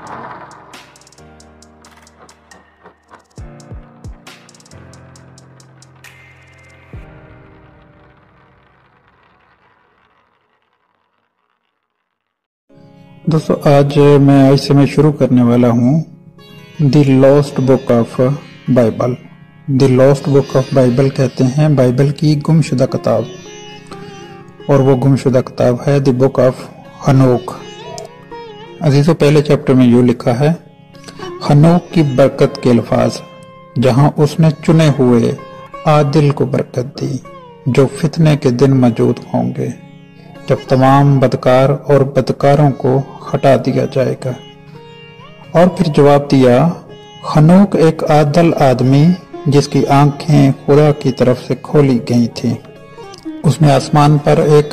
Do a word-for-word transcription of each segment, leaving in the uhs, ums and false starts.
दोस्तों आज मैं आज से मैं शुरू करने वाला हूँ the lost book of Bible. The lost book of Bible कहते हैं बाइबल की गुमशुदा किताब, और वो गुमशुदा किताब है द बुक ऑफ हनोक। अजीजों, पहले चैप्टर में यूँ लिखा है, हनोक की बरकत के अल्फाज, जहाँ उसने चुने हुए आदिल को बरकत दी, जो फितने के दिन मौजूद होंगे, जब तमाम बदकार और बदकारों को हटा दिया जाएगा। और फिर जवाब दिया, हनोक एक आदल आदमी जिसकी आंखें खुदा की तरफ से खोली गई थी। उसने आसमान पर एक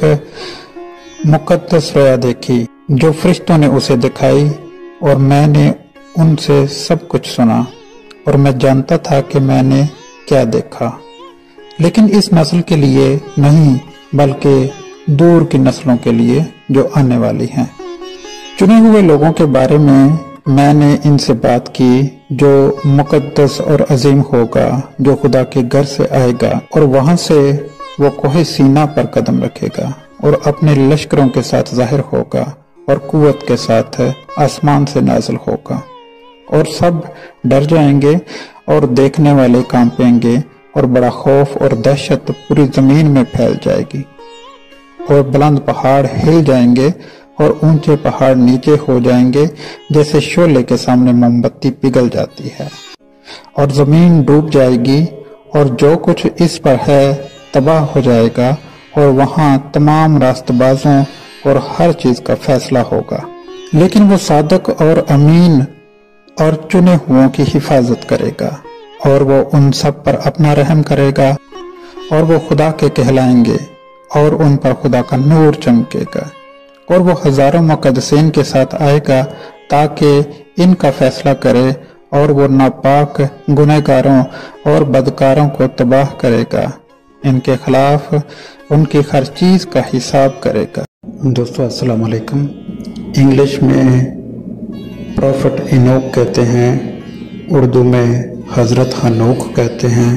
मुकद्दस रोया देखी जो फरिश्तों ने उसे दिखाई, और मैंने उनसे सब कुछ सुना, और मैं जानता था कि मैंने क्या देखा, लेकिन इस नस्ल के लिए नहीं बल्कि दूर की नस्लों के लिए जो आने वाली हैं। चुने हुए लोगों के बारे में मैंने इनसे बात की, जो मुकद्दस और अजीम होगा, जो खुदा के घर से आएगा और वहां से वो कोहे सीना पर कदम रखेगा और अपने लश्करों के साथ जाहिर होगा और कुव्वत के साथ आसमान से नाज़िल होगा, और सब डर जाएंगे और देखने वाले कांपेंगे, और बड़ा खौफ और दहशत पूरी जमीन में फैल जाएगी, और बुलंद पहाड़ हिल जाएंगे और ऊंचे पहाड़ नीचे हो जाएंगे, जैसे शोले के सामने मोमबत्ती पिघल जाती है, और जमीन डूब जाएगी और जो कुछ इस पर है तबाह हो जाएगा, और वहां तमाम रास्तबाजों और हर चीज का फैसला होगा। लेकिन वो सादक और अमीन और चुने हुओं की हिफाजत करेगा, और वो उन सब पर अपना रहम करेगा, और वो खुदा के कहलाएंगे, और उन पर खुदा का नूर चमकेगा, और वो हजारों मुकद्दसीन के साथ आएगा ताकि इनका फैसला करे, और वो नापाक गुनहगारों और बदकारों को तबाह करेगा, इनके खिलाफ उनकी हर चीज का हिसाब करेगा। दोस्तों अस्सलाम वालेकुम। इंग्लिश में प्रॉफिट इनोक कहते हैं, उर्दू में हजरत हनोक कहते हैं,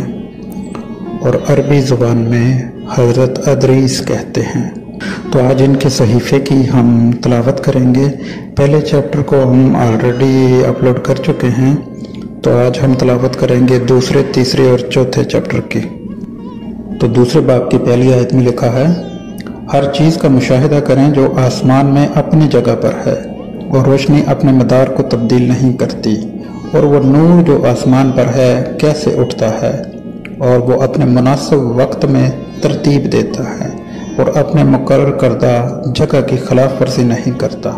और अरबी जुबान में हजरत अदरीस कहते हैं। तो आज इनके सहीफे की हम तलावत करेंगे। पहले चैप्टर को हम ऑलरेडी अपलोड कर चुके हैं, तो आज हम तलावत करेंगे दूसरे, तीसरे और चौथे चैप्टर की। तो दूसरे बाब की पहली आयत में लिखा है, हर चीज़ का मुशाहिदा करें जो आसमान में अपनी जगह पर है, और रोशनी अपने मदार को तब्दील नहीं करती, और वो नूर जो आसमान पर है कैसे उठता है, और वो अपने मुनासिब वक्त में तरतीब देता है, और अपने मुकर्रर करदा जगह की खिलाफ वर्जी नहीं करता।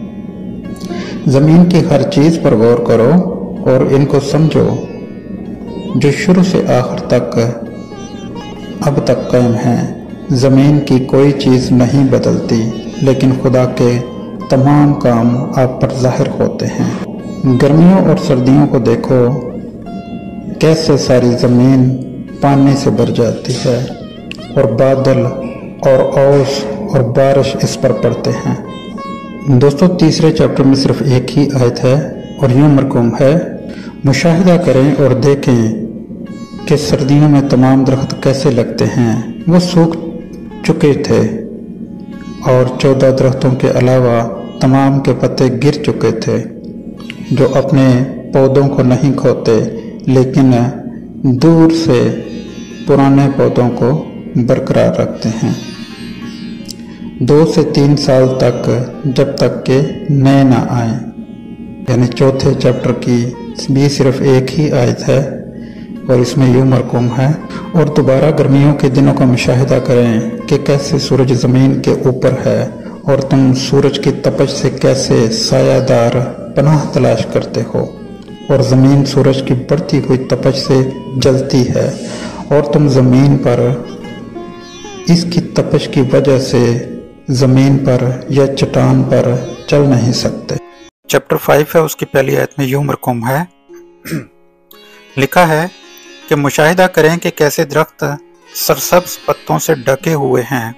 जमीन की हर चीज पर गौर करो और इनको समझो, जो शुरू से आखिर तक अब तक कायम है। जमीन की कोई चीज नहीं बदलती, लेकिन खुदा के तमाम काम आप पर जाहिर होते हैं। गर्मियों और सर्दियों को देखो, कैसे सारी जमीन पानी से भर जाती है, और बादल और ओस और बारिश इस पर पड़ते हैं। दोस्तों तीसरे चैप्टर में सिर्फ एक ही आयत है, और यूं मरकूम है, मुशाहिदा करें और देखें कि सर्दियों में तमाम दरख्त कैसे लगते हैं। वो सूख चुके थे, और चौदह दरख्तों के अलावा तमाम के पत्ते गिर चुके थे, जो अपने पौधों को नहीं खोते, लेकिन दूर से पुराने पौधों को बरकरार रखते हैं, दो से तीन साल तक, जब तक के नए ना आए। यानी चौथे चैप्टर की भी सिर्फ एक ही आयत है, और इसमें यूं मरकूम है, और दोबारा गर्मियों के दिनों का मुशाहिदा करें कि कैसे सूरज जमीन के ऊपर है, और तुम सूरज की तपश से कैसे सायादार पनाह तलाश करते हो, और जमीन सूरज की बढ़ती हुई तपश से जलती है, और तुम जमीन पर इसकी तपश की वजह से जमीन पर या चट्टान पर चल नहीं सकते। चैप्टर फाइव है, उसकी पहली आयत में यूं मरकूम है, लिखा है कि मुशाहिदा करें कि कैसे दरख्त सरसब्ज पत्तों से ढके हुए हैं,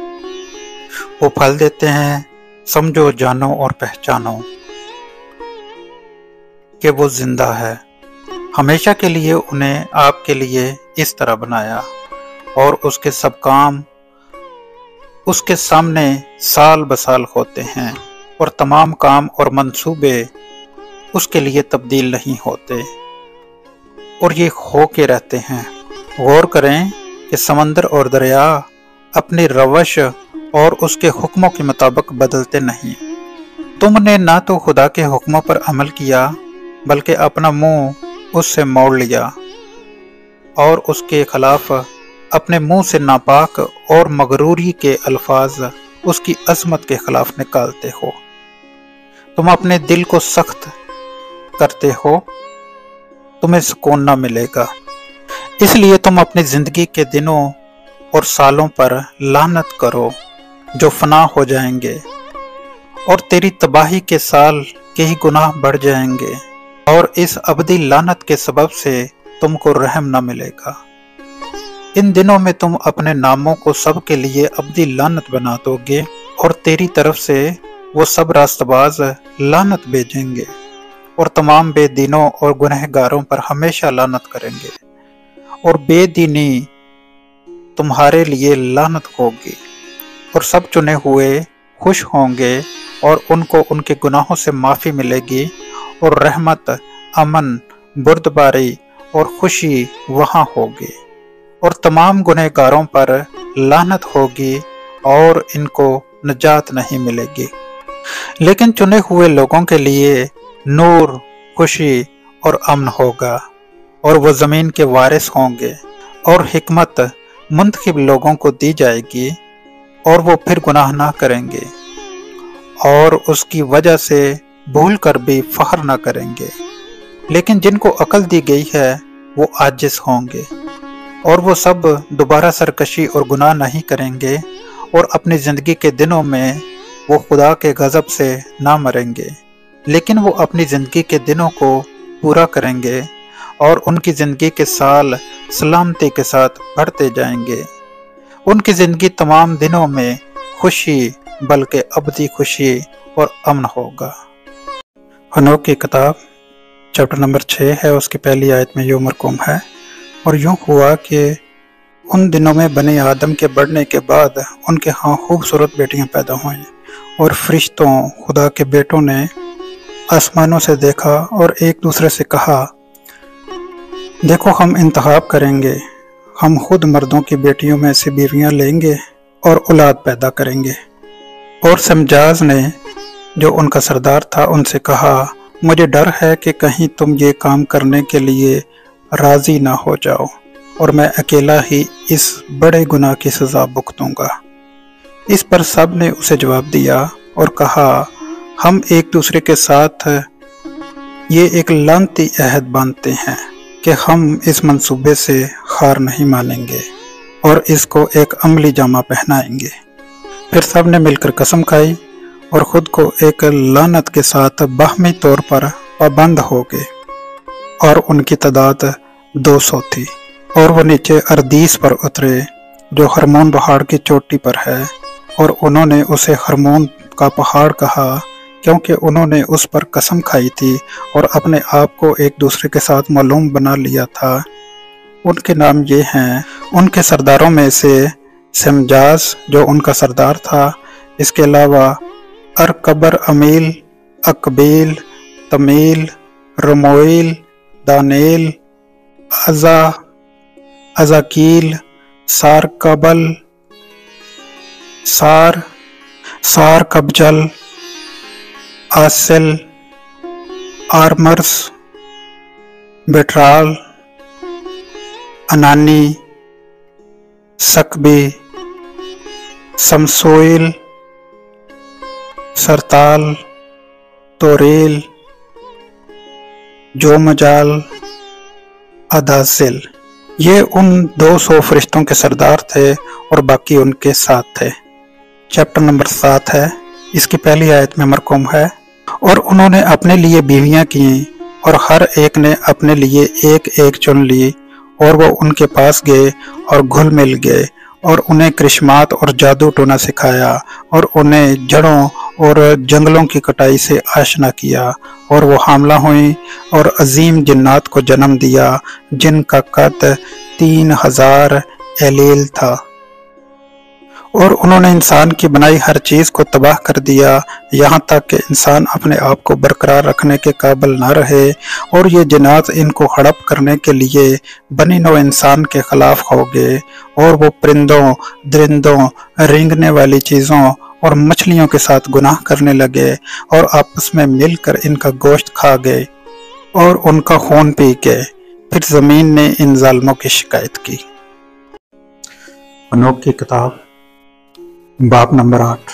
वो फल देते हैं, समझो, जानो और पहचानो। کہ وہ زندہ ہے، ہمیشہ کے لیے انہیں آپ کے لیے اس طرح بنایا، اور اس کے سب کام اس کے سامنے سال بسال ہوتے ہیں، اور تمام کام اور منصوبے اس کے لیے تبدیل نہیں ہوتے، اور یہ ہو کے رہتے ہیں۔ غور کریں کہ سمندر اور دریا اپنی روش اور اس کے حکموں کے مطابق بدلتے نہیں۔ تم نے نہ تو خدا کے حکموں پر عمل کیا بلکہ اپنا منہ اس سے موڑ لیا، اور اس کے خلاف اپنے منہ سے ناپاک اور مغروری کے الفاظ اس کی عظمت کے خلاف نکالتے ہو۔ تم اپنے دل کو سخت کرتے ہو، تمہیں سکون نہ ملے گا، اس لیے تم اپنی زندگی کے دنوں اور سالوں پر لعنت کرو جو فنا ہو جائیں گے، اور تیری تباہی کے سال کے ہی گناہ بڑھ جائیں گے، اور اس ابدی لعنت کے سبب سے تم کو رحم نہ ملے گا۔ ان دنوں میں تم اپنے ناموں کو سب کے لیے ابدی لعنت بنا دو گے، اور تیری طرف سے وہ سب راست باز لعنت بھیجیں گے، اور تمام بے دینوں اور گنہگاروں پر ہمیشہ لعنت کریں گے، اور بے دینی تمہارے لیے لعنت ہوگی، اور سب چنے ہوئے خوش ہوں گے، اور ان کو ان کے گناہوں سے معافی ملے گی، اور رحمت، امن، بردباری اور خوشی وہاں ہوگی، اور تمام گنہگاروں پر لعنت ہوگی اور ان کو نجات نہیں ملے گی۔ لیکن چنے ہوئے لوگوں کے لیے نور، خوشی اور امن ہوگا، اور وہ زمین کے وارث ہوں گے، اور حکمت منتخب لوگوں کو دی جائے گی، اور وہ پھر گناہ نہ کریں گے، اور اس کی وجہ سے بھول کر بھی فخر نہ کریں گے۔ لیکن جن کو عقل دی گئی ہے وہ عاجز ہوں گے، اور وہ سب دوبارہ سرکشی اور گناہ نہیں کریں گے، اور اپنی زندگی کے دنوں میں وہ خدا کے غضب سے نہ مریں گے، لیکن وہ اپنی زندگی کے دنوں کو پورا کریں گے، اور ان کی زندگی کے سال سلامتی کے ساتھ بڑھتے جائیں گے۔ ان کی زندگی تمام دنوں میں خوشی بلکہ ابدی خوشی اور امن ہوگا۔ ہنوک کی کتاب چیپٹر نمبر چھ ہے، اس کی پہلی آیت میں یوں مرقوم ہے، اور یوں ہوا کہ ان دنوں میں بنی آدم کے بڑھنے کے بعد ان کے ہاں خوبصورت بیٹیاں پیدا ہوئیں، اور فرشتوں خدا کے بیٹوں نے آسمانوں سے دیکھا اور ایک دوسرے سے کہا، دیکھو ہم انتخاب کریں گے، ہم خود مردوں کی بیٹیوں میں سے بیویاں لیں گے اور اولاد پیدا کریں گے۔ اور سمجاز نے جو ان کا سردار تھا ان سے کہا، مجھے ڈر ہے کہ کہیں تم یہ کام کرنے کے لیے راضی نہ ہو جاؤ، اور میں اکیلا ہی اس بڑے گناہ کی سزا بھگتوں گا۔ اس پر سب نے اسے جواب دیا اور کہا، ہم ایک دوسرے کے ساتھ یہ ایک لعنتی عہد باندھتے ہیں کہ ہم اس منصوبے سے ہار نہیں مانیں گے، اور اس کو ایک عملی جامہ پہنائیں گے۔ پھر سب نے مل کر قسم کھائی اور خود کو ایک لعنت کے ساتھ باہمی طور پر پابند ہو گئے، اور ان کی تعداد دو سو تھی، اور وہ نیچے اردیس پر اترے جو ہرمون پہاڑ کی چوٹی پر ہے، اور انہوں نے اسے ہرمون کا پہاڑ کہا کیونکہ انہوں نے اس پر قسم کھائی تھی اور اپنے آپ کو ایک دوسرے کے ساتھ معلوم بنا لیا تھا۔ ان کے نام یہ ہیں، ان کے سرداروں میں سے سمجاز جو ان کا سردار تھا، اس کے علاوہ ارکبر امیل، اکبیل، تمیل، رمویل، دانیل، ازا، ازاکیل، سار کبل، سار، سار کبجل، آسل، آرمرس، بیٹرال، انانی، سکبی، سمسوئل، سرتال، توریل، جو مجال، ادازل۔ یہ ان دو سو فرشتوں کے سردار تھے اور باقی ان کے ساتھ تھے۔ چیپٹر نمبر سات ہے، اس کی پہلی آیت میں مرقوم ہے، اور انہوں نے اپنے لیے بیویاں کیں، اور ہر ایک نے اپنے لیے ایک ایک چن لی، اور وہ ان کے پاس گئے اور گھل مل گئے، اور انہیں کرشمات اور جادو ٹونا سکھایا، اور انہیں جڑوں اور جنگلوں کی کٹائی سے آشنا کیا، اور وہ حاملہ ہوئیں اور عظیم جنات کو جنم دیا جن کا قد تین ہزار ایلیل تھا، اور انہوں نے انسان کی بنائی ہر چیز کو تباہ کر دیا، یہاں تک کہ انسان اپنے آپ کو برقرار رکھنے کے قابل نہ رہے، اور یہ جنات ان کو ہڑپ کرنے کے لیے بنی نوع انسان کے خلاف ہو گئے، اور وہ پرندوں، درندوں، رینگنے والی چیزوں اور مچھلیوں کے ساتھ گناہ کرنے لگے، اور آپس میں مل کر ان کا گوشت کھا گئے اور ان کا خون پی گئے۔ پھر زمین نے ان ظالموں کی شکایت کی۔ ہنوک کی کتاب باب نمبر آٹھ۔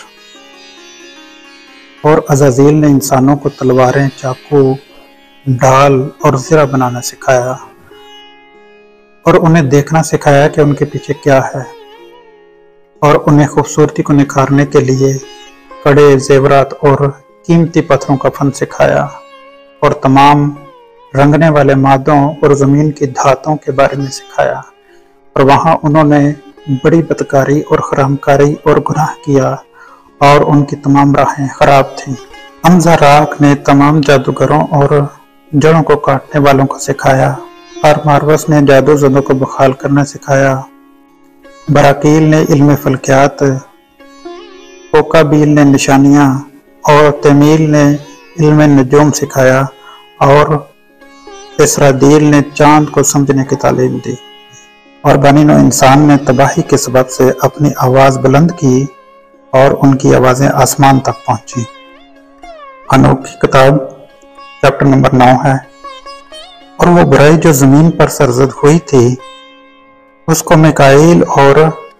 اور عزازیل نے انسانوں کو تلواریں، چاقو، ڈھال اور زرہ بنانا سکھایا، اور انہیں دیکھنا سکھایا کہ ان کے پیچھے کیا ہے، اور انہیں خوبصورتی کو نکھارنے کے لیے کڑے، زیورات اور قیمتی پتھروں کا فن سکھایا، اور تمام رنگنے والے مادوں اور زمین کی دھاتوں کے بارے میں سکھایا، اور وہاں انہوں نے بڑی بدکاری اور حرامکاری اور گناہ کیا، اور ان کی تمام راہیں خراب تھیں۔ امزا راک نے تمام جادوگروں اور جڑوں کو کاٹنے والوں کو سکھایا، اور ماروس نے جادو زدوں کو بحال کرنا سکھایا، براکیل نے علم فلکیات، اوکابیل نے نشانیاں، اور تیمیل نے علم نجوم سکھایا، اور اسرادیل نے چاند کو سمجھنے کی تعلیم دی، اور بنی نوع انسان نے تباہی کے سبب سے اپنی آواز بلند کی، اور ان کی آوازیں آسمان تک پہنچی۔ ہنوک کی کتاب چیپٹر نمبر نو ہے۔ اور وہ برائی جو زمین پر سرزد ہوئی تھی، اس کو میکائیل اور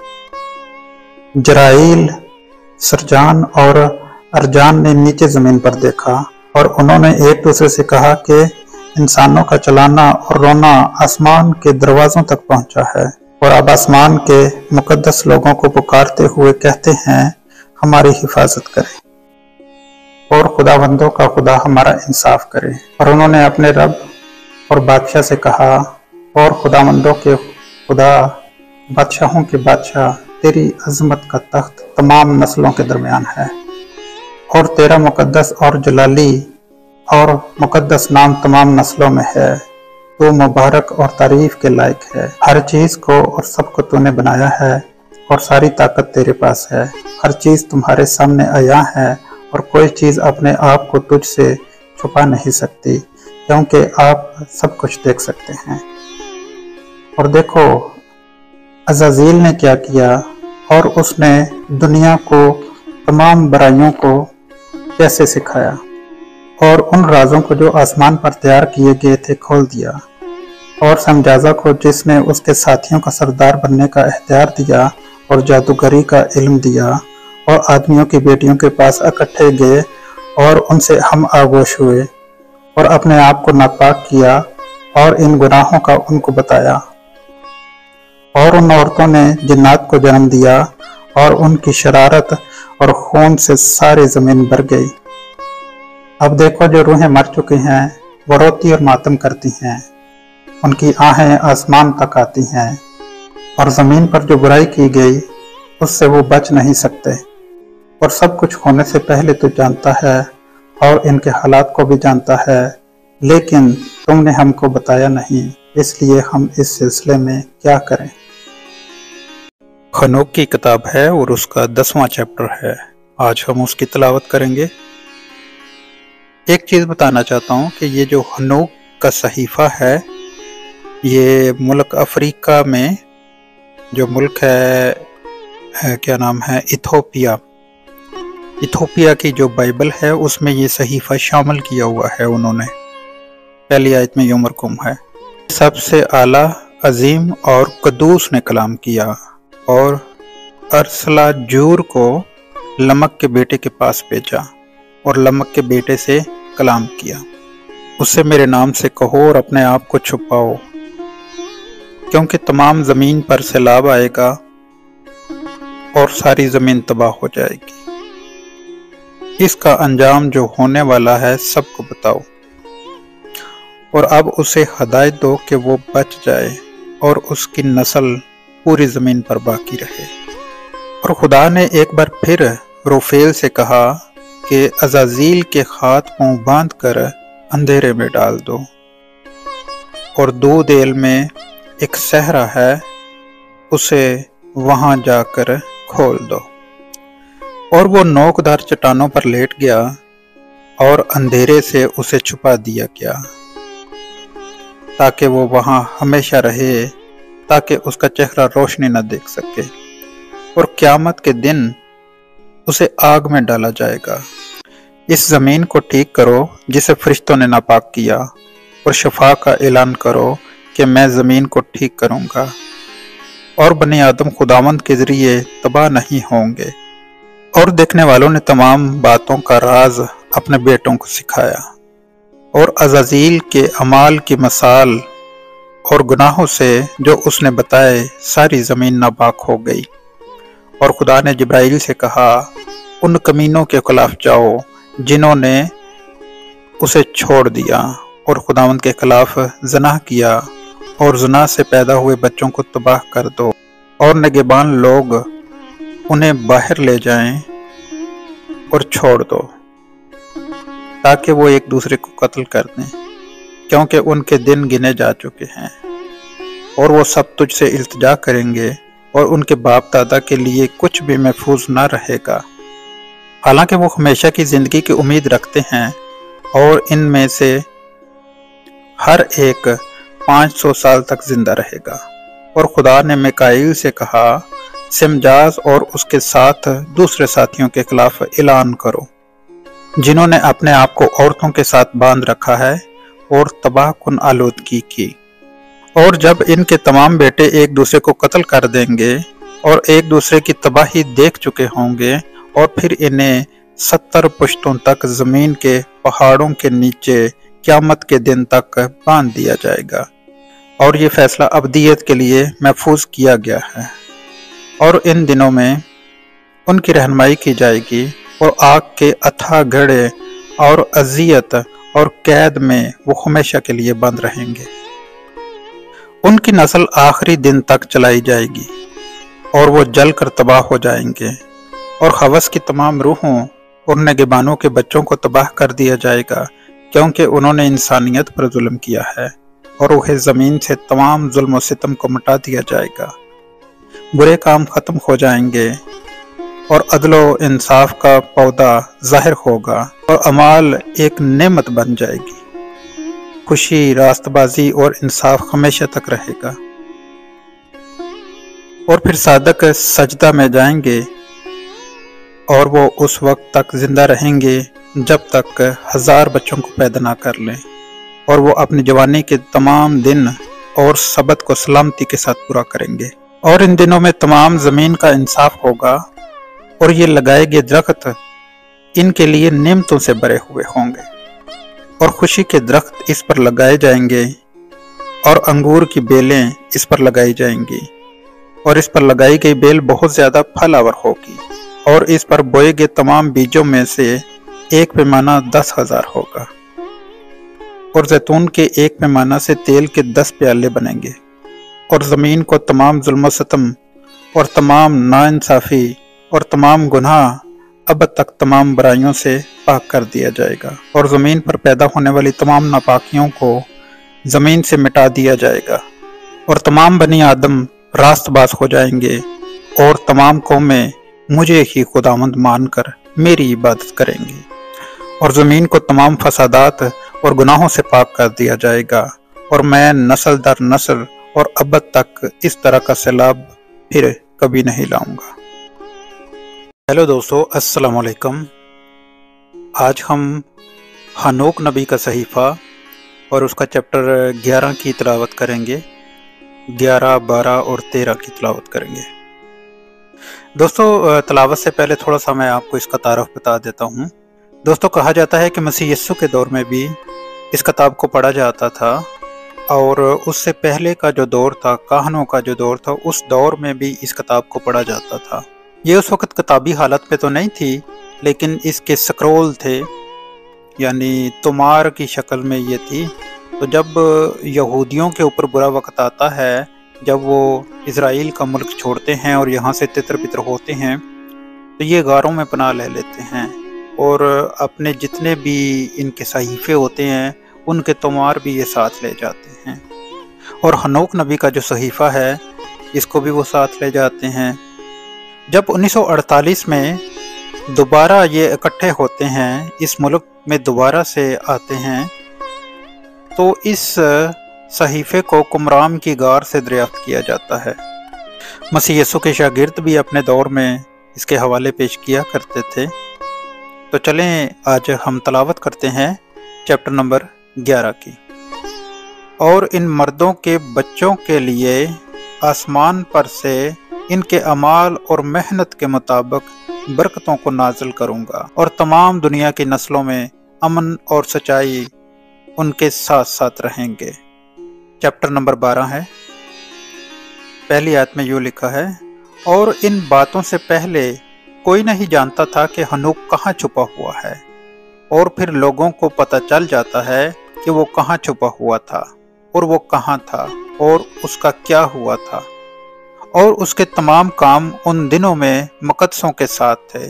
جرائیل، سرجان اور ارجان نے نیچے زمین پر دیکھا، اور انہوں نے ایک دوسرے سے کہا کہ انسانوں کا چلانا اور رونا آسمان کے دروازوں تک پہنچا ہے، اور اب آسمان کے مقدس لوگوں کو پکارتے ہوئے کہتے ہیں ہماری حفاظت کرے، اور خداوندوں کا خدا ہمارا انصاف کرے۔ اور انہوں نے اپنے رب اور بادشاہ سے کہا، اور خداوندوں کے خدا، بادشاہوں کے بادشاہ، تیری عظمت کا تخت تمام نسلوں کے درمیان ہے، اور تیرا مقدس اور جلالی اور مقدس نام تمام نسلوں میں ہے، تو مبارک اور تعریف کے لائق ہے۔ ہر چیز کو اور سب کو تو نے بنایا ہے، اور ساری طاقت تیرے پاس ہے، ہر چیز تمہارے سامنے عیاں ہے، اور کوئی چیز اپنے آپ کو تجھ سے چھپا نہیں سکتی، کیونکہ آپ سب کچھ دیکھ سکتے ہیں۔ اور دیکھو عزازیل نے کیا کیا، اور اس نے دنیا کو تمام برائیوں کو کیسے سکھایا، اور ان رازوں کو جو آسمان پر تیار کیے گئے تھے کھول دیا، اور سمجازہ کو جس نے اس کے ساتھیوں کا سردار بننے کا اختیار دیا اور جادوگری کا علم دیا، اور آدمیوں کی بیٹیوں کے پاس اکٹھے گئے اور ان سے ہم آگوش ہوئے، اور اپنے آپ کو ناپاک کیا، اور ان گناہوں کا ان کو بتایا، اور ان عورتوں نے جنات کو جنم دیا، اور ان کی شرارت اور خون سے ساری زمین بھر گئی۔ اب دیکھو جو روحیں مر چکی ہیں وہ روتی اور ماتم کرتی ہیں، ان کی آہیں آسمان تک آتی ہیں، اور زمین پر جو برائی کی گئی اس سے وہ بچ نہیں سکتے، اور سب کچھ ہونے سے پہلے تو جانتا ہے، اور ان کے حالات کو بھی جانتا ہے، لیکن تم نے ہم کو بتایا نہیں، اس لیے ہم اس سلسلے میں کیا کریں۔ ہنوک کی کتاب ہے اور اس کا دسواں چیپٹر ہے، آج ہم اس کی تلاوت کریں گے۔ ایک چیز بتانا چاہتا ہوں کہ یہ جو ہنوک کا صحیفہ ہے، یہ ملک افریقہ میں جو ملک ہے کیا نام ہے ایتھوپیا، ایتھوپیا کی جو بائبل ہے اس میں یہ صحیفہ شامل کیا ہوا ہے انہوں نے۔ پہلی آیت میں یوم مرکوم ہے، سب سے اعلیٰ، عظیم اور قدوس نے کلام کیا، اور ارسلا جور کو لمک کے بیٹے کے پاس بھیجا، اور لمک کے بیٹے سے کلام کیا، اس سے میرے نام سے کہو اور اپنے آپ کو چھپاؤ، کیونکہ تمام زمین پر سیلاب آئے گا اور ساری زمین تباہ ہو جائے گی، اس کا انجام جو ہونے والا ہے سب کو بتاؤ، اور اب اسے ہدایت دو کہ وہ بچ جائے اور اس کی نسل پوری زمین پر باقی رہے۔ اور خدا نے ایک بار پھر روفیل سے کہا کہ عزازیل کے ہاتھ پاؤں باندھ کر اندھیرے میں ڈال دو، اور دودھ ایل میں ایک صحرا ہے، اسے وہاں جا کر کھول دو۔ اور وہ نوکدار چٹانوں پر لیٹ گیا اور اندھیرے سے اسے چھپا دیا گیا تاکہ وہ وہاں ہمیشہ رہے، تاکہ اس کا چہرہ روشنی نہ دیکھ سکے، اور قیامت کے دن اسے آگ میں ڈالا جائے گا۔ اس زمین کو ٹھیک کرو جسے فرشتوں نے ناپاک کیا، اور شفا کا اعلان کرو کہ میں زمین کو ٹھیک کروں گا، اور بنی آدم خداوند کے ذریعے تباہ نہیں ہوں گے۔ اور دیکھنے والوں نے تمام باتوں کا راز اپنے بیٹوں کو سکھایا، اور عزازیل کے اعمال کی مثال اور گناہوں سے جو اس نے بتائے ساری زمین ناپاک ہو گئی۔ اور خدا نے جبرائیل سے کہا، ان کمینوں کے خلاف جاؤ جنہوں نے اسے چھوڑ دیا اور خداوند کے خلاف زنا کیا، اور زنا سے پیدا ہوئے بچوں کو تباہ کر دو، اور نگہبان لوگ انہیں باہر لے جائیں اور چھوڑ دو تاکہ وہ ایک دوسرے کو قتل کر دیں، کیونکہ ان کے دن گنے جا چکے ہیں، اور وہ سب تجھ سے التجا کریں گے، اور ان کے باپ دادا کے لیے کچھ بھی محفوظ نہ رہے گا، حالانکہ وہ ہمیشہ کی زندگی کی امید رکھتے ہیں، اور ان میں سے ہر ایک پانچ سو سال تک زندہ رہے گا۔ اور خدا نے میکائیل سے کہا، سمجاز اور اس کے ساتھ دوسرے ساتھیوں کے خلاف اعلان کرو جنہوں نے اپنے آپ کو عورتوں کے ساتھ باندھ رکھا ہے اور تباہ کن آلودگی کی۔ اور جب ان کے تمام بیٹے ایک دوسرے کو قتل کر دیں گے اور ایک دوسرے کی تباہی دیکھ چکے ہوں گے، اور پھر انہیں ستر پشتوں تک زمین کے پہاڑوں کے نیچے قیامت کے دن تک باندھ دیا جائے گا، اور یہ فیصلہ ابدیت کے لیے محفوظ کیا گیا ہے۔ اور ان دنوں میں ان کی رہنمائی کی جائے گی، اور آگ کے اتھا گھڑے اور اذیت اور قید میں وہ ہمیشہ کے لیے بند رہیں گے۔ ان کی نسل آخری دن تک چلائی جائے گی، اور وہ جل کر تباہ ہو جائیں گے، اور ہوس کی تمام روحوں اور نگہبانوں کے بچوں کو تباہ کر دیا جائے گا، کیونکہ انہوں نے انسانیت پر ظلم کیا ہے، اور وہ زمین سے تمام ظلم و ستم کو مٹا دیا جائے گا۔ برے کام ختم ہو جائیں گے، اور عدل و انصاف کا پودا ظاہر ہوگا، اور اعمال ایک نعمت بن جائے گی۔ خوشی، راست بازی اور انصاف ہمیشہ تک رہے گا۔ اور پھر صادق سجدہ میں جائیں گے، اور وہ اس وقت تک زندہ رہیں گے جب تک ہزار بچوں کو پیدا نہ کر لیں، اور وہ اپنی جوانی کے تمام دن اور سبت کو سلامتی کے ساتھ پورا کریں گے۔ اور ان دنوں میں تمام زمین کا انصاف ہوگا، اور یہ لگائے گئے درخت ان کے لیے نعمتوں سے بھرے ہوئے ہوں گے، اور خوشی کے درخت اس پر لگائے جائیں گے، اور انگور کی بیلیں اس پر لگائی جائیں گی، اور اس پر لگائی گئی بیل بہت زیادہ پھل آور ہوگی، اور اس پر بوئے گئے تمام بیجوں میں سے ایک پیمانہ دس ہزار ہوگا، اور زیتون کے ایک پیمانہ سے تیل کے دس پیالے بنیں گے، اور زمین کو تمام ظلم و ستم اور تمام ناانصافی اور تمام گناہ اب تک تمام برائیوں سے پاک کر دیا جائے گا، اور زمین پر پیدا ہونے والی تمام ناپاکیوں کو زمین سے مٹا دیا جائے گا، اور تمام بنی آدم راست باز ہو جائیں گے، اور تمام قومیں مجھے ہی خداوند مان کر میری عبادت کریں گے، اور زمین کو تمام فسادات اور گناہوں سے پاک کر دیا جائے گا، اور میں نسل در نسل اور ابد تک اس طرح کا سیلاب پھر کبھی نہیں لاؤں گا۔ ہیلو دوستو، السلام علیکم۔ آج ہم ہنوک نبی کا صحیفہ اور اس کا چیپٹر گیارہ کی تلاوت کریں گے، گیارہ، بارہ اور تیرہ کی تلاوت کریں گے۔ دوستو، تلاوت سے پہلے تھوڑا سا میں آپ کو اس کا تعارف بتا دیتا ہوں۔ دوستو، کہا جاتا ہے کہ مسیح یسوع کے دور میں بھی اس کتاب کو پڑھا جاتا تھا، اور اس سے پہلے کا جو دور تھا، کاہنوں کا جو دور تھا، اس دور میں بھی اس کتاب کو پڑھا جاتا تھا۔ یہ اس وقت کتابی حالت پہ تو نہیں تھی، لیکن اس کے سکرول تھے، یعنی تمار کی شکل میں یہ تھی۔ تو جب یہودیوں کے اوپر برا وقت آتا ہے، جب وہ اسرائیل کا ملک چھوڑتے ہیں اور یہاں سے تتر بتر ہوتے ہیں، تو یہ غاروں میں پناہ لے لیتے ہیں، اور اپنے جتنے بھی ان کے صحیفے ہوتے ہیں ان کے تمار بھی یہ ساتھ لے جاتے ہیں، اور ہنوک نبی کا جو صحیفہ ہے اس کو بھی وہ ساتھ لے جاتے ہیں۔ جب انیس سو اڑتالیس میں دوبارہ یہ اکٹھے ہوتے ہیں، اس ملک میں دوبارہ سے آتے ہیں، تو اس صحیفے کو قمران کی غار سے دریافت کیا جاتا ہے۔ مسیح یسوع کے شاگرد بھی اپنے دور میں اس کے حوالے پیش کیا کرتے تھے۔ تو چلیں آج ہم تلاوت کرتے ہیں چیپٹر نمبر گیارہ کی۔ اور ان مردوں کے بچوں کے لیے آسمان پر سے ان کے اعمال اور محنت کے مطابق برکتوں کو نازل کروں گا، اور تمام دنیا کی نسلوں میں امن اور سچائی ان کے ساتھ ساتھ رہیں گے۔ چیپٹر نمبر بارہ ہے۔ پہلی آیت میں یوں لکھا ہے، اور ان باتوں سے پہلے کوئی نہیں جانتا تھا کہ ہنوک کہاں چھپا ہوا ہے، اور پھر لوگوں کو پتہ چل جاتا ہے کہ وہ کہاں چھپا ہوا تھا، اور وہ کہاں تھا، اور اس کا کیا ہوا تھا، اور اس کے تمام کام ان دنوں میں مقدسوں کے ساتھ تھے۔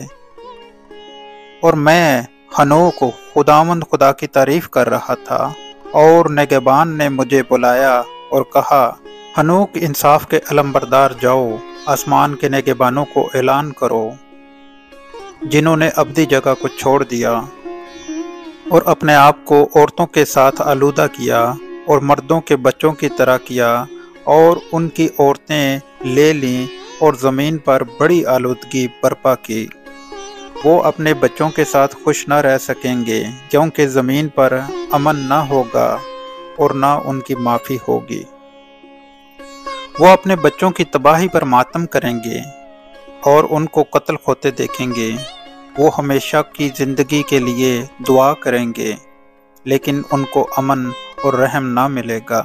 اور میں ہنوک خداوند خدا کی تعریف کر رہا تھا، اور نگہبان نے مجھے بلایا اور کہا، ہنوک انصاف کے علمبردار جاؤ، آسمان کے نگہبانوں کو اعلان کرو جنہوں نے ابدی جگہ کو چھوڑ دیا اور اپنے آپ کو عورتوں کے ساتھ آلودہ کیا اور مردوں کے بچوں کی طرح کیا، اور ان کی عورتیں لے لیں اور زمین پر بڑی آلودگی برپا کی۔ وہ اپنے بچوں کے ساتھ خوش نہ رہ سکیں گے، کیونکہ زمین پر امن نہ ہوگا اور نہ ان کی معافی ہوگی۔ وہ اپنے بچوں کی تباہی پر ماتم کریں گے اور ان کو قتل ہوتے دیکھیں گے۔ وہ ہمیشہ کی زندگی کے لیے دعا کریں گے، لیکن ان کو امن اور رحم نہ ملے گا۔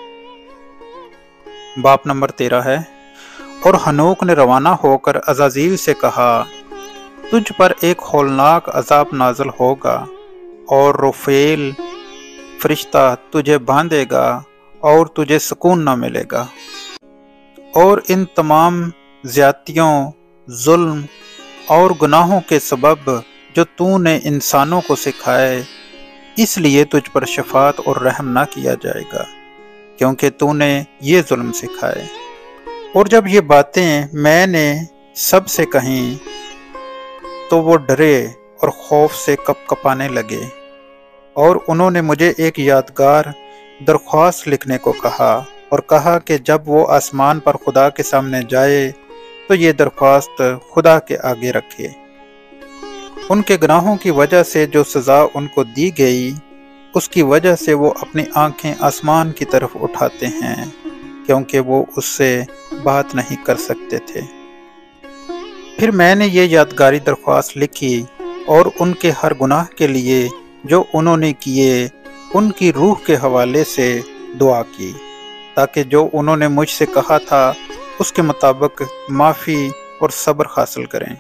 باپ نمبر تیرہ ہے۔ اور ہنوک نے روانہ ہو کر عزازیل سے کہا، تجھ پر ایک ہولناک عذاب نازل ہوگا، اور رفیل فرشتہ تجھے باندھے گا اور تجھے سکون نہ ملے گا۔ اور ان تمام زیادتیوں، ظلم اور گناہوں کے سبب جو تو نے انسانوں کو سکھائے، اس لیے تجھ پر شفاعت اور رحم نہ کیا جائے گا، کیونکہ تو نے یہ ظلم سکھائے۔ اور جب یہ باتیں میں نے سب سے کہیں تو وہ ڈرے اور خوف سے کپ کپانے لگے، اور انہوں نے مجھے ایک یادگار درخواست لکھنے کو کہا، اور کہا کہ جب وہ آسمان پر خدا کے سامنے جائے تو یہ درخواست خدا کے آگے رکھے۔ ان کے گناہوں کی وجہ سے جو سزا ان کو دی گئی، اس کی وجہ سے وہ اپنی آنکھیں آسمان کی طرف اٹھاتے ہیں، کیونکہ وہ اس سے بات نہیں کر سکتے تھے۔ پھر میں نے یہ یادگاری درخواست لکھی اور ان کے ہر گناہ کے لیے جو انہوں نے کیے ان کی روح کے حوالے سے دعا کی، تاکہ جو انہوں نے مجھ سے کہا تھا اس کے مطابق معافی اور صبر حاصل کریں۔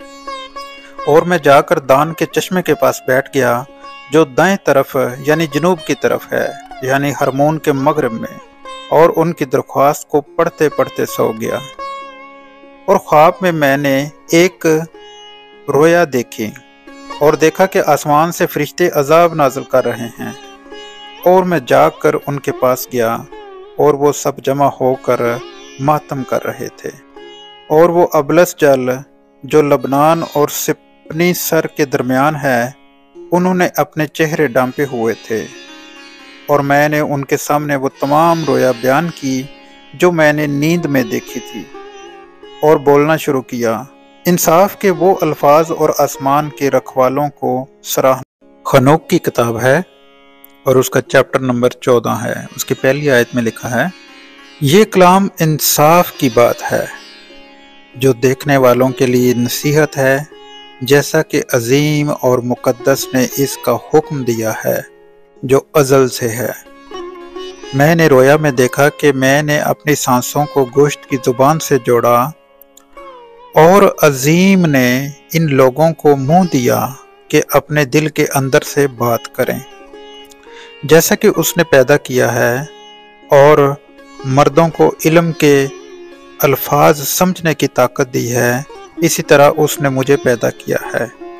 اور میں جا کر دان کے چشمے کے پاس بیٹھ گیا، جو دائیں طرف یعنی جنوب کی طرف ہے، یعنی ہرمون کے مغرب میں، اور ان کی درخواست کو پڑھتے پڑھتے سو گیا۔ اور خواب میں میں نے ایک رویا دیکھی، اور دیکھا کہ آسمان سے فرشتے عذاب نازل کر رہے ہیں، اور میں جا کر ان کے پاس گیا، اور وہ سب جمع ہو کر ماتم کر رہے تھے۔ اور وہ ابلس جل جو لبنان اور سپنی سر کے درمیان ہے، انہوں نے اپنے چہرے ڈانپے ہوئے تھے، اور میں نے ان کے سامنے وہ تمام رویا بیان کی جو میں نے نیند میں دیکھی تھی، اور بولنا شروع کیا، انصاف کے وہ الفاظ اور آسمان کے رکھوالوں کو سراہنا۔ ہنوک کی کتاب ہے اور اس کا چیپٹر نمبر چودہ ہے۔ اس کی پہلی آیت میں لکھا ہے، یہ کلام انصاف کی بات ہے جو دیکھنے والوں کے لیے نصیحت ہے، جیسا کہ عظیم اور مقدس نے اس کا حکم دیا ہے جو ازل سے ہے۔ میں نے رویا میں دیکھا کہ میں نے اپنی سانسوں کو گوشت کی زبان سے جوڑا، اور عظیم نے ان لوگوں کو منہ دیا کہ اپنے دل کے اندر سے بات کریں، جیسا کہ اس نے پیدا کیا ہے، اور مردوں کو علم کے الفاظ سمجھنے کی طاقت دی ہے، اسی طرح اس نے مجھے پیدا کیا ہے۔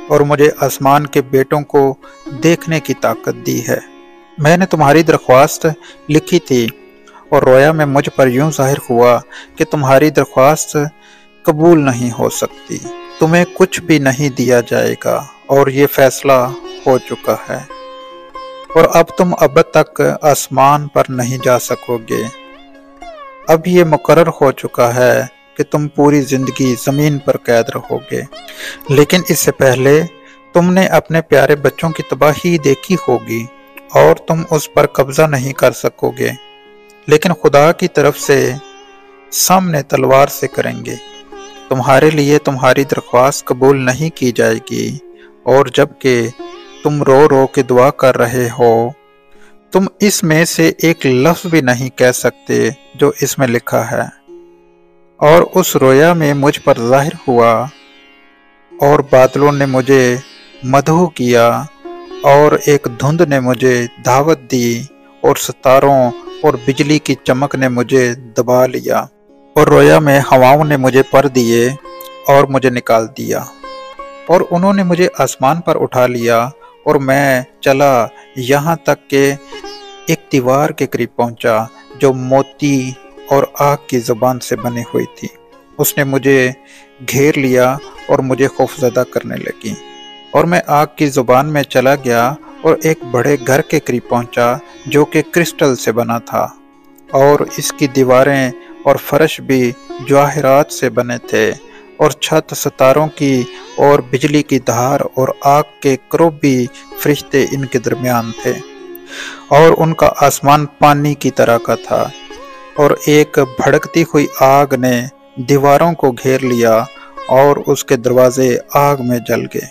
اور مجھے آسمان کے بیٹوں کو دیکھنے کی طاقت دی ہے۔ میں نے تمہاری درخواست لکھی تھی اور رویا میں مجھ پر یوں ظاہر ہوا کہ تمہاری درخواست قبول نہیں ہو سکتی، تمہیں کچھ بھی نہیں دیا جائے گا اور یہ فیصلہ ہو چکا ہے، اور اب تم اب تک آسمان پر نہیں جا سکو گے۔ اب یہ مقرر ہو چکا ہے کہ تم پوری زندگی زمین پر قید رہو گے، لیکن اس سے پہلے تم نے اپنے پیارے بچوں کی تباہی دیکھی ہوگی اور تم اس پر قبضہ نہیں کر سکو گے، لیکن خدا کی طرف سے سامنے تلوار سے کریں گے۔ تمہارے لیے تمہاری درخواست قبول نہیں کی جائے گی، اور جبکہ تم رو رو کے دعا کر رہے ہو، تم اس میں سے ایک لفظ بھی نہیں کہہ سکتے جو اس میں لکھا ہے۔ اور اس رویا میں مجھ پر ظاہر ہوا، اور بادلوں نے مجھے مدعو کیا، اور ایک دھند نے مجھے دعوت دی، اور ستاروں اور بجلی کی چمک نے مجھے دبا لیا، اور رویا میں ہواؤں نے مجھے پر دیے اور مجھے نکال دیا، اور انہوں نے مجھے آسمان پر اٹھا لیا، اور میں چلا یہاں تک کہ ایک دیوار کے قریب پہنچا جو موتی اور آگ کی زبان سے بنی ہوئی تھی۔ اس نے مجھے گھیر لیا اور مجھے خوفزدہ کرنے لگی، اور میں آگ کی زبان میں چلا گیا اور ایک بڑے گھر کے قریب پہنچا جو کہ کرسٹل سے بنا تھا، اور اس کی دیواریں اور فرش بھی جواہرات سے بنے تھے، اور چھت ستاروں کی اور بجلی کی دھار اور آگ کے کروبی فرشتے ان کے درمیان تھے، اور ان کا آسمان پانی کی طرح کا تھا، اور ایک بھڑکتی ہوئی آگ نے دیواروں کو گھیر لیا اور اس کے دروازے آگ میں جل گئے۔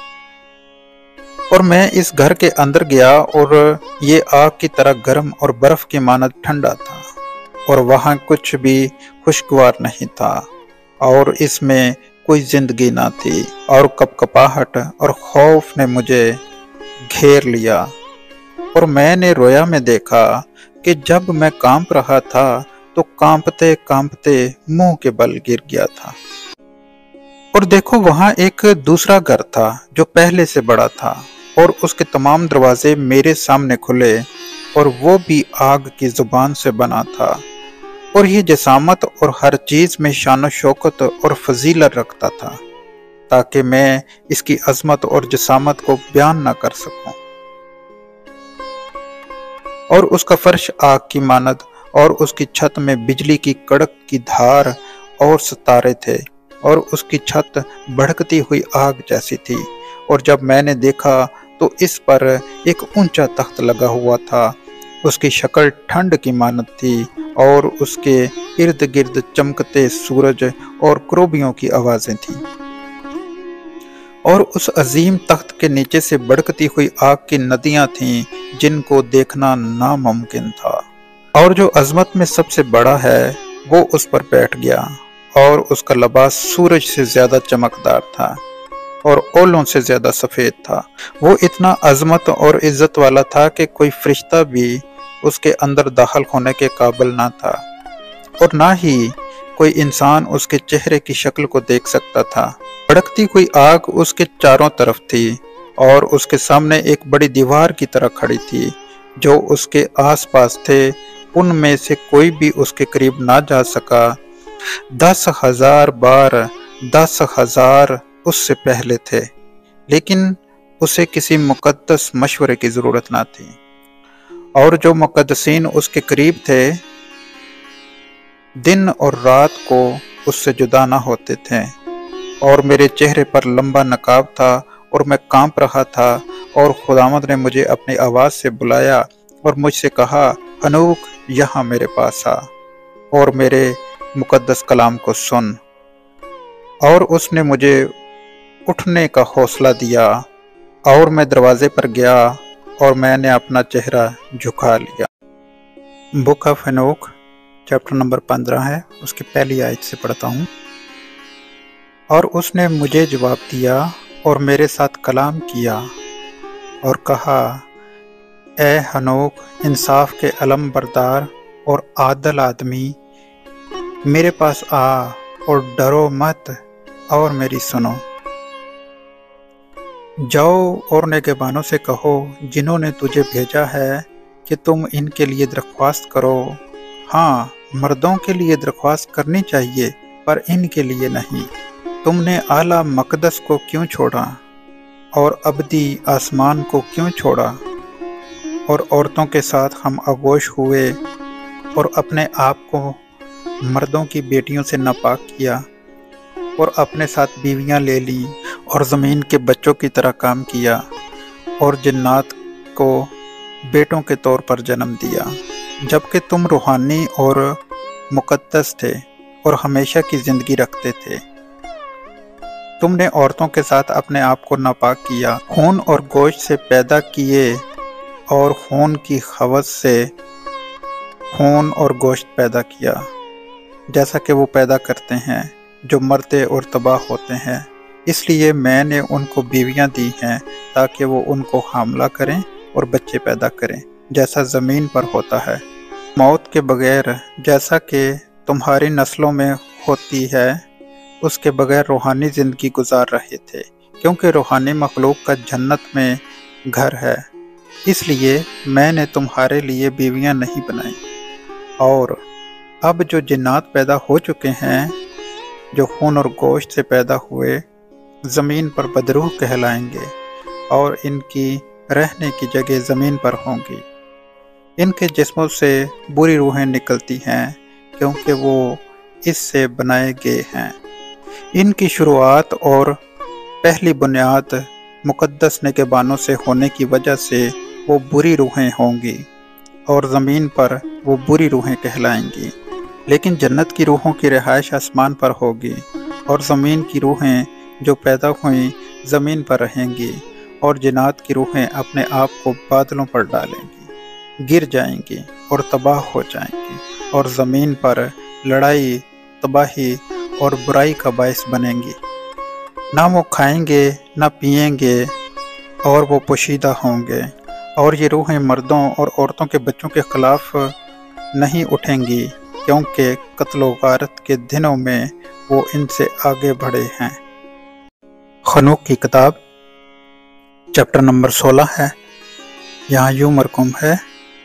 اور میں اس گھر کے اندر گیا، اور یہ آگ کی طرح گرم اور برف کی مانند ٹھنڈا تھا، اور وہاں کچھ بھی خوشگوار نہیں تھا، اور اس میں کوئی زندگی نہ تھی، اور کپکپاہٹ اور خوف نے مجھے گھیر لیا، اور میں نے رویا میں دیکھا کہ جب میں کانپ رہا تھا تو کانپتے کانپتے منہ کے بل گر گیا تھا۔ اور دیکھو وہاں ایک دوسرا گھر تھا جو پہلے سے بڑا تھا، اور اس کے تمام دروازے میرے سامنے کھلے، اور وہ بھی آگ کی زبان سے بنا تھا، اور یہ جسامت اور ہر چیز میں شان و شوکت اور فضیلت رکھتا تھا، تاکہ میں اس کی عظمت اور جسامت کو بیان نہ کر سکوں۔ اور اس کا فرش آگ کی مانند، اور اس کی چھت میں بجلی کی کڑک کی دھار اور ستارے تھے، اور اس کی چھت بھڑکتی ہوئی آگ جیسی تھی، اور جب میں نے دیکھا تو اس پر ایک اونچا تخت لگا ہوا تھا، اس کی شکل ٹھنڈ کی مانند تھی، اور اس کے ارد گرد چمکتے سورج اور کروبیوں کی آوازیں تھیں، اور اس عظیم تخت کے نیچے سے بڑکتی ہوئی آگ کی ندیاں تھیں جن کو دیکھنا ناممکن تھا، اور جو عظمت میں سب سے بڑا ہے وہ اس پر بیٹھ گیا، اور اس کا لباس سورج سے زیادہ چمکدار تھا اور اولوں سے زیادہ سفید تھا۔ وہ اتنا عظمت اور عزت والا تھا کہ کوئی فرشتہ بھی اس کے اندر داخل ہونے کے قابل نہ تھا، اور نہ ہی کوئی انسان اس کے چہرے کی شکل کو دیکھ سکتا تھا۔ بھڑکتی ہوئی آگ اس کے چاروں طرف تھی، اور اس کے سامنے ایک بڑی دیوار کی طرح کھڑی تھی، جو اس کے آس پاس تھے ان میں سے کوئی بھی اس کے قریب نہ جا سکا۔ دس ہزار بار دس ہزار اس سے پہلے تھے، لیکن اسے کسی مقدس مشورے کی ضرورت نہ تھی، اور جو مقدسین اس کے قریب تھے دن اور رات کو اس سے جدا نہ ہوتے تھے، اور میرے چہرے پر لمبا نقاب تھا، اور میں کانپ رہا تھا، اور خداوند نے مجھے اپنی آواز سے بلایا اور مجھ سے کہا، ہنوک یہاں میرے پاس آ اور میرے مقدس کلام کو سن۔ اور اس نے مجھے اٹھنے کا حوصلہ دیا، اور میں دروازے پر گیا اور میں نے اپنا چہرہ جھکا لیا۔ Book of Enoch chapter number پندرہ ہے، اس کی پہلی آیت سے پڑھتا ہوں۔ اور اس نے مجھے جواب دیا اور میرے ساتھ کلام کیا اور کہا، اے ہنوک انصاف کے علم بردار اور عادل آدمی، میرے پاس آ اور ڈرو مت اور میری سنو۔ جاؤ اور نگہبانوں سے کہو جنہوں نے تجھے بھیجا ہے کہ تم ان کے لیے درخواست کرو۔ ہاں، مردوں کے لیے درخواست کرنی چاہیے پر ان کے لیے نہیں۔ تم نے اعلیٰ مقدس کو کیوں چھوڑا اور ابدی آسمان کو کیوں چھوڑا اور عورتوں کے ساتھ ہم آغوش ہوئے اور اپنے آپ کو مردوں کی بیٹیوں سے ناپاک کیا اور اپنے ساتھ بیویاں لے لیں اور زمین کے بچوں کی طرح کام کیا اور جنات کو بیٹوں کے طور پر جنم دیا، جبکہ تم روحانی اور مقدس تھے اور ہمیشہ کی زندگی رکھتے تھے۔ تم نے عورتوں کے ساتھ اپنے آپ کو ناپاک کیا، خون اور گوشت سے پیدا کیے اور خون کی ہوس سے خون اور گوشت پیدا کیا، جیسا کہ وہ پیدا کرتے ہیں جو مرتے اور تباہ ہوتے ہیں۔ اس لیے میں نے ان کو بیویاں دی ہیں تاکہ وہ ان کو حاملہ کریں اور بچے پیدا کریں، جیسا زمین پر ہوتا ہے، موت کے بغیر، جیسا کہ تمہاری نسلوں میں ہوتی ہے۔ اس کے بغیر روحانی زندگی گزار رہے تھے، کیونکہ روحانی مخلوق کا جنت میں گھر ہے۔ اس لیے میں نے تمہارے لیے بیویاں نہیں بنائیں، اور اب جو جنات پیدا ہو چکے ہیں جو خون اور گوشت سے پیدا ہوئے زمین پر بدروح کہلائیں گے، اور ان کی رہنے کی جگہ زمین پر ہوں گی۔ ان کے جسموں سے بری روحیں نکلتی ہیں کیونکہ وہ اس سے بنائے گئے ہیں۔ ان کی شروعات اور پہلی بنیاد مقدس نگہبانوں سے ہونے کی وجہ سے وہ بری روحیں ہوں گی اور زمین پر وہ بری روحیں کہلائیں گی، لیکن جنت کی روحوں کی رہائش آسمان پر ہوگی، اور زمین کی روحیں جو پیدا ہوئیں زمین پر رہیں گی، اور جنات کی روحیں اپنے آپ کو بادلوں پر ڈالیں گی، گر جائیں گی اور تباہ ہو جائیں گی، اور زمین پر لڑائی، تباہی اور برائی کا باعث بنیں گی۔ نہ وہ کھائیں گے نہ پئیں گے، اور وہ پوشیدہ ہوں گے، اور یہ روحیں مردوں اور عورتوں کے بچوں کے خلاف نہیں اٹھیں گی، کیونکہ قتل و غارت کے دنوں میں وہ ان سے آگے بڑھے ہیں۔ خنوک کی کتاب چیپٹر نمبر سولہ ہے۔ یہاں یوں مرقوم ہے: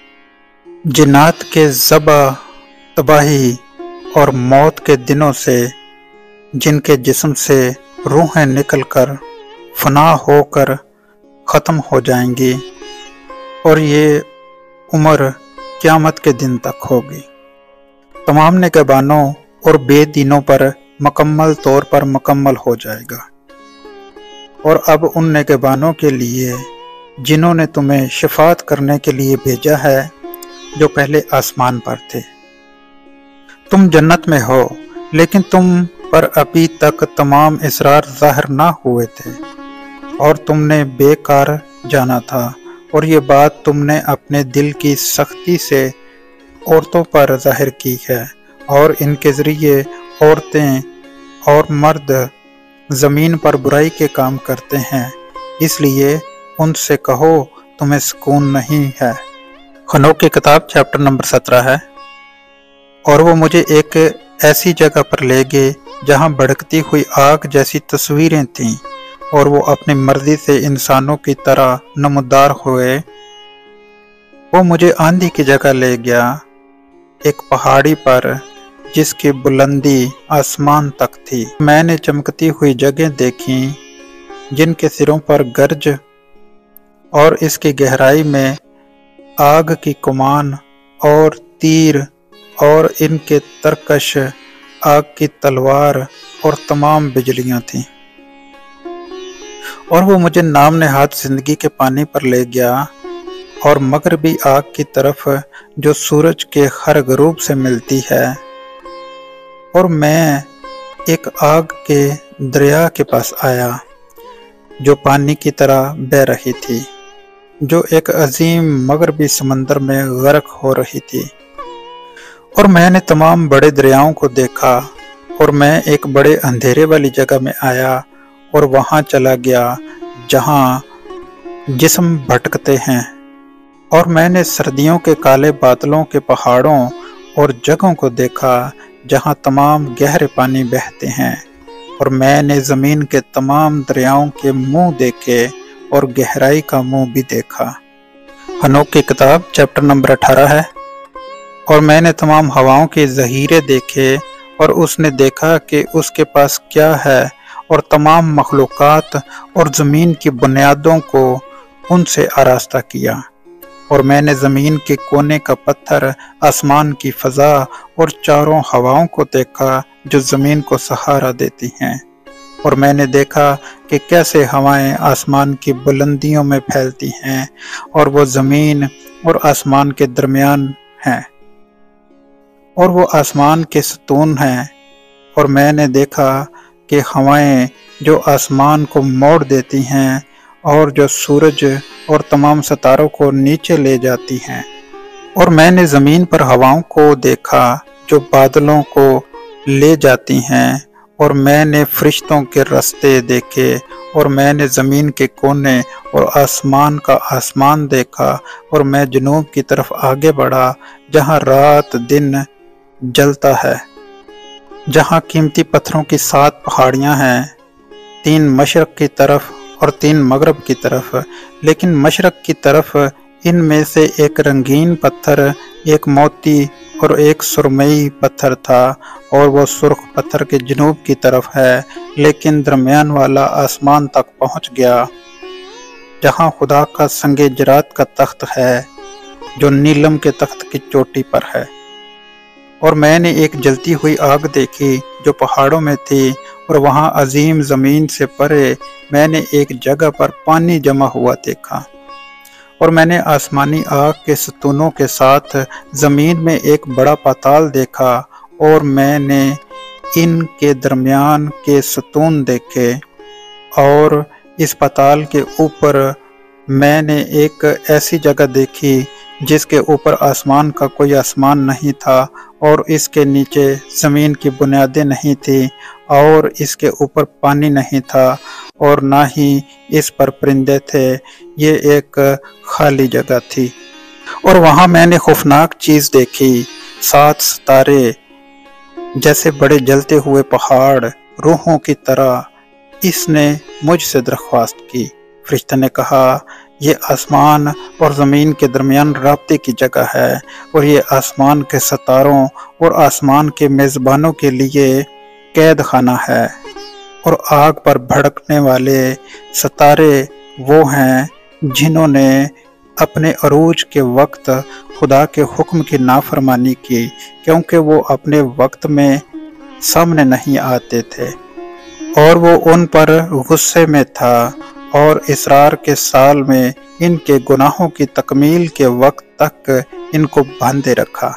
جنات کے ذبح، تباہی اور موت کے دنوں سے، جن کے جسم سے روحیں نکل کر فنا ہو کر ختم ہو جائیں گی، اور یہ عمر قیامت کے دن تک ہوگی۔ تمام نگہبانوں اور بے دینوں پر مکمل طور پر مکمل ہو جائے گا، اور اب ان نگہبانوں کے لیے جنہوں نے تمہیں شفاعت کرنے کے لیے بھیجا ہے جو پہلے آسمان پر تھے۔ تم جنت میں ہو، لیکن تم پر ابھی تک تمام اسرار ظاہر نہ ہوئے تھے، اور تم نے بے کار جانا تھا، اور یہ بات تم نے اپنے دل کی سختی سے عورتوں پر ظاہر کی ہے، اور ان کے ذریعے عورتیں اور مرد زمین پر برائی کے کام کرتے ہیں، اس لیے ان سے کہو تمہیں سکون نہیں ہے۔ خنوک کی کتاب چیپٹر نمبر سترہ ہے۔ اور وہ مجھے ایک ایسی جگہ پر لے گئے جہاں بھڑکتی ہوئی آگ جیسی تصویریں تھیں، اور وہ اپنی مرضی سے انسانوں کی طرح نمودار ہوئے۔ وہ مجھے آندھی کی جگہ لے گیا، ایک پہاڑی پر جس کی بلندی آسمان تک تھی۔ میں نے چمکتی ہوئی جگہیں دیکھیں جن کے سروں پر گرج، اور اس کی گہرائی میں آگ کی کمان اور تیر، اور ان کے ترکش آگ کی تلوار اور تمام بجلیاں تھیں۔ اور وہ مجھے نام نہاد زندگی کے پانی پر لے گیا، اور مغربی آگ کی طرف جو سورج کے ہر غروب سے ملتی ہے، اور میں ایک آگ کے دریا کے پاس آیا جو پانی کی طرح بہہ رہی تھی، جو ایک عظیم مغربی سمندر میں غرق ہو رہی تھی۔ اور میں نے تمام بڑے دریاؤں کو دیکھا، اور میں ایک بڑے اندھیرے والی جگہ میں آیا، اور وہاں چلا گیا جہاں جسم بھٹکتے ہیں، اور میں نے سردیوں کے کالے بادلوں کے پہاڑوں اور جگہوں کو دیکھا جہاں تمام گہرے پانی بہتے ہیں، اور میں نے زمین کے تمام دریاؤں کے منہ دیکھے اور گہرائی کا منہ بھی دیکھا۔ ہنوک کی کتاب چیپٹر نمبر اٹھارہ ہے۔ اور میں نے تمام ہواؤں کے ذخیرے دیکھے اور اس نے دیکھا کہ اس کے پاس کیا ہے، اور تمام مخلوقات اور زمین کی بنیادوں کو ان سے آراستہ کیا۔ اور میں نے زمین کے کونے کا پتھر، آسمان کی فضا اور چاروں ہواؤں کو دیکھا جو زمین کو سہارا دیتی ہیں۔ اور میں نے دیکھا کہ کیسے ہوائیں آسمان کی بلندیوں میں پھیلتی ہیں اور وہ زمین اور آسمان کے درمیان ہیں، اور وہ آسمان کے ستون ہیں۔ اور میں نے دیکھا کہ ہوائیں جو آسمان کو موڑ دیتی ہیں اور جو سورج اور تمام ستاروں کو نیچے لے جاتی ہیں۔ اور میں نے زمین پر ہواؤں کو دیکھا جو بادلوں کو لے جاتی ہیں، اور میں نے فرشتوں کے رستے دیکھے، اور میں نے زمین کے کونے اور آسمان کا آسمان دیکھا، اور میں جنوب کی طرف آگے بڑھا جہاں رات دن جلتا ہے، جہاں قیمتی پتھروں کی سات پہاڑیاں ہیں، تین مشرق کی طرف اور تین مغرب کی طرف۔ لیکن مشرق کی طرف ان میں سے ایک رنگین پتھر، ایک موتی اور ایک سرمئی پتھر تھا، اور وہ سرخ پتھر کے جنوب کی طرف ہے، لیکن درمیان والا آسمان تک پہنچ گیا، جہاں خدا کا سنگ جرات کا تخت ہے جو نیلم کے تخت کی چوٹی پر ہے۔ اور میں نے ایک جلتی ہوئی آگ دیکھی جو پہاڑوں میں تھی، اور وہاں عظیم زمین سے پرے میں نے ایک جگہ پر پانی جمع ہوا دیکھا۔ اور میں نے آسمانی آگ کے ستونوں کے ساتھ زمین میں ایک بڑا پاتال دیکھا، اور میں نے ان کے درمیان کے ستون دیکھے۔ اور اس پاتال کے اوپر میں نے ایک ایسی جگہ دیکھی جس کے اوپر آسمان کا کوئی آسمان نہیں تھا، اور اس کے نیچے زمین کی بنیادیں نہیں تھی، اور اس کے اوپر پانی نہیں تھا، اور نہ ہی اس پر پرندے تھے۔ یہ ایک خالی جگہ تھی۔ اور وہاں میں نے خوفناک چیز دیکھی، سات ستارے جیسے بڑے جلتے ہوئے پہاڑ روحوں کی طرح۔ اس نے مجھ سے درخواست کی۔ فرشتے نے کہا، یہ آسمان اور زمین کے درمیان رابطے کی جگہ ہے، اور یہ آسمان کے ستاروں اور آسمان کے میزبانوں کے لیے قید خانہ ہے۔ اور آگ پر بھڑکنے والے ستارے وہ ہیں جنہوں نے اپنے عروج کے وقت خدا کے حکم کی نافرمانی کی، کیونکہ وہ اپنے وقت میں سامنے نہیں آتے تھے، اور وہ ان پر غصے میں تھا، اور اسرار کے سال میں ان کے گناہوں کی تکمیل کے وقت تک ان کو باندھے رکھا۔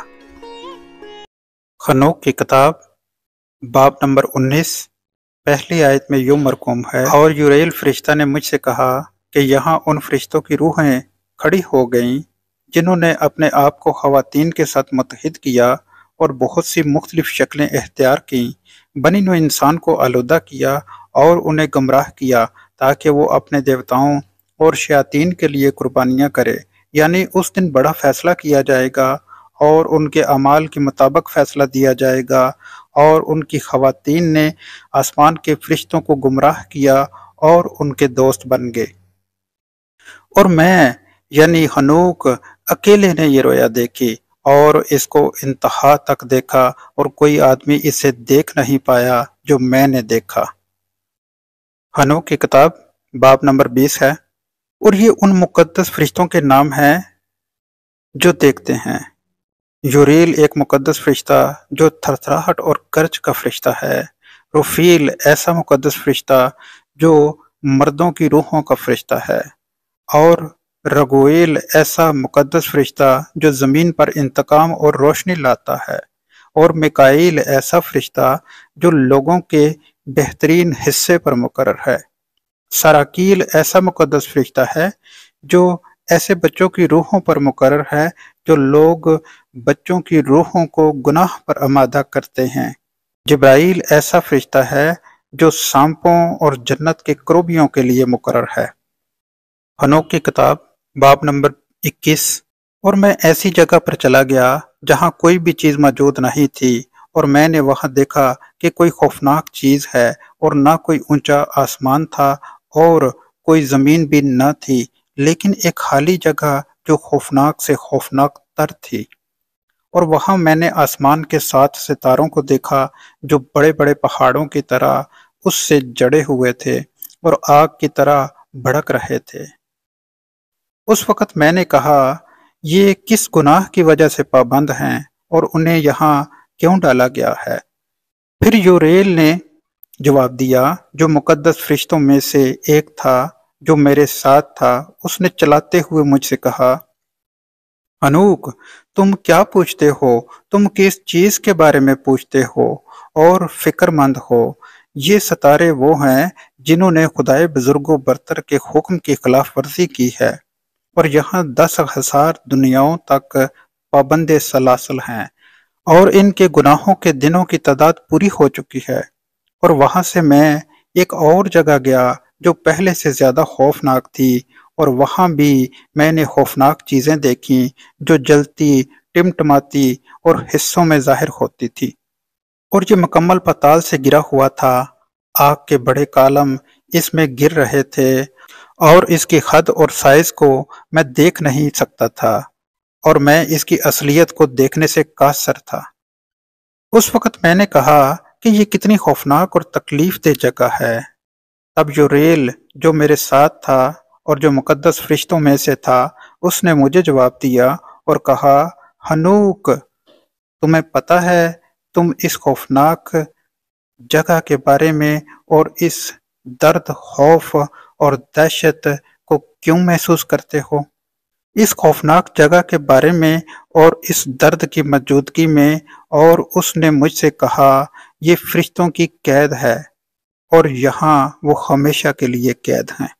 ہنوک کی کتاب باب نمبر انیس، پہلی آیت میں یوں مرقوم ہے، اور یوریل فرشتہ نے مجھ سے کہا کہ یہاں ان فرشتوں کی روحیں کھڑی ہو گئیں جنہوں نے اپنے آپ کو خواتین کے ساتھ متحد کیا اور بہت سی مختلف شکلیں اختیار کیں، بنی نوع انسان کو آلودہ کیا اور انہیں گمراہ کیا تاکہ وہ اپنے دیوتاؤں اور شیاطین کے لیے قربانیاں کرے۔ یعنی اس دن بڑا فیصلہ کیا جائے گا اور ان کے اعمال کے مطابق فیصلہ دیا جائے گا، اور ان کی خواتین نے آسمان کے فرشتوں کو گمراہ کیا اور ان کے دوست بن گئے۔ اور میں یعنی ہنوک اکیلے نے یہ رویا دیکھی اور اس کو انتہا تک دیکھا، اور کوئی آدمی اسے دیکھ نہیں پایا جو میں نے دیکھا۔ ہنوک کی کتاب باب نمبر بیس ہے، اور یہ ان مقدس فرشتوں کے نام ہیں جو دیکھتے ہیں۔ یوریل ایک مقدس فرشتہ جو تھرتھراہٹ اور گرج کا فرشتہ ہے۔ روفیل ایسا مقدس فرشتہ جو مردوں کی روحوں کا فرشتہ ہے، اور رگویل ایسا مقدس فرشتہ جو زمین پر انتقام اور روشنی لاتا ہے، اور میکائیل ایسا فرشتہ جو لوگوں کے بہترین حصے پر مقرر ہے۔ سراکیل ایسا مقدس فرشتہ ہے جو ایسے بچوں کی روحوں پر مقرر ہے جو لوگ بچوں کی روحوں کو گناہ پر آمادہ کرتے ہیں۔ جبرائیل ایسا فرشتہ ہے جو سانپوں اور جنت کے کروبیوں کے لیے مقرر ہے۔ ہنوک کی کتاب باب نمبر اکیس، اور میں ایسی جگہ پر چلا گیا جہاں کوئی بھی چیز موجود نہیں تھی، اور میں نے وہاں دیکھا کہ کوئی خوفناک چیز ہے اور نہ کوئی اونچا آسمان تھا اور کوئی زمین بھی نہ تھی، لیکن ایک خالی جگہ جو خوفناک سے خوفناک تر تھی۔ اور وہاں میں نے آسمان کے سات ستاروں کو دیکھا جو بڑے بڑے پہاڑوں کی طرح اس سے جڑے ہوئے تھے اور آگ کی طرح بھڑک رہے تھے۔ اس وقت میں نے کہا، یہ کس گناہ کی وجہ سے پابند ہیں اور انہیں یہاں کیوں ڈالا گیا ہے؟ پھر یوریل نے جواب دیا، جو مقدس فرشتوں میں سے ایک تھا جو میرے ساتھ تھا، اس نے چلاتے ہوئے مجھ سے کہا، ہنوک، تم کیا پوچھتے ہو؟ تم کس چیز کے بارے میں پوچھتے ہو اور فکر مند ہو؟ یہ ستارے وہ ہیں جنہوں نے خدائے بزرگ و برتر کے حکم کی خلاف ورزی کی ہے، اور یہاں دس ہزار دنیاؤں تک پابند سلاسل ہیں، اور ان کے گناہوں کے دنوں کی تعداد پوری ہو چکی ہے۔ اور وہاں سے میں ایک اور جگہ گیا جو پہلے سے زیادہ خوفناک تھی، اور وہاں بھی میں نے خوفناک چیزیں دیکھیں جو جلتی، ٹمٹماتی اور حصوں میں ظاہر ہوتی تھی، اور یہ مکمل پتال سے گرا ہوا تھا۔ آگ کے بڑے کالم اس میں گر رہے تھے، اور اس کی حد اور سائز کو میں دیکھ نہیں سکتا تھا، اور میں اس کی اصلیت کو دیکھنے سے قاصر تھا۔ اس وقت میں نے کہا کہ یہ کتنی خوفناک اور تکلیف دہ جگہ ہے۔ تب یوریل جو میرے ساتھ تھا اور جو مقدس فرشتوں میں سے تھا، اس نے مجھے جواب دیا اور کہا، ہنوک، تمہیں پتہ ہے تم اس خوفناک جگہ کے بارے میں اور اس درد، خوف اور دہشت کو کیوں محسوس کرتے ہو؟ اس خوفناک جگہ کے بارے میں اور اس درد کی موجودگی میں، اور اس نے مجھ سے کہا، یہ فرشتوں کی قید ہے اور یہاں وہ ہمیشہ کے لیے قید ہیں۔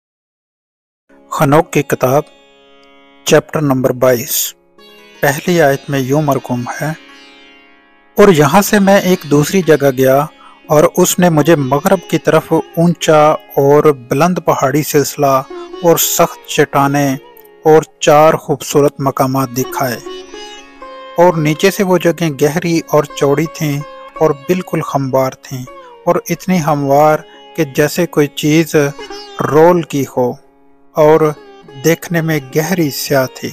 ہنوک کی کتاب چیپٹر نمبر بائیس، پہلی آیت میں یوں مرقوم ہے، اور یہاں سے میں ایک دوسری جگہ گیا اور اس نے مجھے مغرب کی طرف اونچا اور بلند پہاڑی سلسلہ اور سخت چٹانیں اور چار خوبصورت مقامات دکھائے، اور نیچے سے وہ جگہیں گہری اور چوڑی تھیں اور بالکل ہموار تھیں، اور اتنی ہموار کہ جیسے کوئی چیز رول کی ہو، اور دیکھنے میں گہری سیاہ تھی۔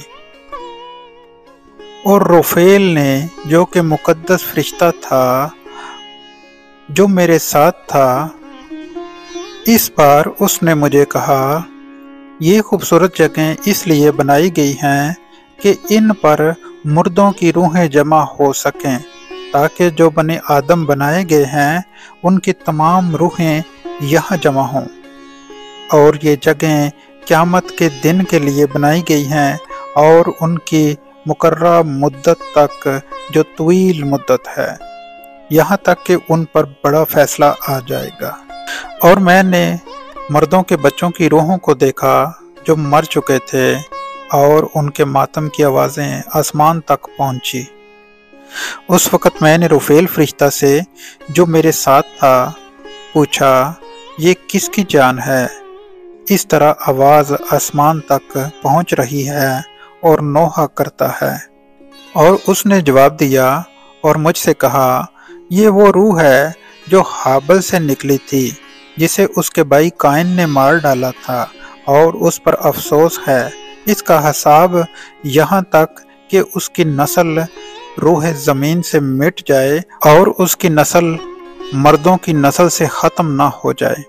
اور روفیل نے جو کہ مقدس فرشتہ تھا جو میرے ساتھ تھا، اس بار اس نے مجھے کہا، یہ خوبصورت جگہیں اس لیے بنائی گئی ہیں کہ ان پر مردوں کی روحیں جمع ہو سکیں، تاکہ جو بنی آدم بنائے گئے ہیں ان کی تمام روحیں یہاں جمع ہوں۔ اور یہ جگہیں قیامت کے دن کے لیے بنائی گئی ہیں، اور ان کی مقررہ مدت تک جو طویل مدت ہے، یہاں تک کہ ان پر بڑا فیصلہ آ جائے گا۔ اور میں نے مردوں کے بچوں کی روحوں کو دیکھا جو مر چکے تھے، اور ان کے ماتم کی آوازیں آسمان تک پہنچی۔ اس وقت میں نے روفیل فرشتہ سے جو میرے ساتھ تھا پوچھا، یہ کس کی جان ہے؟ اس طرح آواز آسمان تک پہنچ رہی ہے اور نوحہ کرتا ہے۔ اور اس نے جواب دیا اور مجھ سے کہا، یہ وہ روح ہے جو ہابل سے نکلی تھی، جسے اس کے بھائی قائن نے مار ڈالا تھا، اور اس پر افسوس ہے۔ اس کا حساب یہاں تک کہ اس کی نسل روح زمین سے مٹ جائے اور اس کی نسل مردوں کی نسل سے ختم نہ ہو جائے۔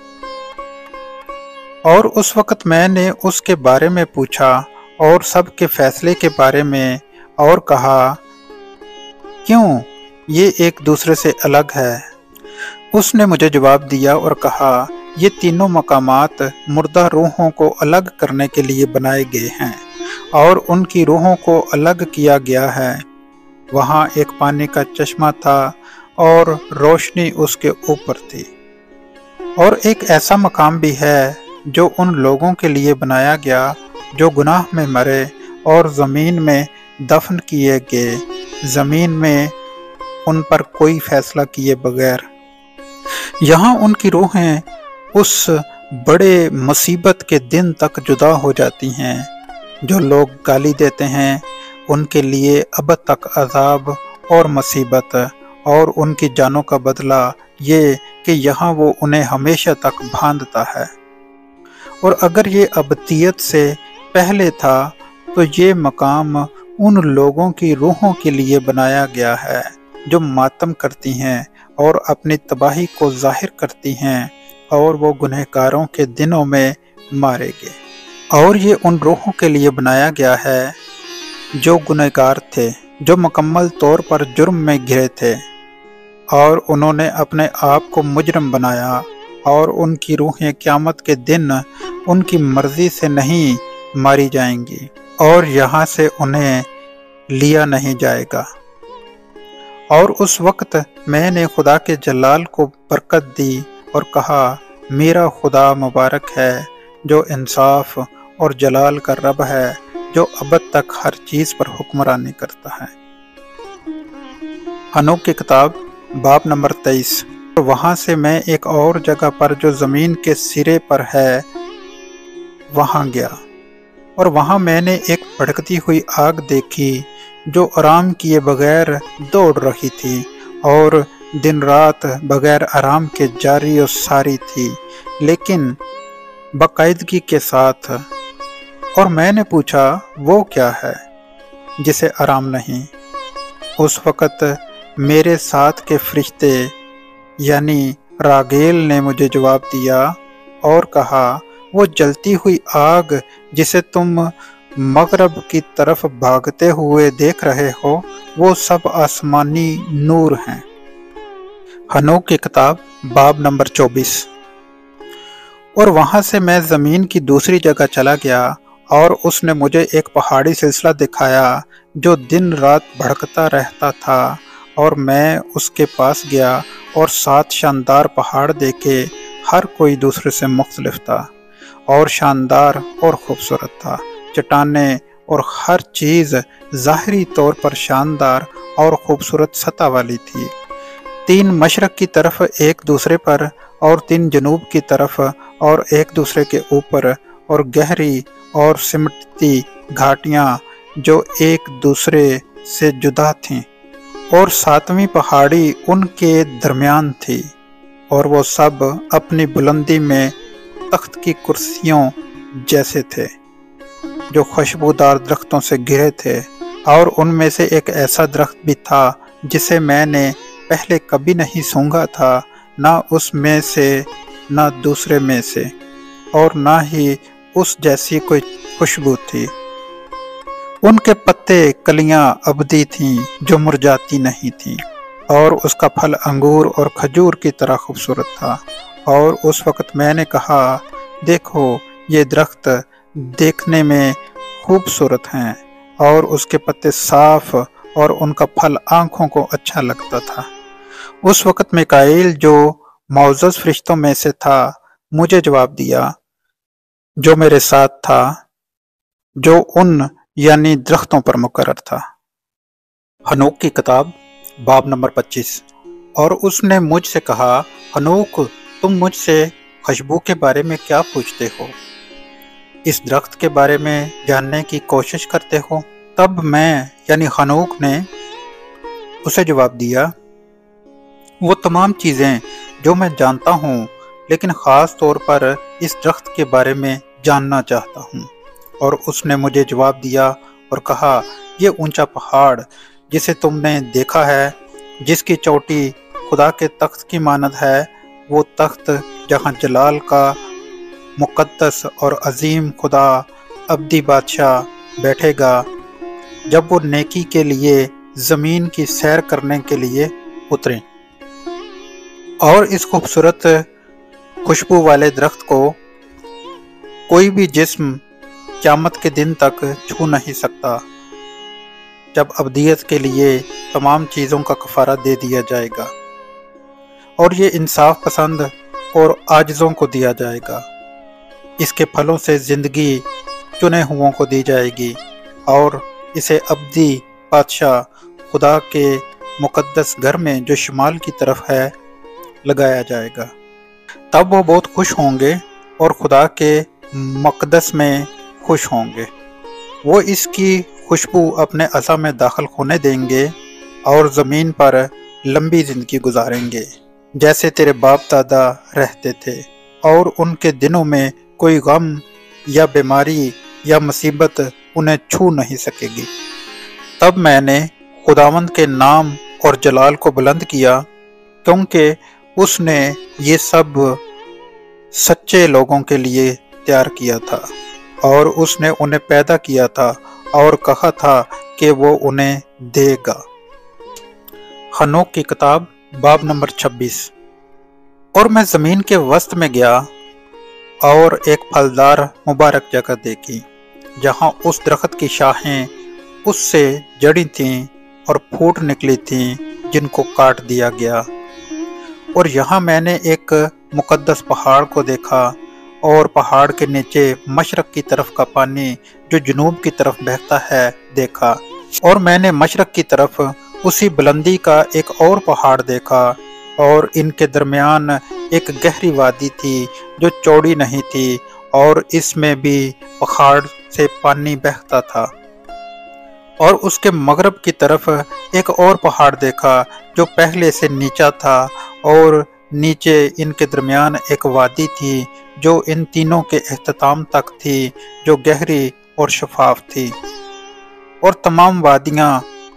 اور اس وقت میں نے اس کے بارے میں پوچھا اور سب کے فیصلے کے بارے میں، اور کہا، کیوں یہ ایک دوسرے سے الگ ہے؟ اس نے مجھے جواب دیا اور کہا، یہ تینوں مقامات مردہ روحوں کو الگ کرنے کے لیے بنائے گئے ہیں، اور ان کی روحوں کو الگ کیا گیا ہے۔ وہاں ایک پانی کا چشمہ تھا اور روشنی اس کے اوپر تھی۔ اور ایک ایسا مقام بھی ہے جو ان لوگوں کے لیے بنایا گیا جو گناہ میں مرے اور زمین میں دفن کیے گئے، زمین میں ان پر کوئی فیصلہ کیے بغیر۔ یہاں ان کی روحیں اس بڑے مصیبت کے دن تک جدا ہو جاتی ہیں۔ جو لوگ گالی دیتے ہیں ان کے لیے ابد تک عذاب اور مصیبت اور ان کی جانوں کا بدلہ یہ کہ یہاں وہ انہیں ہمیشہ تک باندھتا ہے۔ اور اگر یہ ابدیت سے پہلے تھا تو یہ مقام ان لوگوں کی روحوں کے لیے بنایا گیا ہے جو ماتم کرتی ہیں اور اپنی تباہی کو ظاہر کرتی ہیں، اور وہ گنہگاروں کے دنوں میں مارے گئے۔ اور یہ ان روحوں کے لیے بنایا گیا ہے جو گنہگار تھے، جو مکمل طور پر جرم میں گھرے تھے، اور انہوں نے اپنے آپ کو مجرم بنایا، اور ان کی روحیں قیامت کے دن ان کی مرضی سے نہیں ماری جائیں گی، اور یہاں سے انہیں لیا نہیں جائے گا۔ اور اس وقت میں نے خدا کے جلال کو برکت دی اور کہا، میرا خدا مبارک ہے جو انصاف اور جلال کا رب ہے، جو ابد تک ہر چیز پر حکمرانی کرتا ہے۔ ہنوک کی کتاب باب نمبر تیئیس۔ وہاں سے میں ایک اور جگہ پر جو زمین کے سرے پر ہے وہاں گیا، اور وہاں میں نے ایک بھڑکتی ہوئی آگ دیکھی جو آرام کیے بغیر دوڑ رہی تھی اور دن رات بغیر آرام کے جاری و ساری تھی، لیکن باقاعدگی کے ساتھ۔ اور میں نے پوچھا، وہ کیا ہے جسے آرام نہیں؟ اس وقت میرے ساتھ کے فرشتے یعنی راگیل نے مجھے جواب دیا اور کہا، وہ جلتی ہوئی آگ جسے تم مغرب کی طرف بھاگتے ہوئے دیکھ رہے ہو، وہ سب آسمانی نور ہیں۔ ہنوک کی کتاب باب نمبر چوبیس۔ اور وہاں سے میں زمین کی دوسری جگہ چلا گیا، اور اس نے مجھے ایک پہاڑی سلسلہ دکھایا جو دن رات بھڑکتا رہتا تھا، اور میں اس کے پاس گیا اور سات شاندار پہاڑ دیکھے، ہر کوئی دوسرے سے مختلف تھا اور شاندار اور خوبصورت تھا۔ چٹانیں اور ہر چیز ظاہری طور پر شاندار اور خوبصورت سطح والی تھی۔ تین مشرق کی طرف ایک دوسرے پر، اور تین جنوب کی طرف اور ایک دوسرے کے اوپر، اور گہری اور سمٹتی گھاٹیاں جو ایک دوسرے سے جدا تھیں، اور ساتویں پہاڑی ان کے درمیان تھی، اور وہ سب اپنی بلندی میں تخت کی کرسیوں جیسے تھے جو خوشبودار درختوں سے گھرے تھے، اور ان میں سے ایک ایسا درخت بھی تھا جسے میں نے پہلے کبھی نہیں سونگھا تھا، نہ اس میں سے نہ دوسرے میں سے، اور نہ ہی اس جیسی کوئی خوشبو تھی۔ ان کے پتے کلیاں ابدی تھیں جو مرجاتی نہیں تھیں، اور اس کا پھل انگور اور کھجور کی طرح خوبصورت تھا۔ اور اس وقت میں نے کہا، دیکھو، یہ درخت دیکھنے میں خوبصورت ہیں، اور اس کے پتے صاف، اور ان کا پھل آنکھوں کو اچھا لگتا تھا۔ اس وقت میکائیل جو معزز فرشتوں میں سے تھا مجھے جواب دیا، جو میرے ساتھ تھا، جو ان یعنی درختوں پر مقرر تھا۔ ہنوک کی کتاب باب نمبر پچیس۔ اور اس نے مجھ سے کہا، ہنوک، تم مجھ سے خوشبو کے بارے میں کیا پوچھتے ہو؟ اس درخت کے بارے میں جاننے کی کوشش کرتے ہو؟ تب میں یعنی ہنوک نے اسے جواب دیا، وہ تمام چیزیں جو میں جانتا ہوں، لیکن خاص طور پر اس درخت کے بارے میں جاننا چاہتا ہوں۔ اور اس نے مجھے جواب دیا اور کہا، یہ اونچا پہاڑ جسے تم نے دیکھا ہے، جس کی چوٹی خدا کے تخت کی مانند ہے، وہ تخت جہاں جلال کا مقدس اور عظیم خدا ابدی بادشاہ بیٹھے گا، جب وہ نیکی کے لیے زمین کی سیر کرنے کے لیے اتریں۔ اور اس خوبصورت خوشبو والے درخت کو کوئی بھی جسم قیامت کے دن تک چھو نہیں سکتا، جب ابدیت کے لیے تمام چیزوں کا کفارہ دے دیا جائے گا، اور یہ انصاف پسند اور عاجزوں کو دیا جائے گا۔ اس کے پھلوں سے زندگی چنے ہوئوں کو دی جائے گی، اور اسے ابدی بادشاہ خدا کے مقدس گھر میں جو شمال کی طرف ہے لگایا جائے گا۔ تب وہ بہت خوش ہوں گے اور خدا کے مقدس میں خوش ہوں گے۔ وہ اس کی خوشبو اپنے عصا میں داخل ہونے دیں گے، اور زمین پر لمبی زندگی گزاریں گے جیسے تیرے باپ دادا رہتے تھے، اور ان کے دنوں میں کوئی غم یا بیماری یا مصیبت انہیں چھو نہیں سکے گی۔ تب میں نے خداوند کے نام اور جلال کو بلند کیا، کیونکہ اس نے یہ سب سچے لوگوں کے لیے تیار کیا تھا، اور اس نے انہیں پیدا کیا تھا اور کہا تھا کہ وہ انہیں دے گا۔ ہنوک کی کتاب باب نمبر چھبیس۔ اور میں زمین کے وسط میں گیا اور ایک پھلدار مبارک جگہ دیکھی، جہاں اس درخت کی شاخیں اس سے جڑی تھیں اور پھوٹ نکلی تھیں جن کو کاٹ دیا گیا۔ اور یہاں میں نے ایک مقدس پہاڑ کو دیکھا، اور پہاڑ کے نیچے مشرق کی طرف کا پانی جو جنوب کی طرف بہتا ہے دیکھا۔ اور میں نے مشرق کی طرف اسی بلندی کا ایک اور پہاڑ دیکھا، اور ان کے درمیان ایک گہری وادی تھی جو چوڑی نہیں تھی، اور اس میں بھی پہاڑ سے پانی بہتا تھا۔ اور اس کے مغرب کی طرف ایک اور پہاڑ دیکھا جو پہلے سے نیچا تھا، اور نیچے ان کے درمیان ایک وادی تھی جو ان تینوں کے اختتام تک تھی، جو گہری اور شفاف تھی۔ اور تمام وادیاں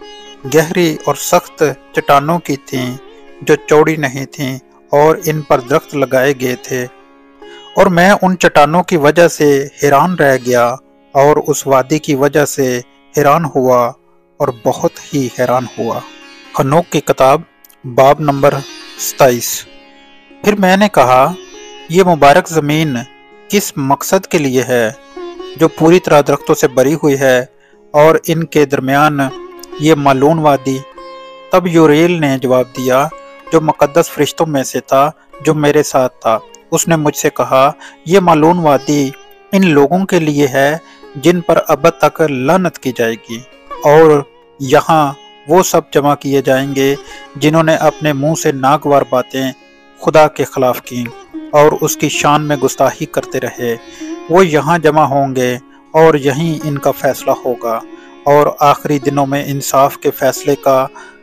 گہری اور سخت چٹانوں کی تھیں جو چوڑی نہیں تھیں، اور ان پر درخت لگائے گئے تھے۔ اور میں ان چٹانوں کی وجہ سے حیران رہ گیا، اور اس وادی کی وجہ سے حیران ہوا، اور بہت ہی حیران ہوا۔ ہنوک کی کتاب باب نمبر ستائیس۔ پھر میں نے کہا، یہ مبارک زمین کس مقصد کے لیے ہے جو پوری طرح درختوں سے بری ہوئی ہے، اور ان کے درمیان یہ مالون وادی؟ تب یوریل نے جواب دیا، جو مقدس فرشتوں میں سے تھا جو میرے ساتھ تھا، اس نے مجھ سے کہا، یہ مالون وادی ان لوگوں کے لیے ہے جن پر ابد تک لعنت کی جائے گی، اور یہاں وہ سب جمع کیے جائیں گے جنہوں نے اپنے منہ سے ناگوار باتیں خدا کے خلاف کی اور اس کی شان میں گستاخی کرتے رہے۔ وہ یہاں جمع ہوں گے، اور یہیں ان کا فیصلہ ہوگا، اور آخری دنوں میں انصاف کے فیصلے کا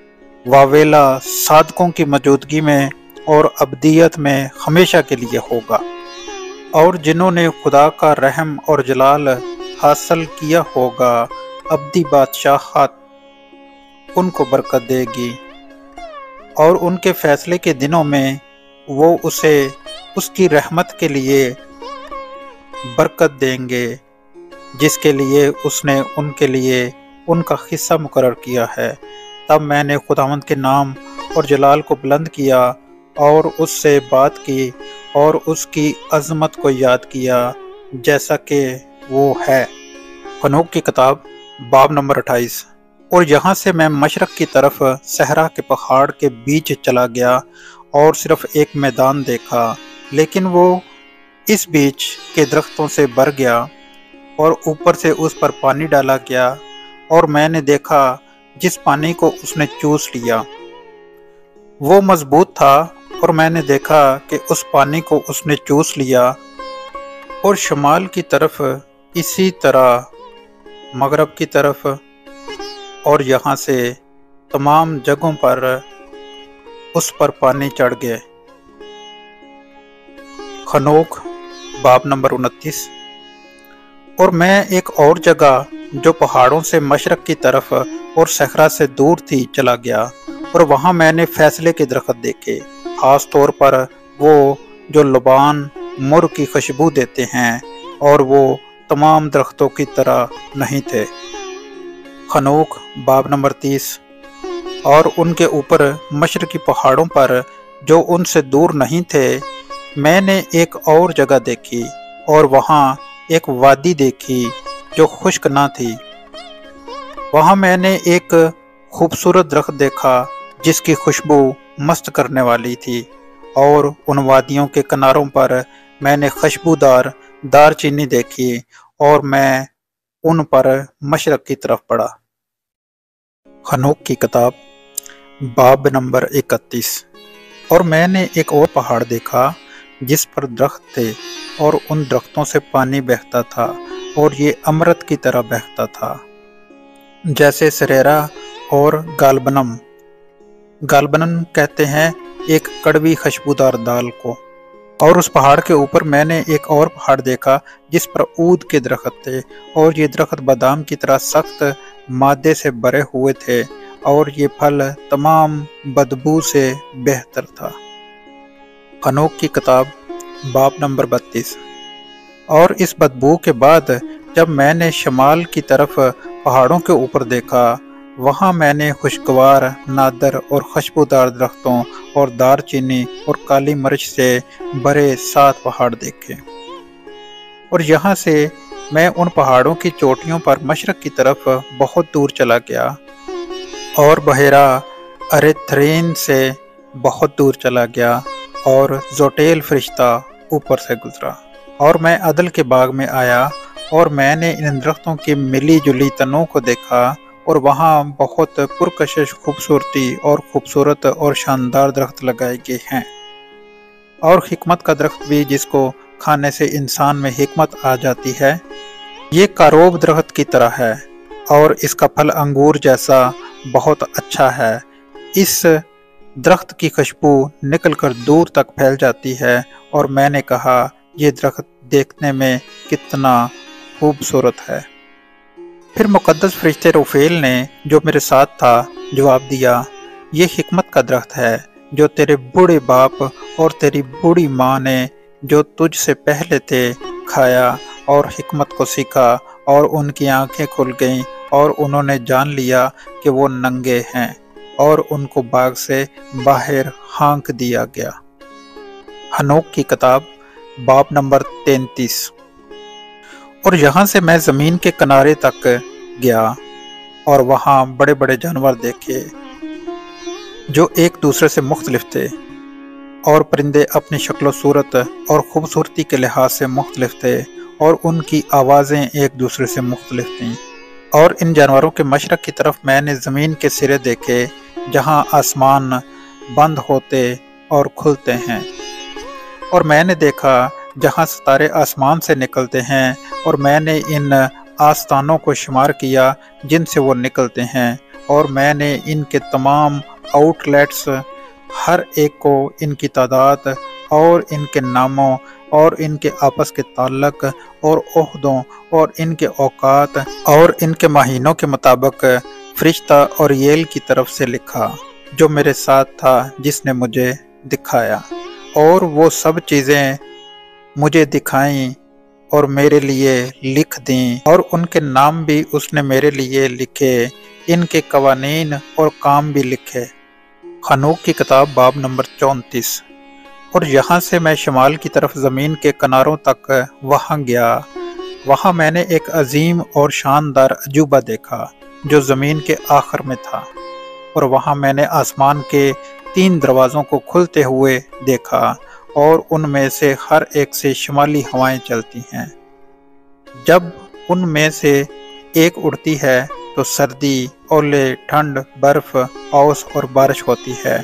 واویلا صادقوں کی موجودگی میں اور ابدیت میں ہمیشہ کے لیے ہوگا۔ اور جنہوں نے خدا کا رحم اور جلال حاصل کیا ہوگا، ابدی بادشاہت ان کو برکت دے گی، اور ان کے فیصلے کے دنوں میں وہ اسے اس کی رحمت کے لیے برکت دیں گے جس کے لیے اس نے ان کے لیے ان کا حصہ مقرر کیا ہے۔ تب میں نے خداوند کے نام اور جلال کو بلند کیا، اور اس سے بات کی، اور اس کی عظمت کو یاد کیا جیسا کہ وہ ہے۔ ہنوک کی کتاب باب نمبر اٹھائیس۔ اور یہاں سے میں مشرق کی طرف صحرا کے پہاڑ کے بیچ چلا گیا، اور صرف ایک میدان دیکھا، لیکن وہ اس بیچ کے درختوں سے بھر گیا، اور اوپر سے اس پر پانی ڈالا گیا، اور میں نے دیکھا جس پانی کو اس نے چوس لیا وہ مضبوط تھا، اور میں نے دیکھا کہ اس پانی کو اس نے چوس لیا، اور شمال کی طرف اسی طرح مغرب کی طرف، اور یہاں سے تمام جگہوں پر اس پر پانی چڑھ گئے۔ ہنوک باب نمبر انتیس۔ اور میں ایک اور جگہ جو پہاڑوں سے مشرق کی طرف اور صحرا سے دور تھی چلا گیا، اور وہاں میں نے فیصلے کے درخت دیکھے، خاص طور پر وہ جو لبان مر کی خوشبو دیتے ہیں، اور وہ تمام درختوں کی طرح نہیں تھے۔ ہنوک باب نمبر تیس۔ اور ان کے اوپر مشرقی پہاڑوں پر جو ان سے دور نہیں تھے، میں نے ایک اور جگہ دیکھی، اور وہاں ایک وادی دیکھی جو خشک نہ تھی۔ وہاں میں نے ایک خوبصورت درخت دیکھا جس کی خوشبو مست کرنے والی تھی، اور ان وادیوں کے کناروں پر میں نے خوشبودار دار چینی دیکھی، اور میں ان پر مشرق کی طرف پڑا۔ ہنوک کی کتاب باب نمبر اکتیس۔ اور میں نے ایک اور پہاڑ دیکھا جس پر درخت تھے، اور ان درختوں سے پانی بہتا تھا، اور یہ امرت کی طرح بہتا تھا، جیسے سریرا اور گالبنم۔ गालबनन कहते हैं एक कड़वी खुशबूदार दाल को। और उस पहाड़ के ऊपर मैंने एक और पहाड़ देखा जिस पर ऊद के दरख्त थे, और ये दरख्त बादाम की तरह सख्त मादे से भरे हुए थे, और ये फल तमाम बदबू से बेहतर था। हनोक की किताब बाब नंबर बत्तीस। और इस बदबू के बाद जब मैंने शमाल की तरफ पहाड़ों के ऊपर देखा, वहाँ मैंने खुशगवार, नादर और खुशबूदार दरख्तों और दारचीनी और काली मिर्च से भरे सात पहाड़ देखे। और यहाँ से मैं उन पहाड़ों की चोटियों पर मशरक की तरफ बहुत दूर चला गया, और बहेरा अरेथ्रीन से बहुत दूर चला गया, और जोटेल फरिश्ता ऊपर से गुजरा। और मैं अदल के बाग में आया, और मैंने इन दरख्तों की मिली जुली तनों को देखा, और वहाँ बहुत पुरकशिश खूबसूरती और खूबसूरत और शानदार दरख्त लगाए गए हैं। और हिकमत का दरख्त भी, जिसको खाने से इंसान में हिकमत आ जाती है, ये कारोब दरख्त की तरह है, और इसका फल अंगूर जैसा बहुत अच्छा है। इस दरख्त की खुशबू निकलकर दूर तक फैल जाती है। और मैंने कहा, ये दरख्त देखने में कितना खूबसूरत है। फिर मुकद्दस फरिश्ते रुफेल ने, जो मेरे साथ था, जवाब दिया, ये हिकमत का दरख्त है जो तेरे बूढ़े बाप और तेरी बूढ़ी माँ ने, जो तुझ से पहले थे, खाया और हिकमत को सीखा, और उनकी आंखें खुल गईं, और उन्होंने जान लिया कि वो नंगे हैं, और उनको बाग से बाहर हाँक दिया गया। हनोक की किताब बाब नंबर तैंतीस। और यहाँ से मैं ज़मीन के किनारे तक गया, और वहाँ बड़े बड़े जानवर देखे जो एक दूसरे से मुख्तलिफ थे, और परिंदे अपनी शक्ल सूरत और ख़ूबसूरती के लिहाज से मुख्तलिफ थे, और उनकी आवाज़ें एक दूसरे से मुख्तलिफ थीं। और इन जानवरों के मशरक़ की तरफ मैंने ज़मीन के सिरे देखे, जहाँ आसमान बंद होते और खुलते हैं। और मैंने देखा जहाँ सितारे आसमान से निकलते हैं, और मैंने इन आस्तानों को शुमार किया जिनसे वो निकलते हैं, और मैंने इनके तमाम आउटलेट्स, हर एक को इनकी तादाद और इनके नामों और इनके आपस के ताल्लुक और ओहदों और इनके औकात और इनके महीनों के मुताबिक फरिश्ता और येल की तरफ से लिखा, जो मेरे साथ था, जिसने मुझे दिखाया। और वो सब चीज़ें मुझे दिखाईं और मेरे लिए लिख दी, और उनके नाम भी उसने मेरे लिए लिखे, इनके कवानीन और काम भी लिखे। हनोक की किताब बाब नंबर चौंतीस। और यहाँ से मैं शमाल की तरफ ज़मीन के किनारों तक वहाँ गया। वहाँ मैंने एक अजीम और शानदार अजूबा देखा जो ज़मीन के आखिर में था, और वहाँ मैंने आसमान के तीन दरवाज़ों को खुलते हुए देखा, और उनमें से हर एक से शुमाली हवाएं चलती हैं। जब उनमें से एक उड़ती है तो सर्दी, ओले, ठंड, बर्फ, ओस और बारिश होती है।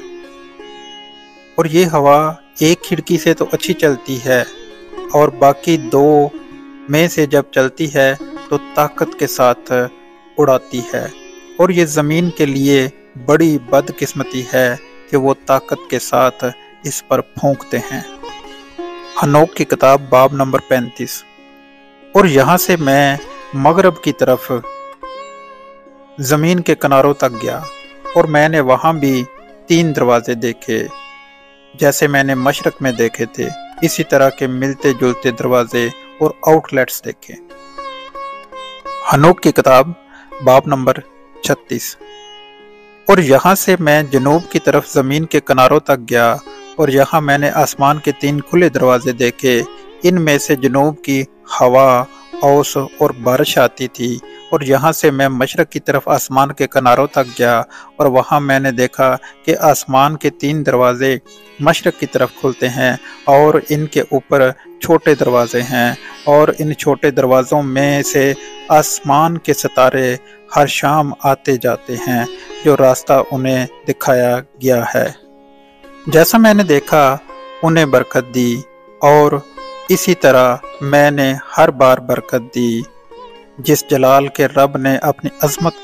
और ये हवा एक खिड़की से तो अच्छी चलती है, और बाकी दो में से जब चलती है तो ताकत के साथ उड़ाती है। और ये ज़मीन के लिए बड़ी बदकिस्मती है कि वो ताकत के साथ इस पर फूंकते हैं। हनोक की किताब बाब नंबर पैंतीस। और यहाँ से मैं मगरब की तरफ ज़मीन के किनारों तक गया, और मैंने वहाँ भी तीन दरवाजे देखे, जैसे मैंने मशरक में देखे थे। इसी तरह के मिलते जुलते दरवाजे और आउटलेट्स देखे। हनोक की किताब बाब नंबर छत्तीस। और यहाँ से मैं जनूब की तरफ ज़मीन के किनारों तक गया, और यहाँ मैंने आसमान के तीन खुले दरवाजे देखे। इनमें से जनूब की हवा, ओस और बारिश आती थी। और यहाँ से मैं मशरक़ की तरफ आसमान के किनारों तक गया, और वहाँ मैंने देखा कि आसमान के तीन दरवाजे मशरक़ की तरफ खुलते हैं, और इनके ऊपर छोटे दरवाजे हैं, और इन छोटे दरवाज़ों में से आसमान के सितारे हर शाम आते जाते हैं, जो रास्ता उन्हें दिखाया गया है। जैसा मैंने देखा उन्हें बरकत दी, और इसी तरह मैंने हर बार बरकत दी जिस जलाल के रब ने अपनी अज़मत को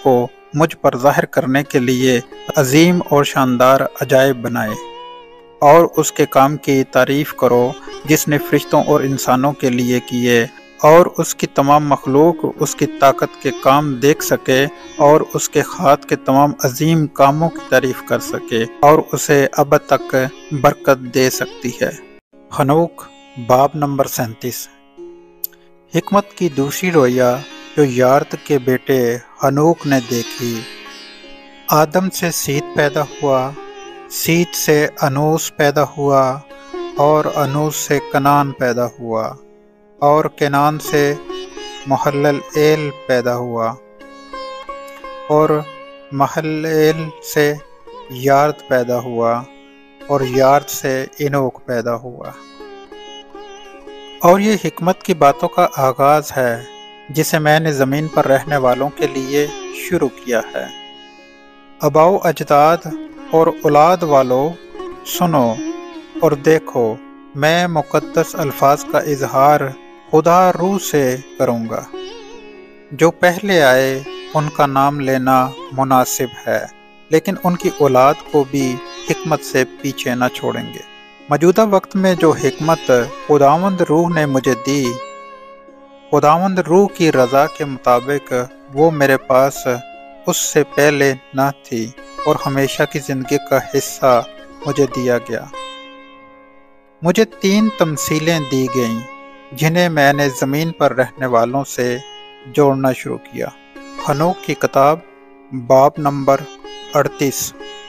مجھ پر ظاہر کرنے کے لیے عظیم اور شاندار عجائب بنائے، اور اس کے کام کی تعریف کرو جس نے فرشتوں اور انسانوں کے لیے کیے، اور اس کی تمام مخلوق اس کی طاقت کے کام دیکھ سکے اور اس کے ہاتھ کے تمام عظیم کاموں کی تعریف کر سکے اور اسے ابد تک برکت دے سکتی ہے۔ ہنوک باب نمبر سینتیس۔ حکمت کی دوسری رویا جو یارد کے بیٹے ہنوک نے دیکھی۔ آدم سے سیت پیدا ہوا، سیت سے انوس پیدا ہوا، اور انوس سے کنان پیدا ہوا، اور کنان سے محلل ایل پیدا ہوا، اور محلل سے یارد پیدا ہوا، اور یارد سے انوک پیدا ہوا۔ اور یہ حکمت کی باتوں کا آغاز ہے جسے میں نے زمین پر رہنے والوں کے لیے شروع کیا ہے۔ آباؤ اجداد اور اولاد والو سنو اور دیکھو، میں مقدس الفاظ کا اظہار خدا روح سے کروں گا۔ جو پہلے آئے ان کا نام لینا مناسب ہے، لیکن ان کی اولاد کو بھی حکمت سے پیچھے نہ چھوڑیں گے۔ موجودہ وقت میں جو حکمت خداوند روح نے مجھے دی، خداوند روح کی رضا کے مطابق وہ میرے پاس اس سے پہلے نہ تھی، اور ہمیشہ کی زندگی کا حصہ مجھے دیا گیا۔ مجھے تین تمثیلیں دی گئیں جنہیں میں نے زمین پر رہنے والوں سے جوڑنا شروع کیا۔ ہنوک کی کتاب باب نمبر اڑتیس۔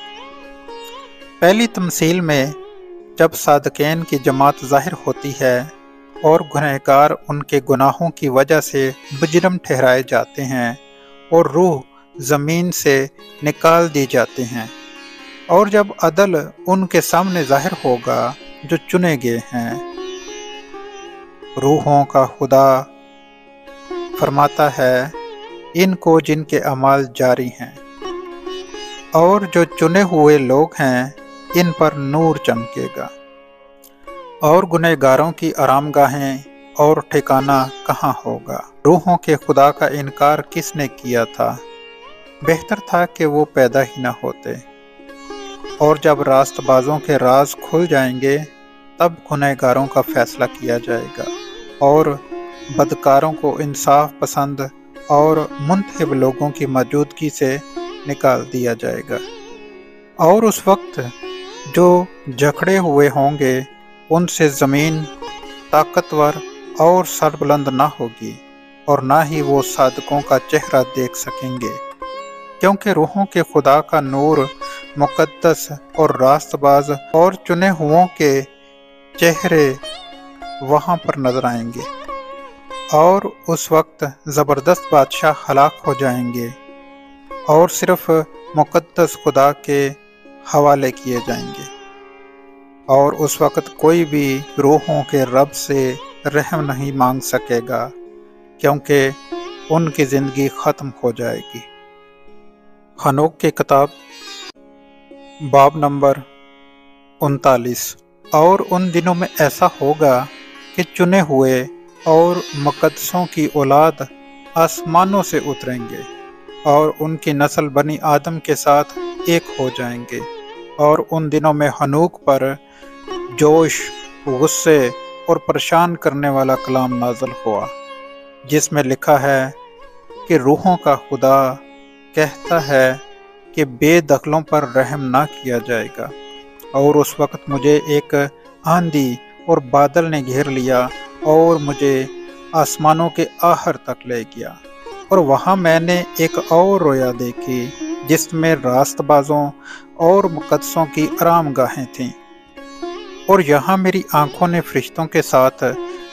پہلی تمثیل میں جب صادقین کی جماعت ظاہر ہوتی ہے اور گنہگار ان کے گناہوں کی وجہ سے مجرم ٹھہرائے جاتے ہیں اور روح زمین سے نکال دی جاتے ہیں، اور جب عدل ان کے سامنے ظاہر ہوگا جو چنے گئے ہیں، روحوں کا خدا فرماتا ہے ان کو جن کے اعمال جاری ہیں، اور جو چنے ہوئے لوگ ہیں ان پر نور چمکے گا، اور گنہگاروں کی آرام گاہیں اور ٹھکانہ کہاں ہوگا۔ روحوں کے خدا کا انکار کس نے کیا تھا؟ بہتر تھا کہ وہ پیدا ہی نہ ہوتے۔ اور جب راست بازوں کے راز کھل جائیں گے تب گنہگاروں کا فیصلہ کیا جائے گا، اور بدکاروں کو انصاف پسند اور منتخب لوگوں کی موجودگی سے نکال دیا جائے گا۔ اور اس وقت جو جکڑے ہوئے ہوں گے ان سے زمین طاقتور اور سربلند نہ ہوگی، اور نہ ہی وہ صادقوں کا چہرہ دیکھ سکیں گے، کیونکہ روحوں کے خدا کا نور مقدس اور راست باز اور چنے ہوئوں کے چہرے وہاں پر نظر آئیں گے، اور اس وقت زبردست بادشاہ ہلاک ہو جائیں گے اور صرف مقدس خدا کے حوالے کیے جائیں گے۔ اور اس وقت کوئی بھی روحوں کے رب سے رحم نہیں مانگ سکے گا، کیونکہ ان کی زندگی ختم ہو جائے گی۔ ہنوک کی کتاب باب نمبر انتالیس۔ اور ان دنوں میں ایسا ہوگا کہ چنے ہوئے اور مقدسوں کی اولاد آسمانوں سے اتریں گے، اور ان کی نسل بنی آدم کے ساتھ ایک ہو جائیں گے۔ اور ان دنوں میں ہنوک پر جوش، غصے اور پریشان کرنے والا کلام نازل ہوا، جس میں لکھا ہے کہ روحوں کا خدا کہتا ہے کہ بے دخلوں پر رحم نہ کیا جائے گا۔ اور اس وقت مجھے ایک آندھی اور بادل نے گھیر لیا اور مجھے آسمانوں کے آخر تک لے گیا، اور وہاں میں نے ایک اور رویا دیکھی جس میں راست بازوں اور مقدسوں کی آرام گاہیں تھیں، اور یہاں میری آنکھوں نے فرشتوں کے ساتھ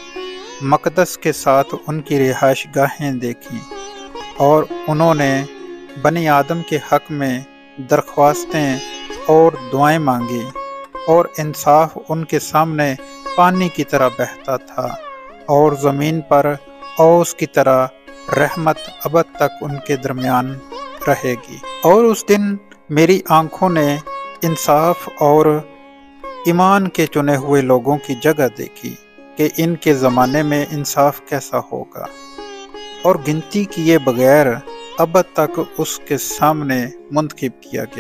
مقدس کے ساتھ ان کی رہائش گاہیں دیکھیں، اور انہوں نے بنی آدم کے حق میں درخواستیں اور دعائیں مانگی، اور انصاف ان کے سامنے پانی کی طرح بہتا تھا، اور زمین پر اوس کی طرح رحمت ابد تک ان کے درمیان رہے گی۔ اور اس دن میری آنکھوں نے انصاف اور ایمان کے چنے ہوئے لوگوں کی جگہ دیکھی کہ ان کے زمانے میں انصاف کیسا ہوگا، اور گنتی کیے بغیر ابد تک اس کے سامنے منتخب کیا گیا،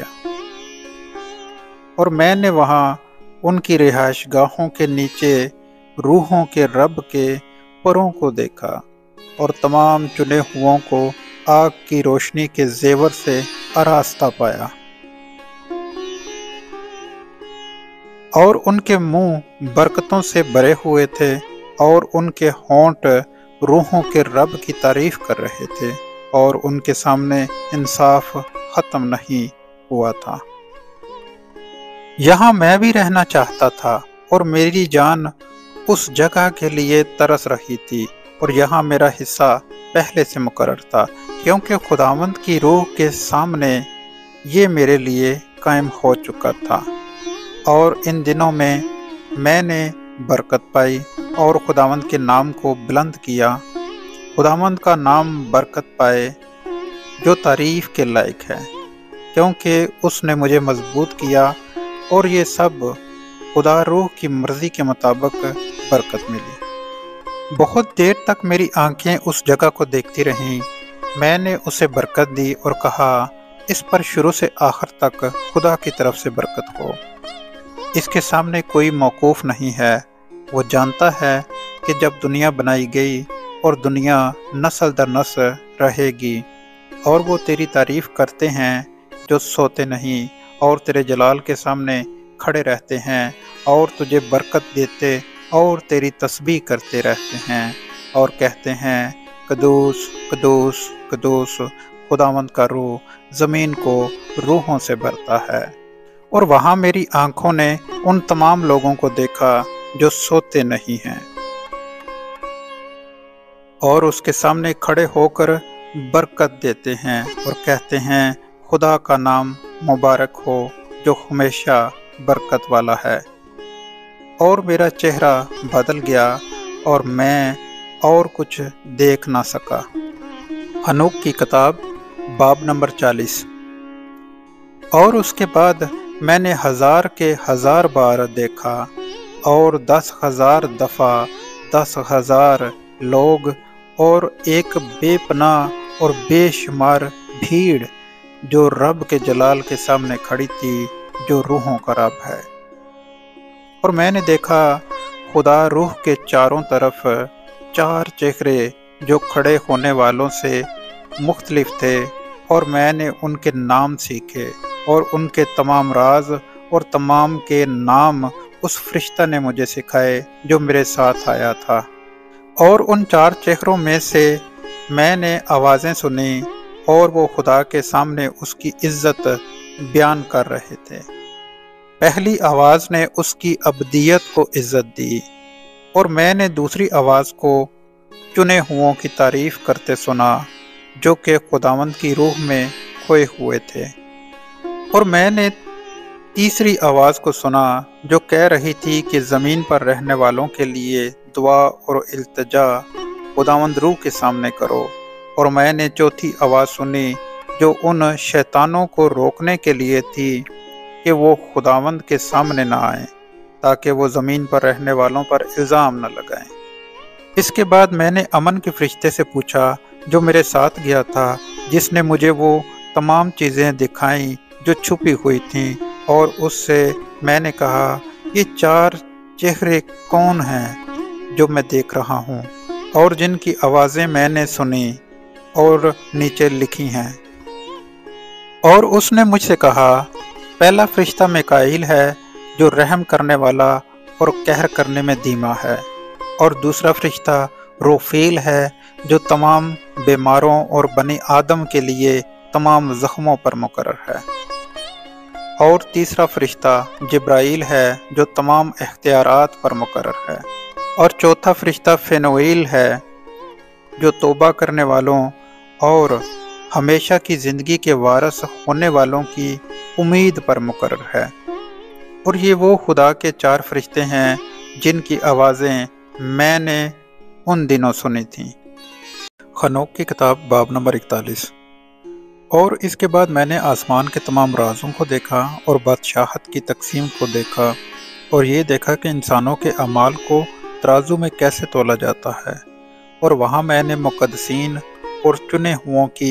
اور میں نے وہاں ان کی رہائش گاہوں کے نیچے روحوں کے رب کے پروں کو دیکھا، اور تمام چنے ہوئوں کو آگ کی روشنی کے زیور سے آراستہ پایا، اور ان کے منہ برکتوں سے بھرے ہوئے تھے، اور ان کے ہونٹ روحوں کے رب کی تعریف کر رہے تھے، اور ان کے سامنے انصاف ختم نہیں ہوا تھا۔ یہاں میں بھی رہنا چاہتا تھا، اور میری جان اس جگہ کے لیے ترس رہی تھی، اور یہاں میرا حصہ پہلے سے مقرر تھا، کیونکہ خداوند کی روح کے سامنے یہ میرے لیے قائم ہو چکا تھا۔ اور ان دنوں میں میں نے برکت پائی اور خداوند کے نام کو بلند کیا۔ خداوند کا نام برکت پائے جو تعریف کے لائق ہے، کیونکہ اس نے مجھے مضبوط کیا، اور یہ سب خدا روح کی مرضی کے مطابق برکت ملی۔ بہت دیر تک میری آنکھیں اس جگہ کو دیکھتی رہیں۔ میں نے اسے برکت دی اور کہا، اس پر شروع سے آخر تک خدا کی طرف سے برکت ہو۔ اس کے سامنے کوئی موقوف نہیں ہے۔ وہ جانتا ہے کہ جب دنیا بنائی گئی اور دنیا نسل در نسل رہے گی، اور وہ تیری تعریف کرتے ہیں جو سوتے نہیں، اور تیرے جلال کے سامنے کھڑے رہتے ہیں، اور تجھے برکت دیتے اور تیری تسبیح کرتے رہتے ہیں، اور کہتے ہیں، قدوس قدوس قدوس خداوند کا روح زمین کو روحوں سے بھرتا ہے۔ اور وہاں میری آنکھوں نے ان تمام لوگوں کو دیکھا جو سوتے نہیں ہیں، اور اس کے سامنے کھڑے ہو کر برکت دیتے ہیں اور کہتے ہیں، خدا کا نام مبارک ہو جو ہمیشہ برکت والا ہے۔ اور میرا چہرہ بدل گیا اور میں اور کچھ دیکھ نہ سکا۔ ہنوک کی کتاب باب نمبر چالیس۔ اور اس کے بعد میں نے ہزار کے ہزار بار دیکھا، اور دس ہزار دفعہ دس ہزار لوگ، اور ایک بے پناہ اور بے شمار بھیڑ جو رب کے جلال کے سامنے کھڑی تھی، جو روحوں کا رب ہے۔ اور میں نے دیکھا خدا روح کے چاروں طرف چار چہرے جو کھڑے ہونے والوں سے مختلف تھے، اور میں نے ان کے نام سیکھے، اور ان کے تمام راز اور تمام کے نام اس فرشتہ نے مجھے سکھائے جو میرے ساتھ آیا تھا۔ اور ان چار چہروں میں سے میں نے آوازیں سنی، اور وہ خدا کے سامنے اس کی عزت بیان کر رہے تھے۔ پہلی آواز نے اس کی ابدیت کو عزت دی، اور میں نے دوسری آواز کو چنے ہوں کی تعریف کرتے سنا جو کہ خداوند کی روح میں کھوئے ہوئے تھے۔ اور میں نے تیسری آواز کو سنا جو کہہ رہی تھی کہ زمین پر رہنے والوں کے لیے دعا اور التجا خداوند روح کے سامنے کرو۔ اور میں نے چوتھی آواز سنی جو ان شیطانوں کو روکنے کے لیے تھی کہ وہ خداوند کے سامنے نہ آئیں، تاکہ وہ زمین پر رہنے والوں پر الزام نہ لگائیں۔ اس کے بعد میں نے امن کے فرشتے سے پوچھا جو میرے ساتھ گیا تھا، جس نے مجھے وہ تمام چیزیں دکھائیں جو چھپی ہوئی تھیں، اور اس سے میں نے کہا، یہ چار چہرے کون ہیں جو میں دیکھ رہا ہوں، اور جن کی آوازیں میں نے سنی اور نیچے لکھی ہیں؟ اور اس نے مجھ سے کہا، پہلا فرشتہ میکائیل ہے جو رحم کرنے والا اور قہر کرنے میں دھیما ہے، اور دوسرا فرشتہ روفیل ہے جو تمام بیماروں اور بنی آدم کے لیے تمام زخموں پر مقرر ہے، اور تیسرا فرشتہ جبرائیل ہے جو تمام اختیارات پر مقرر ہے، اور چوتھا فرشتہ فینوئیل ہے جو توبہ کرنے والوں اور ہمیشہ کی زندگی کے وارث ہونے والوں کی امید پر مقرر ہے۔ اور یہ وہ خدا کے چار فرشتے ہیں جن کی آوازیں میں نے ان دنوں سنی تھیں۔ ہنوک کی کتاب باب نمبر اکتالیس۔ اور اس کے بعد میں نے آسمان کے تمام رازوں کو دیکھا اور بادشاہت کی تقسیم کو دیکھا، اور یہ دیکھا کہ انسانوں کے اعمال کو ترازو میں کیسے تولا جاتا ہے۔ اور وہاں میں نے مقدسین اور چنے ہوں کی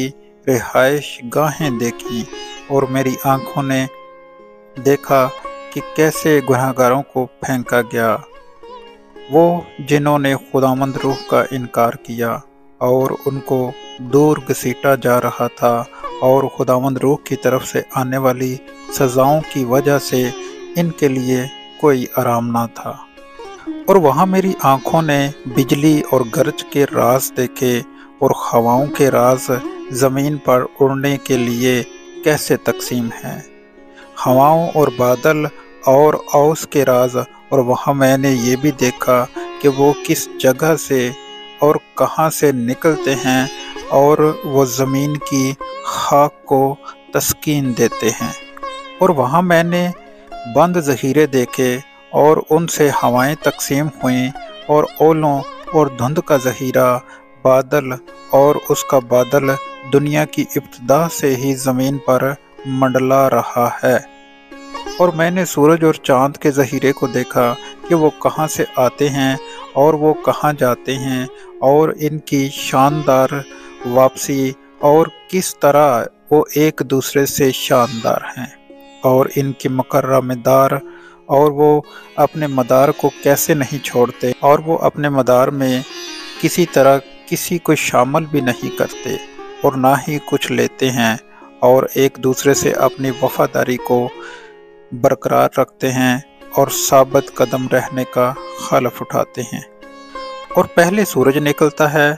रिहाइश गाहें देखीं और मेरी आंखों ने देखा कि कैसे गुनहगारों को फेंका गया। वो जिन्होंने खुदावंद रूह का इनकार किया और उनको दूर घसीटा जा रहा था, और खुदावंद रूह की तरफ से आने वाली सजाओं की वजह से इनके लिए कोई आराम ना था। और वहाँ मेरी आंखों ने बिजली और गरज के राज देखे और हवाओं के राज ज़मीन पर उड़ने के लिए कैसे तकसीम हैं, हवाओं और बादल और औस के राज। और वहाँ मैंने ये भी देखा कि वो किस जगह से और कहाँ से निकलते हैं, और वो ज़मीन की खाक को तस्कीन देते हैं। और वहाँ मैंने बंद ज़हीरे देखे और उनसे हवाएं तकसीम हुईं, और ओलों और धुंध का ज़हीरा बादल और उसका बादल दुनिया की इब्तिदा से ही ज़मीन पर मंडला रहा है। और मैंने सूरज और चाँद के ज़हीरे को देखा कि वो कहाँ से आते हैं और वो कहाँ जाते हैं, और इनकी शानदार वापसी और किस तरह वो एक दूसरे से शानदार हैं, और इनकी मकर्रा मदार, और वो अपने मदार को कैसे नहीं छोड़ते, और वो अपने मदार में किसी तरह किसी को शामिल भी नहीं करते और ना ही कुछ लेते हैं, और एक दूसरे से अपनी वफादारी को बरकरार रखते हैं और साबित कदम रहने का खलफ उठाते हैं। और पहले सूरज निकलता है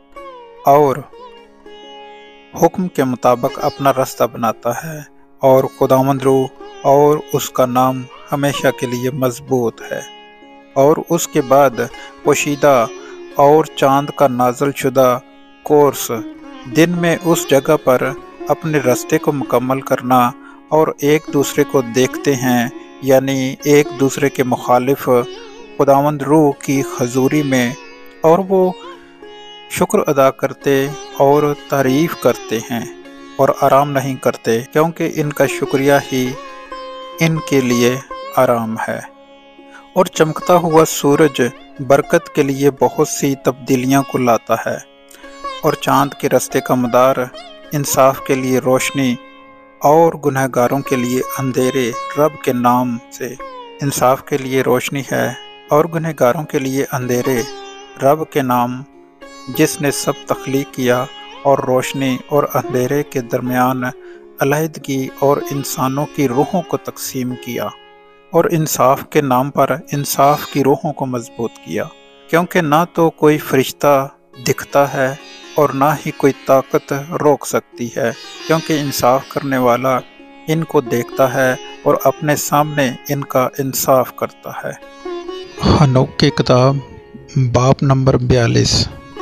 और हुक्म के मुताबिक अपना रास्ता बनाता है, और खुदावंद रूह और उसका नाम हमेशा के लिए मजबूत है। और उसके बाद पोशीदा और चांद का नाज़िल शुदा कोर्स दिन में उस जगह पर अपने रास्ते को मुकम्मल करना और एक दूसरे को देखते हैं, यानी एक दूसरे के मुखालिफ खुदावंद रूह की हजूरी में, और वो शुक्र अदा करते और तारीफ़ करते हैं और आराम नहीं करते, क्योंकि इनका शुक्रिया ही इनके लिए आराम है। और चमकता हुआ सूरज बरकत के लिए बहुत सी तब्दीलियां को लाता है, और चाँद के रास्ते का मदार इंसाफ के लिए रोशनी और गुनहगारों के लिए अंधेरे रब के नाम से। इंसाफ के लिए रोशनी है और गुनहगारों के लिए अंधेरे रब के नाम, जिसने सब तख्लीक किया और रोशनी और अंधेरे के दरमियान अलहदगी और इंसानों की रूहों को तकसीम किया, और इंसाफ के नाम पर इंसाफ की रूहों को मजबूत किया। क्योंकि ना तो कोई फरिश्ता दिखता है और ना ही कोई ताकत रोक सकती है, क्योंकि इंसाफ करने वाला इनको देखता है और अपने सामने इनका इंसाफ करता है। हनोक की किताब बाब नंबर बयालीस।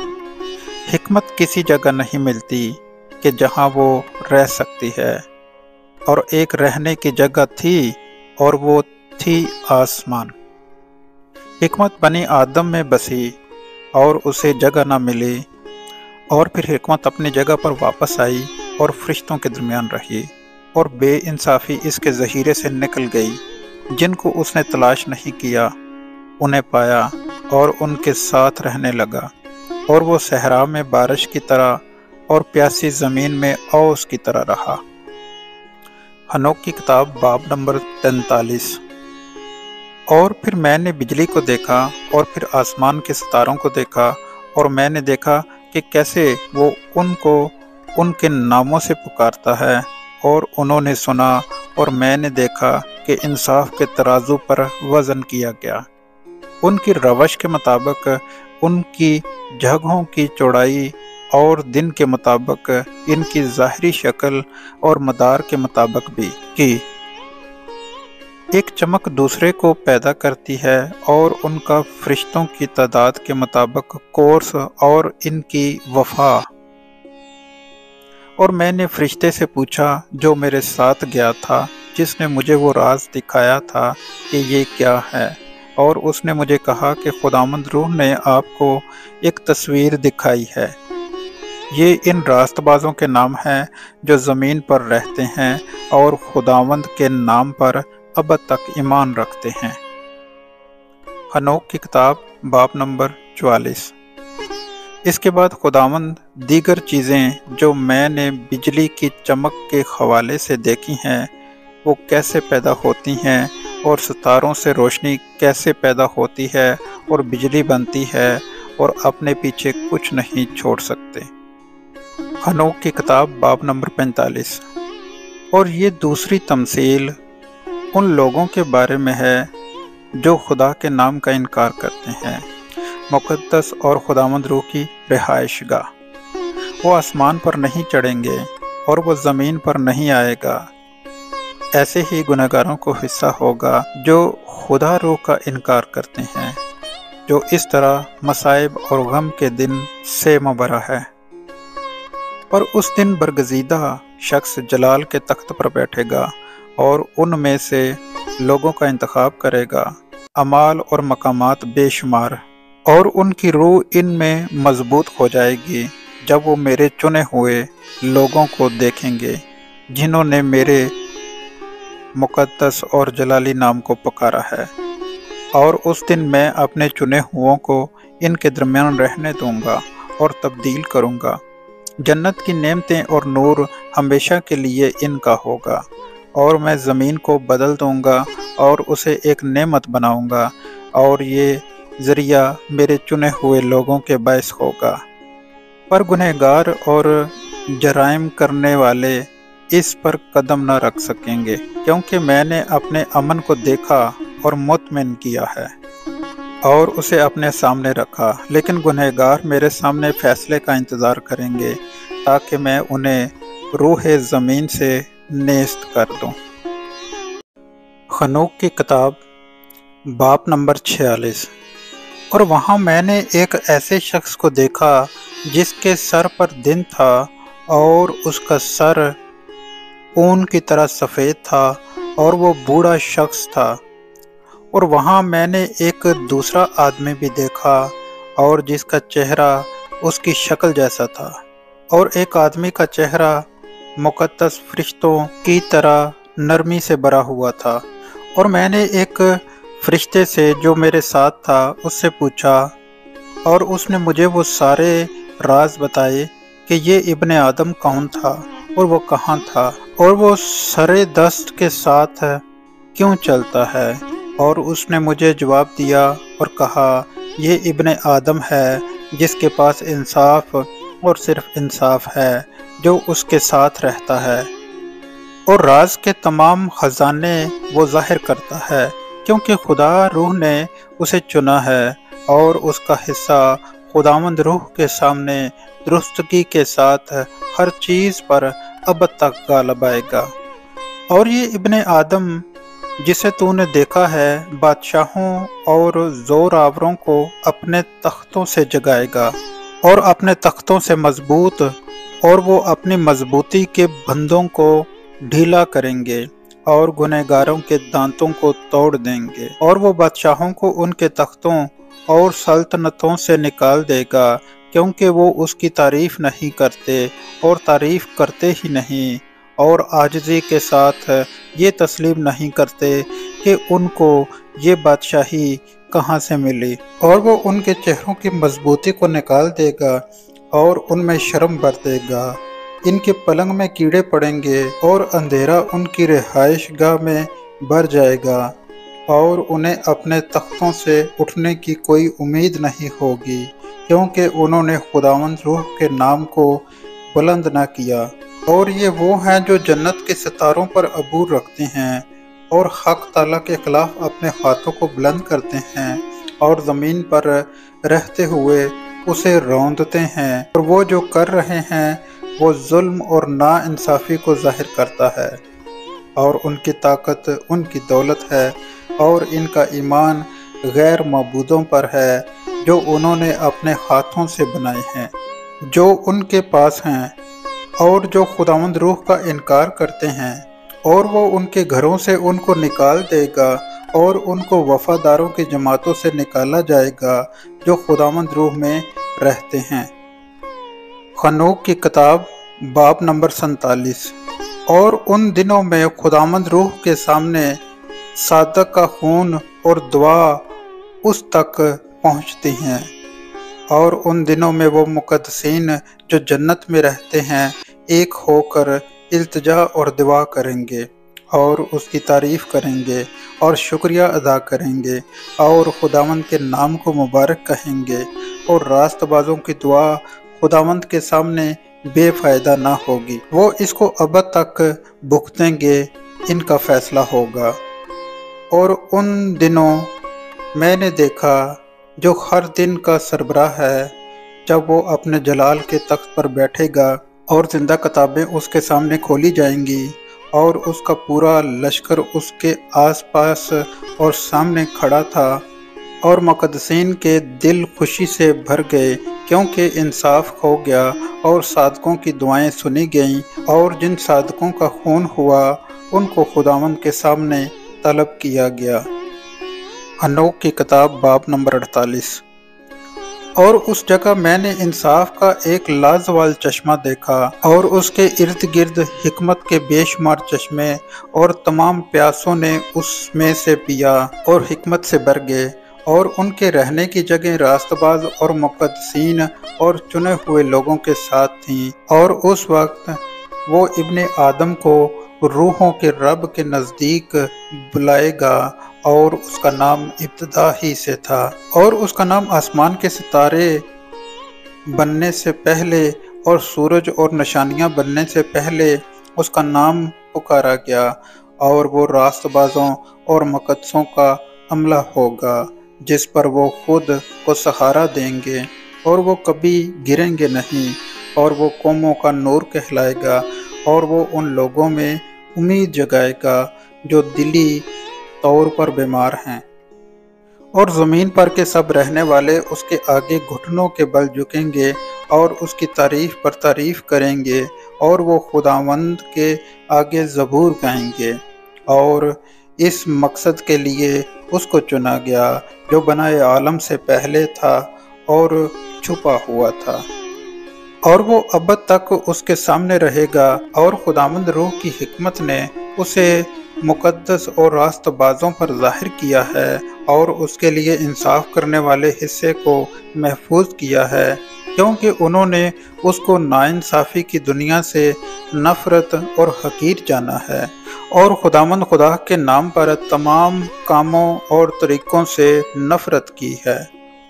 हिकमत किसी जगह नहीं मिलती कि जहाँ वो रह सकती है, और एक रहने की जगह थी और वो थी आसमान। हिकमत बनी आदम में बसी और उसे जगह न मिली, और फिर हिकमत अपनी जगह पर वापस आई और फरिश्तों के दरमियान रही, और बेइंसाफ़ी इसके ज़हीरे से निकल गई। जिनको उसने तलाश नहीं किया उन्हें पाया और उनके साथ रहने लगा, और वो सहरा में बारिश की तरह और प्यासी ज़मीन में औस की तरह रहा। हनोक की किताब बाब नंबर तैंतालीस। और फिर मैंने बिजली को देखा और फिर आसमान के सितारों को देखा, और मैंने देखा कि कैसे वो उनको उनके नामों से पुकारता है, और उन्होंने सुना और मैंने देखा कि इंसाफ के तराजू पर वज़न किया गया, उनकी रवश के मुताबिक उनकी जगहों की चौड़ाई और दिन के मुताबिक इनकी ज़ाहिरी शक्ल और मदार के मुताबिक भी, कि एक चमक दूसरे को पैदा करती है, और उनका फरिश्तों की तादाद के मुताबिक कोर्स और इनकी वफा। और मैंने फरिश्ते से पूछा जो मेरे साथ गया था, जिसने मुझे वो राज दिखाया था कि ये क्या है, और उसने मुझे कहा कि खुदावंद रूह ने आपको एक तस्वीर दिखाई है। ये इन रास्तबाजों के नाम हैं जो ज़मीन पर रहते हैं और खुदावंद के नाम पर अब तक ईमान रखते हैं। हनोक की किताब बाब नंबर चवालीस। اس کے بعد خداوند دیگر چیزیں جو میں نے بجلی کی چمک کے حوالے سے دیکھی ہیں وہ کیسے پیدا ہوتی ہیں اور ستاروں سے روشنی کیسے پیدا ہوتی ہے اور بجلی بنتی ہے اور اپنے پیچھے کچھ نہیں چھوڑ سکتے۔ ہنوک کی کتاب باب نمبر پینتالیس۔ اور یہ دوسری تمثیل ان لوگوں کے بارے میں ہے جو خدا کے نام کا انکار کرتے ہیں، مقدس اور خداوند روح کی رہائش گاہ۔ وہ آسمان پر نہیں چڑھیں گے اور وہ زمین پر نہیں آئے گا۔ ایسے ہی گنہگاروں کو حصہ ہوگا جو خدا روح کا انکار کرتے ہیں، جو اس طرح مصائب اور غم کے دن سے مبرا ہے۔ اور اس دن برگزیدہ شخص جلال کے تخت پر بیٹھے گا اور ان میں سے لوگوں کا انتخاب کرے گا، اعمال اور مقامات بے شمار، اور ان کی روح ان میں مضبوط ہو جائے گی جب وہ میرے چنے ہوئے لوگوں کو دیکھیں گے جنہوں نے میرے مقدس اور جلالی نام کو پکارا ہے۔ اور اس دن میں اپنے چنے ہوئوں کو ان کے درمیان رہنے دوں گا اور تبدیل کروں گا۔ جنت کی نعمتیں اور نور ہمیشہ کے لیے ان کا ہوگا، اور میں زمین کو بدل دوں گا اور اسے ایک نعمت بناؤں گا، اور یہ ذریعہ میرے چنے ہوئے لوگوں کے باعث ہوگا۔ پر گنہگار اور جرائم کرنے والے اس پر قدم نہ رکھ سکیں گے، کیونکہ میں نے اپنے امن کو دیکھا اور مطمئن کیا ہے اور اسے اپنے سامنے رکھا، لیکن گنہگار میرے سامنے فیصلے کا انتظار کریں گے تاکہ میں انہیں روح زمین سے نیست کر دوں۔ ہنوک کی کتاب باب نمبر چھیالیس۔ اور وہاں میں نے ایک ایسے شخص کو دیکھا جس کے سر پر دن تھا اور اس کا سر اون کی طرح سفید تھا، اور وہ بوڑھا شخص تھا۔ اور وہاں میں نے ایک دوسرا آدمی بھی دیکھا اور جس کا چہرہ اس کی شکل جیسا تھا، اور ایک آدمی کا چہرہ مقدس فرشتوں کی طرح نرمی سے بھرا ہوا تھا۔ اور میں نے ایک فرشتے سے جو میرے ساتھ تھا اس سے پوچھا، اور اس نے مجھے وہ سارے راز بتائے کہ یہ ابن آدم کون تھا اور وہ کہاں تھا، اور وہ سرے دست کے ساتھ کیوں چلتا ہے۔ اور اس نے مجھے جواب دیا اور کہا، یہ ابن آدم ہے جس کے پاس انصاف اور صرف انصاف ہے، جو اس کے ساتھ رہتا ہے، اور راز کے تمام خزانے وہ ظاہر کرتا ہے، کیونکہ خدا روح نے اسے چنا ہے، اور اس کا حصہ خداوند روح کے سامنے درستگی کے ساتھ ہر چیز پر اب تک غالب آئے گا۔ اور یہ ابن آدم جسے تو نے دیکھا ہے بادشاہوں اور زور آوروں کو اپنے تختوں سے جگائے گا، اور اپنے تختوں سے مضبوط، اور وہ اپنی مضبوطی کے بندوں کو ڈھیلا کریں گے اور گنہگاروں کے دانتوں کو توڑ دیں گے، اور وہ بادشاہوں کو ان کے تختوں اور سلطنتوں سے نکال دے گا، کیونکہ وہ اس کی تعریف نہیں کرتے اور تعریف کرتے ہی نہیں، اور عاجزی کے ساتھ یہ تسلیم نہیں کرتے کہ ان کو یہ بادشاہی کہاں سے ملی، اور وہ ان کے چہروں کی مضبوطی کو نکال دے گا اور ان میں شرم بھر دے گا۔ ان کے پلنگ میں کیڑے پڑیں گے اور اندھیرا ان کی رہائش گاہ میں بھر جائے گا، اور انہیں اپنے تختوں سے اٹھنے کی کوئی امید نہیں ہوگی، کیونکہ انہوں نے خداوند روح کے نام کو بلند نہ کیا۔ اور یہ وہ ہیں جو جنت کے ستاروں پر عبور رکھتے ہیں اور حق تعالیٰ کے خلاف اپنے ہاتھوں کو بلند کرتے ہیں، اور زمین پر رہتے ہوئے اسے روندتے ہیں، اور وہ جو کر رہے ہیں وہ ظلم اور نا انصافی کو ظاہر کرتا ہے، اور ان کی طاقت ان کی دولت ہے، اور ان کا ایمان غیر معبودوں پر ہے جو انہوں نے اپنے ہاتھوں سے بنائے ہیں، جو ان کے پاس ہیں، اور جو خداوند روح کا انکار کرتے ہیں، اور وہ ان کے گھروں سے ان کو نکال دے گا، اور ان کو وفاداروں کی جماعتوں سے نکالا جائے گا جو خداوند روح میں رہتے ہیں۔ ہنوک کی کتاب باب نمبر سینتالیس۔ اور ان دنوں میں خداوند روح کے سامنے صادق کا خون اور دعا اس تک پہنچتی ہیں، اور ان دنوں میں وہ مقدسین جو جنت میں رہتے ہیں ایک ہو کر التجا اور دعا کریں گے اور اس کی تعریف کریں گے اور شکریہ ادا کریں گے اور خداوند کے نام کو مبارک کہیں گے، اور راست بازوں کی دعا خداوند کے سامنے بے فائدہ نہ ہوگی، وہ اس کو ابد تک بھگتیں گے، ان کا فیصلہ ہوگا۔ اور ان دنوں میں نے دیکھا جو ہر دن کا سربراہ ہے جب وہ اپنے جلال کے تخت پر بیٹھے گا اور زندہ کتابیں اس کے سامنے کھولی جائیں گی، اور اس کا پورا لشکر اس کے آس پاس اور سامنے کھڑا تھا، اور مقدسین کے دل خوشی سے بھر گئے کیونکہ انصاف ہو گیا اور صادقوں کی دعائیں سنی گئیں، اور جن صادقوں کا خون ہوا ان کو خداوند کے سامنے طلب کیا گیا۔ ہنوک کی کتاب باب نمبر اڑتالیس۔ اور اس جگہ میں نے انصاف کا ایک لازوال چشمہ دیکھا، اور اس کے ارد گرد حکمت کے بے شمار چشمے، اور تمام پیاسوں نے اس میں سے پیا اور حکمت سے بھر گئے، اور ان کے رہنے کی جگہ راست باز اور مقدسین اور چنے ہوئے لوگوں کے ساتھ تھیں، اور اس وقت وہ ابن آدم کو روحوں کے رب کے نزدیک بلائے گا، اور اس کا نام ابتدا ہی سے تھا، اور اس کا نام آسمان کے ستارے بننے سے پہلے اور سورج اور نشانیاں بننے سے پہلے اس کا نام پکارا گیا، اور وہ راست بازوں اور مقدسوں کا عملہ ہوگا جس پر وہ خود کو سہارا دیں گے، اور وہ کبھی گریں گے نہیں، اور وہ قوموں کا نور کہلائے گا، اور وہ ان لوگوں میں امید جگائے گا جو دلی طور پر بیمار ہیں، اور زمین پر کے سب رہنے والے اس کے آگے گھٹنوں کے بل جھکیں گے اور اس کی تعریف پر تعریف کریں گے، اور وہ خداوند کے آگے زبور گائیں گے، اور اس مقصد کے لیے اس کو چنا گیا جو بنائے عالم سے پہلے تھا اور چھپا ہوا تھا، اور وہ ابد تک اس کے سامنے رہے گا، اور خداوند روح کی حکمت نے اسے مقدس اور راست بازوں پر ظاہر کیا ہے، اور اس کے لیے انصاف کرنے والے حصے کو محفوظ کیا ہے، کیونکہ انہوں نے اس کو ناانصافی کی دنیا سے نفرت اور حقیر جانا ہے، اور خداوند خدا کے نام پر تمام کاموں اور طریقوں سے نفرت کی ہے۔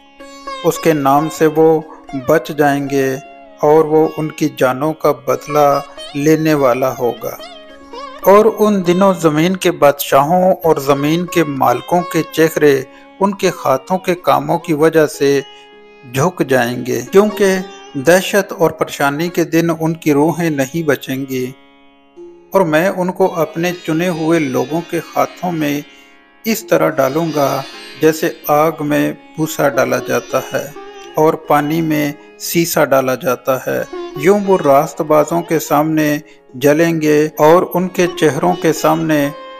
اس کے نام سے وہ بچ جائیں گے، اور وہ ان کی جانوں کا بدلہ لینے والا ہوگا۔ اور ان دنوں زمین کے بادشاہوں اور زمین کے مالکوں کے چہرے ان کے ہاتھوں کے کاموں کی وجہ سے جھک جائیں گے، کیونکہ دہشت اور پریشانی کے دن ان کی روحیں نہیں بچیں گی، اور میں ان کو اپنے چنے ہوئے لوگوں کے ہاتھوں میں اس طرح ڈالوں گا جیسے آگ میں بھوسا ڈالا جاتا ہے اور پانی میں سیسا ڈالا جاتا ہے، یوں وہ راست بازوں کے سامنے جلیں گے اور ان کے چہروں کے سامنے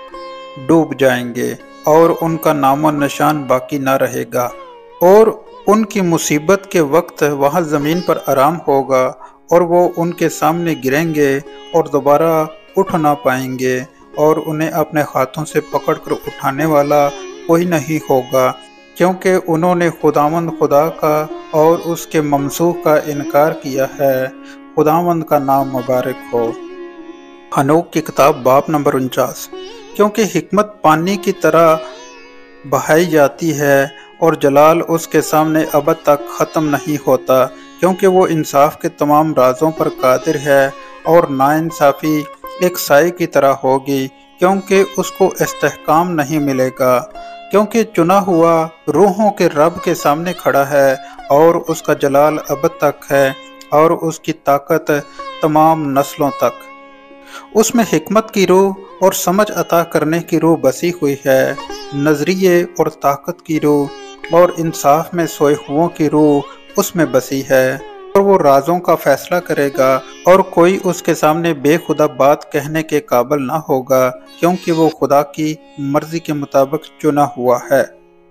ڈوب جائیں گے، اور ان کا نام و نشان باقی نہ رہے گا، اور ان کی مصیبت کے وقت وہاں زمین پر آرام ہوگا، اور وہ ان کے سامنے گریں گے اور دوبارہ اٹھ نہ پائیں گے، اور انہیں اپنے ہاتھوں سے پکڑ کر اٹھانے والا کوئی نہیں ہوگا، کیونکہ انہوں نے خداوند خدا کا اور اس کے ممسوح کا انکار کیا ہے۔ خداوند کا نام مبارک ہو۔ ہنوک کی کتاب باب نمبر انچاس۔ کیونکہ حکمت پانی کی طرح بہائی جاتی ہے اور جلال اس کے سامنے ابد تک ختم نہیں ہوتا، کیونکہ وہ انصاف کے تمام رازوں پر قادر ہے، اور ناانصافی ایک سائے کی طرح ہوگی کیونکہ اس کو استحکام نہیں ملے گا، کیونکہ چنا ہوا روحوں کے رب کے سامنے کھڑا ہے، اور اس کا جلال ابد تک ہے، اور اس کی طاقت تمام نسلوں تک۔ اس میں حکمت کی روح اور سمجھ عطا کرنے کی روح بسی ہوئی ہے، نظریے اور طاقت کی روح اور انصاف میں سوئے ہووں کی روح اس میں بسی ہے، اور وہ رازوں کا فیصلہ کرے گا، اور کوئی اس کے سامنے بے خدا بات کہنے کے قابل نہ ہوگا، کیونکہ وہ خدا کی مرضی کے مطابق چنا ہوا ہے۔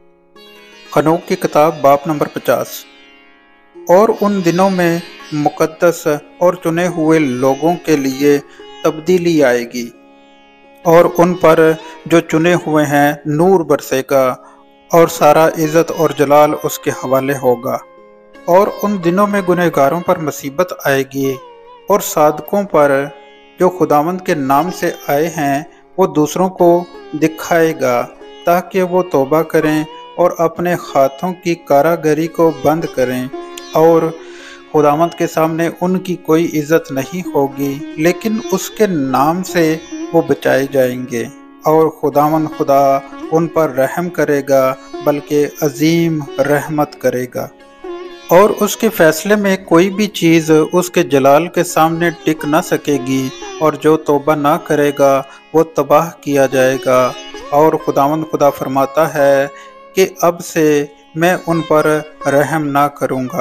ہنوک کی کتاب باب نمبر پچاس۔ اور ان دنوں میں مقدس اور چنے ہوئے لوگوں کے لیے تبدیلی آئے گی، اور ان پر جو چنے ہوئے ہیں نور برسے گا، اور سارا عزت اور جلال اس کے حوالے ہوگا، اور ان دنوں میں گنہگاروں پر مصیبت آئے گی اور صادقوں پر جو خداوند کے نام سے آئے ہیں وہ دوسروں کو دکھائے گا تاکہ وہ توبہ کریں اور اپنے ہاتھوں کی کاراگری کو بند کریں، اور خداوند کے سامنے ان کی کوئی عزت نہیں ہوگی لیکن اس کے نام سے وہ بچائے جائیں گے، اور خداوند خدا ان پر رحم کرے گا بلکہ عظیم رحمت کرے گا، اور اس کے فیصلے میں کوئی بھی چیز اس کے جلال کے سامنے ٹک نہ سکے گی، اور جو توبہ نہ کرے گا وہ تباہ کیا جائے گا۔ اور خداوند خدا فرماتا ہے کہ اب سے میں ان پر رحم نہ کروں گا۔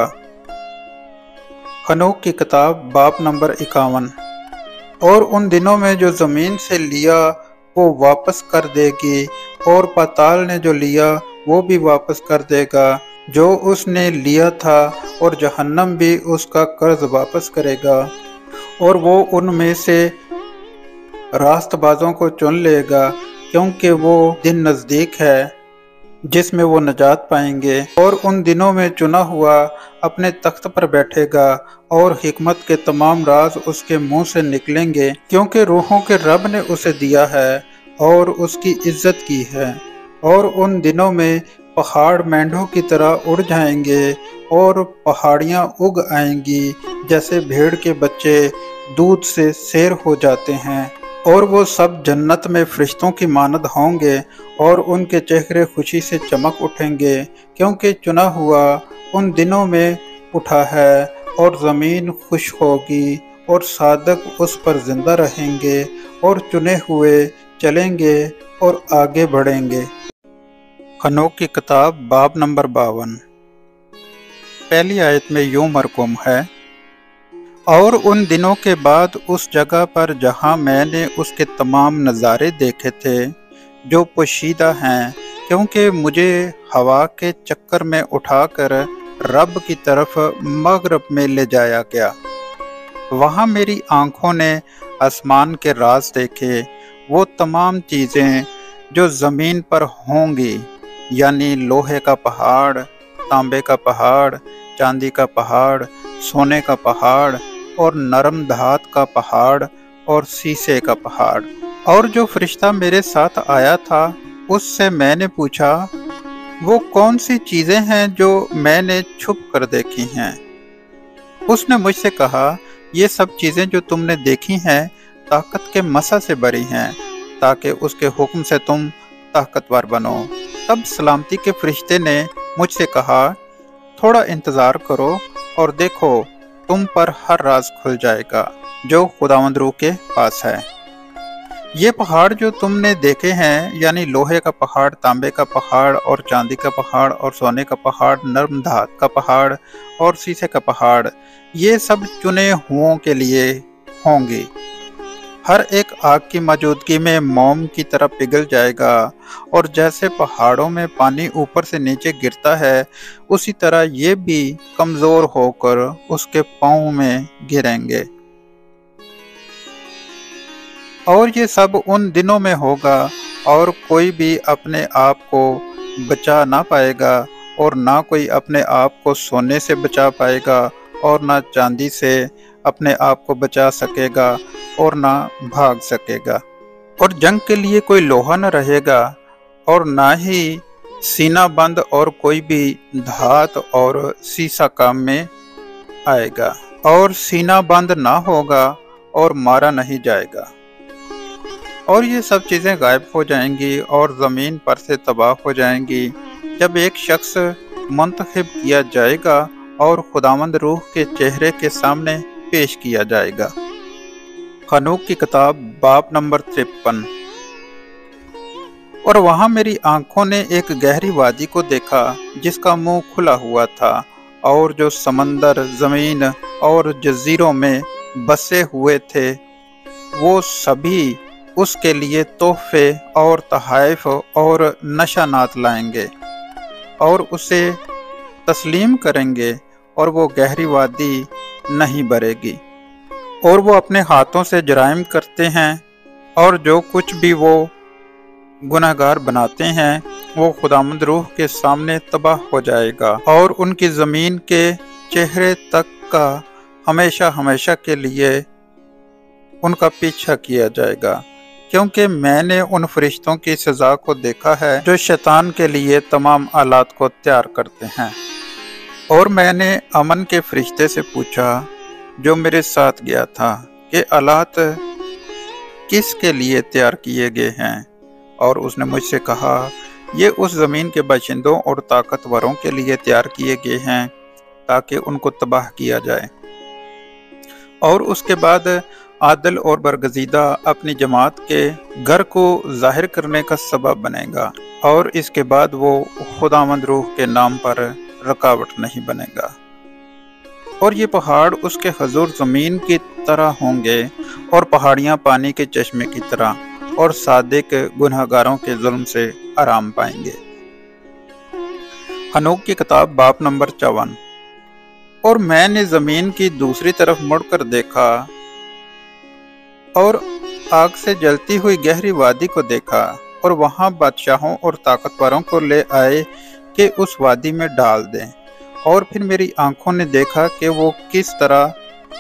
ہنوک کی کتاب باب نمبر اکاون۔ اور ان دنوں میں جو زمین سے لیا وہ واپس کر دے گی، اور پاتال نے جو لیا وہ بھی واپس کر دے گا جو اس نے لیا تھا، اور جہنم بھی اس کا قرض واپس کرے گا، اور وہ ان میں سے راست بازوں کو چن لے گا، کیونکہ وہ دن نزدیک ہے جس میں وہ نجات پائیں گے۔ اور ان دنوں میں چنا ہوا اپنے تخت پر بیٹھے گا، اور حکمت کے تمام راز اس کے منہ سے نکلیں گے، کیونکہ روحوں کے رب نے اسے دیا ہے اور اس کی عزت کی ہے۔ اور ان دنوں میں پہاڑ مینڈھوں کی طرح اڑ جائیں گے، اور پہاڑیاں اگ آئیں گی جیسے بھیڑ کے بچے دودھ سے سیر ہو جاتے ہیں، اور وہ سب جنت میں فرشتوں کی مانند ہوں گے، اور ان کے چہرے خوشی سے چمک اٹھیں گے، کیونکہ چنا ہوا ان دنوں میں اٹھا ہے، اور زمین خوش ہوگی، اور صادق اس پر زندہ رہیں گے، اور چنے ہوئے چلیں گے اور آگے بڑھیں گے۔ ہنوک کی کتاب باب نمبر باون۔ پہلی آیت میں یوں مرقوم ہے، اور ان دنوں کے بعد اس جگہ پر جہاں میں نے اس کے تمام نظارے دیکھے تھے جو پوشیدہ ہیں، کیونکہ مجھے ہوا کے چکر میں اٹھا کر رب کی طرف مغرب میں لے جایا گیا، وہاں میری آنکھوں نے آسمان کے راز دیکھے، وہ تمام چیزیں جو زمین پر ہوں گی، یعنی لوہے کا پہاڑ، تانبے کا پہاڑ، چاندی کا پہاڑ، سونے کا پہاڑ، اور نرم دھات کا پہاڑ، اور سیسے کا پہاڑ۔ اور جو فرشتہ میرے ساتھ آیا تھا اس سے میں نے پوچھا، وہ کون سی چیزیں ہیں جو میں نے چھپ کر دیکھی ہیں؟ اس نے مجھ سے کہا، یہ سب چیزیں جو تم نے دیکھی ہیں طاقت کے مسح سے بری ہیں، تاکہ اس کے حکم سے تم طاقتور بنو۔ تب سلامتی کے فرشتے نے مجھ سے کہا، تھوڑا انتظار کرو اور دیکھو تم پر ہر راز کھل جائے گا جو خداوند روح کے پاس ہے۔ یہ پہاڑ جو تم نے دیکھے ہیں، یعنی لوہے کا پہاڑ، تانبے کا پہاڑ، اور چاندی کا پہاڑ، اور سونے کا پہاڑ، نرم دھات کا پہاڑ، اور سیسے کا پہاڑ، یہ سب چنے ہوئوں کے لیے ہوں گے۔ ہر ایک آگ کی موجودگی میں موم کی طرح پگھل جائے گا، اور جیسے پہاڑوں میں پانی اوپر سے نیچے گرتا ہے اسی طرح یہ بھی کمزور ہو کر اس کے پاؤں میں گریں گے۔ اور یہ سب ان دنوں میں ہوگا، اور کوئی بھی اپنے آپ کو بچا نہ پائے گا، اور نہ کوئی اپنے آپ کو سونے سے بچا پائے گا، اور نہ چاندی سے اپنے آپ کو بچا سکے گا، اور نہ بھاگ سکے گا۔ اور جنگ کے لیے کوئی لوہا نہ رہے گا، اور نہ ہی سینہ بند اور کوئی بھی دھات اور سیسا کام میں آئے گا، اور سینہ بند نہ ہوگا اور مارا نہیں جائے گا۔ اور یہ سب چیزیں غائب ہو جائیں گی اور زمین پر سے تباہ ہو جائیں گی، جب ایک شخص منتخب کیا جائے گا اور خداوند روح کے چہرے کے سامنے پیش کیا جائے گا۔ ہنوک کی کتاب باب نمبر ترپن۔ اور وہاں میری آنکھوں نے ایک گہری وادی کو دیکھا جس کا منہ کھلا ہوا تھا، اور جو سمندر، زمین اور جزیروں میں بسے ہوئے تھے وہ سبھی اس کے لیے تحفے اور تحائف اور نشانات لائیں گے اور اسے تسلیم کریں گے، اور وہ گہری وادی نہیں بھرے گی۔ اور وہ اپنے ہاتھوں سے جرائم کرتے ہیں، اور جو کچھ بھی وہ گناہگار بناتے ہیں وہ خداوند روح کے سامنے تباہ ہو جائے گا، اور ان کی زمین کے चेहरे तक का हमेशा हमेशा के लिए उनका पीछा किया जाएगा, क्योंकि मैंने उन फरिश्तों की सज़ा को देखा है जो शैतान के लिए तमाम आलात को तैयार करते हैं। और मैंने अमन के फरिश्ते से पूछा जो मेरे साथ गया था कि आलात किसके लिए तैयार किए गए हैं, और उसने मुझसे कहा ये उस ज़मीन के बाशिंदों और ताकतवरों के लिए तैयार किए गए हैं ताकि उनको तबाह किया जाए। और उसके बाद आदल और बरगजीदा अपनी जमात के घर को जाहिर करने का सबब बनेगा, और इसके बाद वो खुदावंद रूह के नाम पर रुकावट नहीं बनेगा। और ये पहाड़ उसके हुजूर ज़मीन की तरह होंगे और पहाड़ियाँ पानी के चश्मे की तरह, और सादिक गुनहगारों के जुल्म से आराम पाएंगे। हनूक की किताब बाब नंबर चौवन। और मैंने ज़मीन की दूसरी तरफ मुड़कर देखा और आग से जलती हुई गहरी वादी को देखा, और वहां बादशाहों और ताकतवरों को ले आए कि उस वादी में डाल दें। और फिर मेरी आंखों ने देखा कि वो किस तरह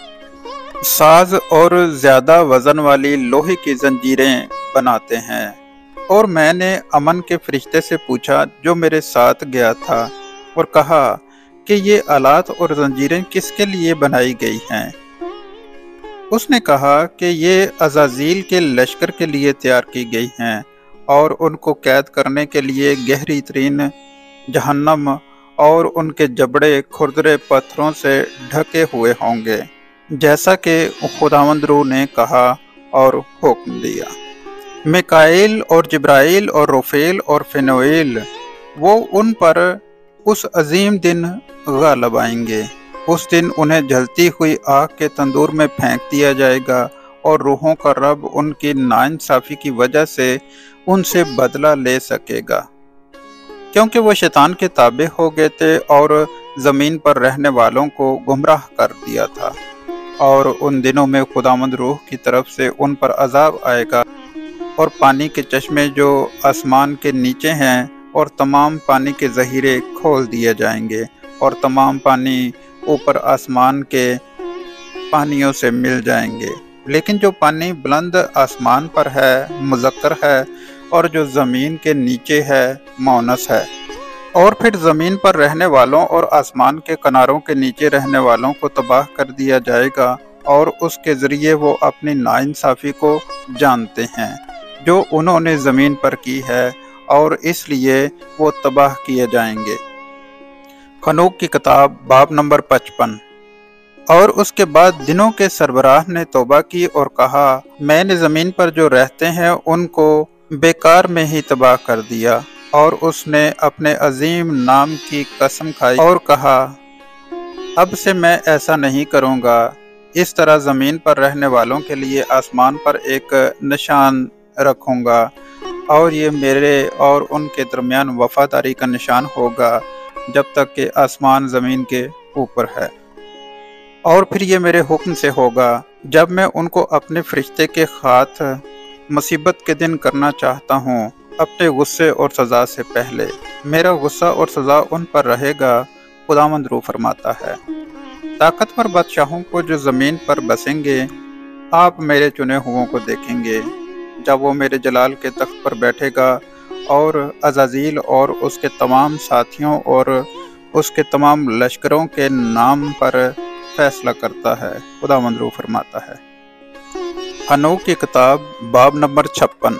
साज और ज्यादा वजन वाली लोहे की जंजीरें बनाते हैं। और मैंने अमन के फरिश्ते से पूछा जो मेरे साथ गया था, और कहा कि ये आलात और जंजीरें किसके लिए बनाई गई हैं। उसने कहा कि ये अज़ाज़ील के लश्कर के लिए तैयार की गई हैं, और उनको कैद करने के लिए गहरी तरीन जहन्नम और उनके जबड़े खुरदरे पत्थरों से ढके हुए होंगे, जैसा कि खुदावंद रूह ने कहा और हुक्म दिया। मिकाएल और जिब्राइल और रुफेल और फिनोएल वो उन पर उस अजीम दिन गालिब आएंगे। उस दिन उन्हें जलती हुई आग के तंदूर में फेंक दिया जाएगा, और रूहों का रब उनकी नाइंसाफी की वजह से उनसे बदला ले सकेगा, क्योंकि वो शैतान के ताबे हो गए थे और ज़मीन पर रहने वालों को गुमराह कर दिया था। और उन दिनों में खुदावंद रूह की तरफ से उन पर अजाब आएगा, और पानी के चश्मे जो आसमान के नीचे हैं और तमाम पानी के ज़हीरे खोल दिए जाएंगे, और तमाम पानी ऊपर आसमान के पानियों से मिल जाएंगे। लेकिन जो पानी बुलंद आसमान पर है मुज़क्कर है, और जो ज़मीन के नीचे है मौनस है। और फिर ज़मीन पर रहने वालों और आसमान के किनारों के नीचे रहने वालों को तबाह कर दिया जाएगा, और उसके ज़रिए वो अपनी नाइंसाफ़ी को जानते हैं जो उन्होंने ज़मीन पर की है, और इसलिए वो तबाह किए जाएंगे। हनूक की किताब बाब नंबर पचपन। और उसके बाद दिनों के सरबराह ने तौबा की और कहा मैंने ज़मीन पर जो रहते हैं उनको बेकार में ही तबाह कर दिया। और उसने अपने अजीम नाम की कसम खाई और कहा अब से मैं ऐसा नहीं करूँगा। इस तरह ज़मीन पर रहने वालों के लिए आसमान पर एक निशान रखूँगा, और ये मेरे और उनके दरमियान वफादारी का निशान होगा जब तक कि आसमान ज़मीन के ऊपर है। और फिर ये मेरे हुक्म से होगा जब मैं उनको अपने फरिश्ते के हाथ मुसीबत के दिन करना चाहता हूँ, अपने गुस्से और सज़ा से पहले। मेरा गुस्सा और सज़ा उन पर रहेगा, खुदावंद रूह फरमाता है। ताकतवर बादशाहों को जो ज़मीन पर बसेंगे, आप मेरे चुने हुओं को देखेंगे जब वो मेरे जलाल के तख्त पर बैठेगा, और अज़ाज़ील और उसके तमाम साथियों और उसके तमाम लश्करों के नाम पर फैसला करता है, खुदावंद रूह फरमाता है। हनूक की किताब बाब नंबर छप्पन।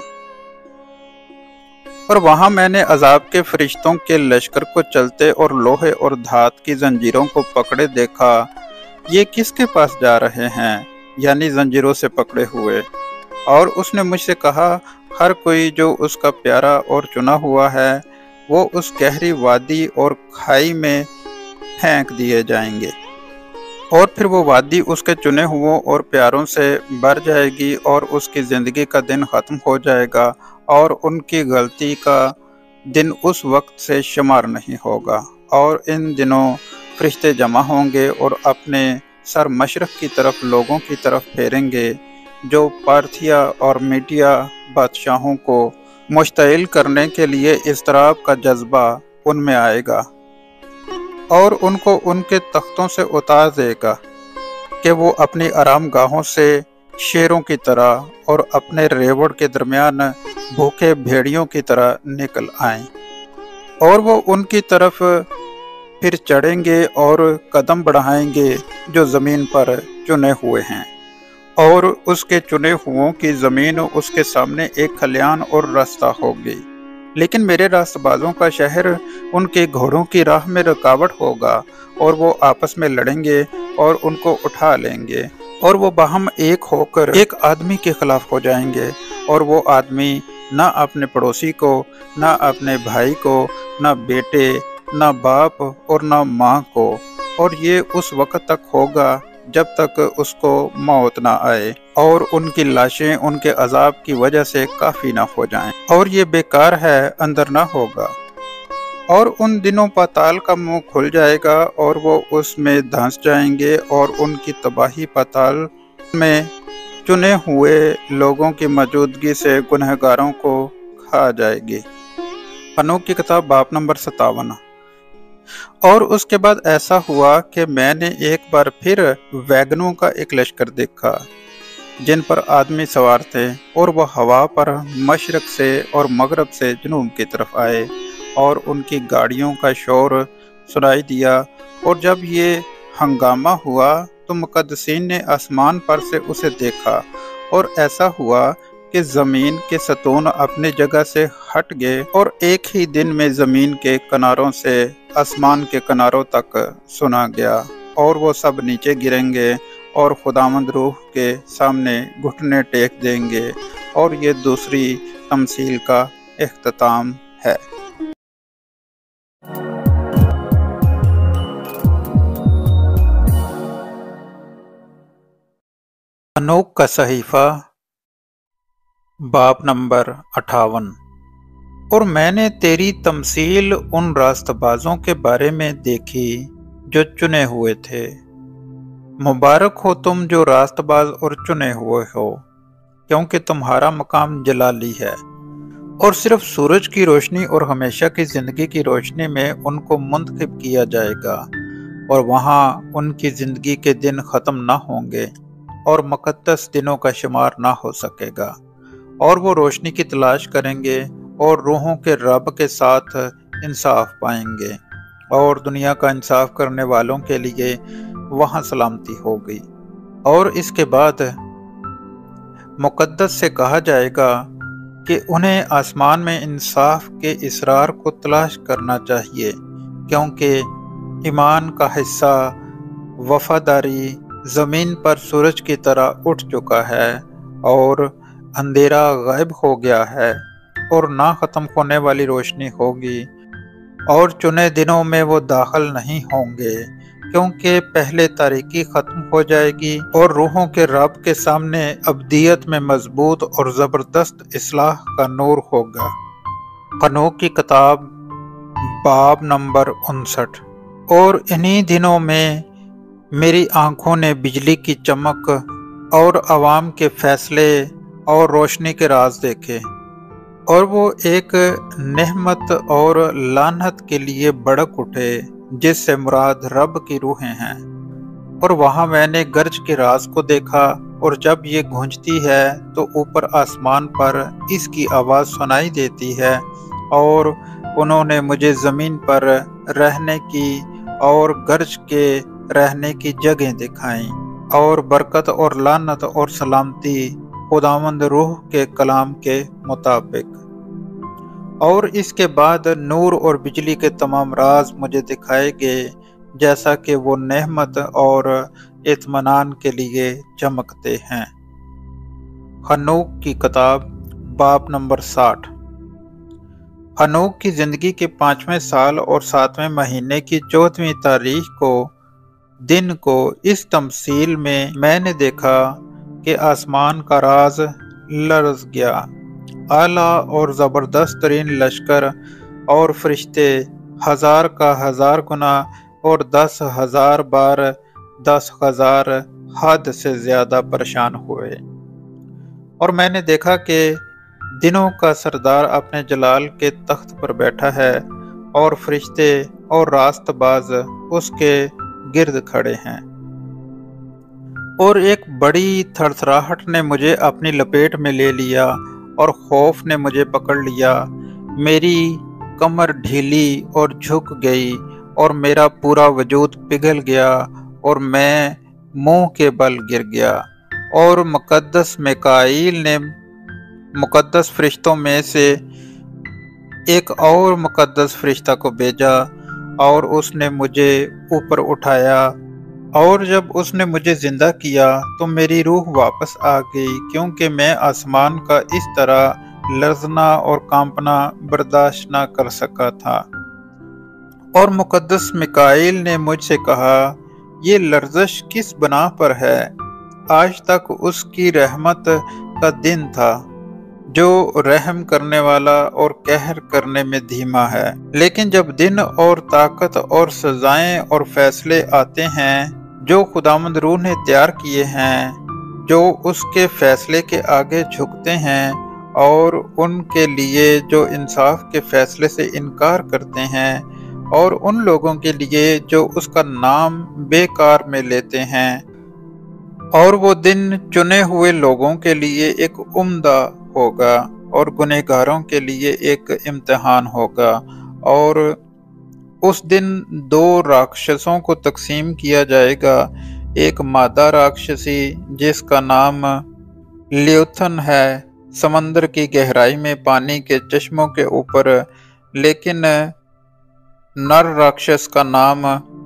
और वहां मैंने अजाब के फरिश्तों के लश्कर को चलते और लोहे और धात की जंजीरों को पकड़े देखा। ये किसके पास जा रहे हैं, यानी जंजीरों से पकड़े हुए। और उसने मुझसे कहा हर कोई जो उसका प्यारा और चुना हुआ है वो उस गहरी वादी और खाई में फेंक दिए जाएंगे, और फिर वो वादी उसके चुने हुओं और प्यारों से भर जाएगी, और उसकी ज़िंदगी का दिन ख़त्म हो जाएगा, और उनकी गलती का दिन उस वक्त से शुमार नहीं होगा। और इन दिनों फरिश्ते जमा होंगे और अपने सर मशरक़ की तरफ लोगों की तरफ फेरेंगे, जो पार्थिया और मीडिया बादशाहों को मुश्तइल करने के लिए इज़्तिराब का जज्बा उनमें आएगा। اور ان کو ان کے تختوں سے اتار دے گا کہ وہ اپنی آرام گاہوں سے شیروں کی طرح اور اپنے ریوڑ کے درمیان بھوکے بھیڑیوں کی طرح نکل آئیں، اور وہ ان کی طرف پھر چڑھیں گے اور قدم بڑھائیں گے جو زمین پر چنے ہوئے ہیں، اور اس کے چنے ہوئوں کی زمین اس کے سامنے ایک کھلیان اور راستہ ہوگی، لیکن میرے راست بازوں کا شہر ان کے گھوڑوں کی راہ میں رکاوٹ ہوگا، اور وہ آپس میں لڑیں گے اور ان کو اٹھا لیں گے، اور وہ باہم ایک ہو کر ایک آدمی کے خلاف ہو جائیں گے، اور وہ آدمی نہ اپنے پڑوسی کو، نہ اپنے بھائی کو، نہ بیٹے، نہ باپ اور نہ ماں کو، اور یہ اس وقت تک ہوگا جب تک اس کو موت نہ آئے، اور ان کی لاشیں ان کے عذاب کی وجہ سے کافی نہ ہو جائیں، اور یہ بیکار ہے، اندر نہ ہوگا۔ اور ان دنوں پاتال کا منہ کھل جائے گا اور وہ اس میں دھنس جائیں گے، اور ان کی تباہی پاتال میں چنے ہوئے لوگوں کی موجودگی سے گنہگاروں کو کھا جائے گی۔ ہنوک کی کتاب باب نمبر ستاون۔ اور اس کے بعد ایسا ہوا کہ میں نے ایک بار پھر ویگنوں کا ایک لشکر دیکھا جن پر آدمی سوار تھے، اور وہ ہوا پر مشرق سے اور مغرب سے جنوب کی طرف آئے، اور ان کی گاڑیوں کا شور سنائی دیا، اور جب یہ ہنگامہ ہوا تو مقدسین نے آسمان پر سے اسے دیکھا، اور ایسا ہوا کہ زمین کے ستون اپنی جگہ سے ہٹ گئے، اور ایک ہی دن میں زمین کے کناروں سے آسمان کے کناروں تک سنا گیا، اور وہ سب نیچے گریں گے اور خداوند روح کے سامنے گھٹنے ٹیک دیں گے، اور یہ دوسری تمثیل کا اختتام ہے۔ ہنوک کا صحیفہ باب نمبر اٹھاون۔ اور میں نے تیری تمثیل ان راست بازوں کے بارے میں دیکھی جو چنے ہوئے تھے۔ مبارک ہو تم جو راست باز اور چنے ہوئے ہو، کیونکہ تمہارا مقام جلالی ہے، اور صرف سورج کی روشنی اور ہمیشہ کی زندگی کی روشنی میں ان کو منتخب کیا جائے گا، اور وہاں ان کی زندگی کے دن ختم نہ ہوں گے، اور مقدس دنوں کا شمار نہ ہو سکے گا، اور وہ روشنی کی تلاش کریں گے اور روحوں کے رب کے ساتھ انصاف پائیں گے، اور دنیا کا انصاف کرنے والوں کے لیے وہاں سلامتی ہوگی۔ اور اس کے بعد مقدس سے کہا جائے گا کہ انہیں آسمان میں انصاف کے اسرار کو تلاش کرنا چاہیے، کیونکہ ایمان کا حصہ وفاداری زمین پر سورج کی طرح اٹھ چکا ہے، اور اندھیرا غائب ہو گیا ہے، اور نہ ختم ہونے والی روشنی ہوگی، اور چنے دنوں میں وہ داخل نہیں ہوں گے، کیونکہ پہلے تاریکی ختم ہو جائے گی، اور روحوں کے رب کے سامنے ابدیت میں مضبوط اور زبردست اصلاح کا نور ہوگا۔ ہنوک کی کتاب باب نمبر انسٹھ۔ اور انہی دنوں میں میری آنکھوں نے بجلی کی چمک اور عوام کے فیصلے اور روشنی کے راز دیکھے، اور وہ ایک نعمت اور لعنت کے لیے بڑک اٹھے جس سے مراد رب کی روحیں ہیں۔ اور وہاں میں نے گرج کے راز کو دیکھا، اور جب یہ گونجتی ہے تو اوپر آسمان پر اس کی آواز سنائی دیتی ہے، اور انہوں نے مجھے زمین پر رہنے کی اور گرج کے رہنے کی جگہیں دکھائیں، اور برکت اور لعنت اور سلامتی خداوند روح کے کلام کے مطابق۔ اور اس کے بعد نور اور بجلی کے تمام راز مجھے دکھائے گئے، جیسا کہ وہ نعمت اور اطمینان کے لیے چمکتے ہیں۔ ہنوک کی کتاب باب نمبر ساٹھ۔ ہنوک کی زندگی کے پانچویں سال اور ساتویں مہینے کی چودھویں تاریخ کو دن کو اس تمثیل میں میں نے دیکھا کہ آسمان کا راز لرز گیا، اعلیٰ اور زبردست ترین لشکر اور فرشتے ہزار کا ہزار گنا اور دس ہزار بار دس ہزار حد سے زیادہ پریشان ہوئے۔ اور میں نے دیکھا کہ دنوں کا سردار اپنے جلال کے تخت پر بیٹھا ہے، اور فرشتے اور راست باز اس کے گرد کھڑے ہیں، اور ایک بڑی تھرتھراہٹ نے مجھے اپنی لپیٹ میں لے لیا اور خوف نے مجھے پکڑ لیا۔ میری کمر ڈھیلی اور جھک گئی اور میرا پورا وجود پگھل گیا اور میں منہ کے بل گر گیا، اور مقدس میکائیل نے مقدس فرشتوں میں سے ایک اور مقدس فرشتہ کو بھیجا اور اس نے مجھے اوپر اٹھایا، اور جب اس نے مجھے زندہ کیا تو میری روح واپس آ گئی، کیونکہ میں آسمان کا اس طرح لرزنا اور کانپنا برداشت نہ کر سکا تھا۔ اور مقدس میکائیل نے مجھ سے کہا، یہ لرزش کس بنا پر ہے؟ آج تک اس کی رحمت کا دن تھا جو رحم کرنے والا اور قہر کرنے میں دھیما ہے، لیکن جب دن اور طاقت اور سزائیں اور فیصلے آتے ہیں جو خداوند روح نے تیار کیے ہیں، جو اس کے فیصلے کے آگے جھکتے ہیں، اور ان کے لیے جو انصاف کے فیصلے سے انکار کرتے ہیں، اور ان لوگوں کے لیے جو اس کا نام بے کار میں لیتے ہیں، اور وہ دن چنے ہوئے لوگوں کے لیے ایک عمدہ ہوگا اور گنہگاروں کے لیے ایک امتحان ہوگا۔ اور اس دن دو راکشسوں کو تقسیم کیا جائے گا، ایک مادہ راکشسی جس کا نام لیوتھن ہے، سمندر کی گہرائی میں پانی کے چشموں کے اوپر، لیکن نر راکشس کا نام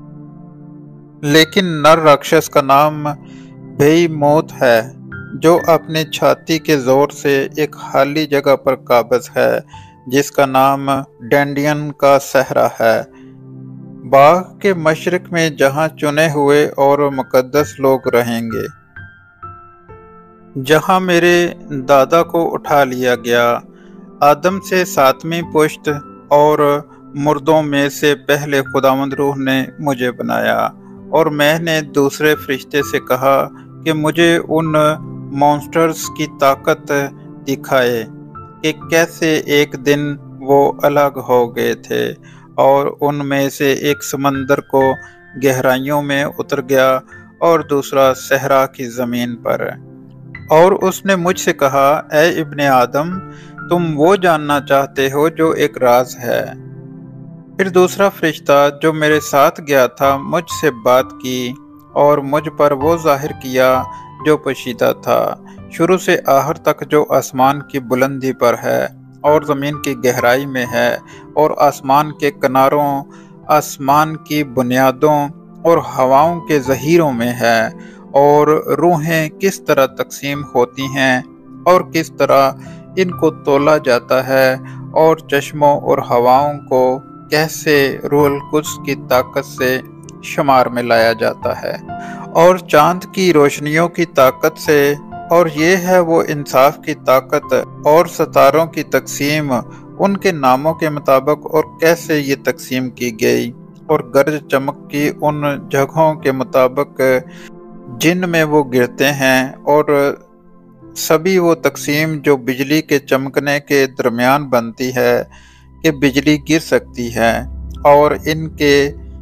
لیکن نر راکشس کا نام بھئی موت ہے، جو اپنی چھاتی کے زور سے ایک خالی جگہ پر قابض ہے جس کا نام ڈینڈین کا صحرا ہے، باغ کے مشرق میں، جہاں چنے ہوئے اور مقدس لوگ رہیں گے، جہاں میرے دادا کو اٹھا لیا گیا آدم سے ساتویں پشت، اور مردوں میں سے پہلے خداوند روح نے مجھے بنایا۔ اور میں نے دوسرے فرشتے سے کہا کہ مجھے ان مانسٹرز کی طاقت دکھائے کہ کیسے ایک دن وہ الگ ہو گئے تھے، اور ان میں سے ایک سمندر کو گہرائیوں میں اتر گیا اور دوسرا صحرا کی زمین پر۔ اور اس نے مجھ سے کہا، اے ابن آدم، تم وہ جاننا چاہتے ہو جو ایک راز ہے۔ پھر دوسرا فرشتہ جو میرے ساتھ گیا تھا مجھ سے بات کی اور مجھ پر وہ ظاہر کیا جو پوشیدہ تھا، شروع سے آخر تک، جو آسمان کی بلندی پر ہے اور زمین کی گہرائی میں ہے، اور آسمان کے کناروں، آسمان کی بنیادوں اور ہواؤں کے ظہیروں میں ہے، اور روحیں کس طرح تقسیم ہوتی ہیں اور کس طرح ان کو تولا جاتا ہے، اور چشموں اور ہواؤں کو کیسے روح القدس کی طاقت سے شمار میں لایا جاتا ہے، اور چاند کی روشنیوں کی طاقت سے، اور یہ ہے وہ انصاف کی طاقت، اور ستاروں کی تقسیم ان کے ناموں کے مطابق، اور کیسے یہ تقسیم کی گئی، اور گرج چمک کی ان جگہوں کے مطابق جن میں وہ گرتے ہیں، اور سبھی وہ تقسیم جو بجلی کے چمکنے کے درمیان بنتی ہے کہ بجلی گر سکتی ہے، اور ان کے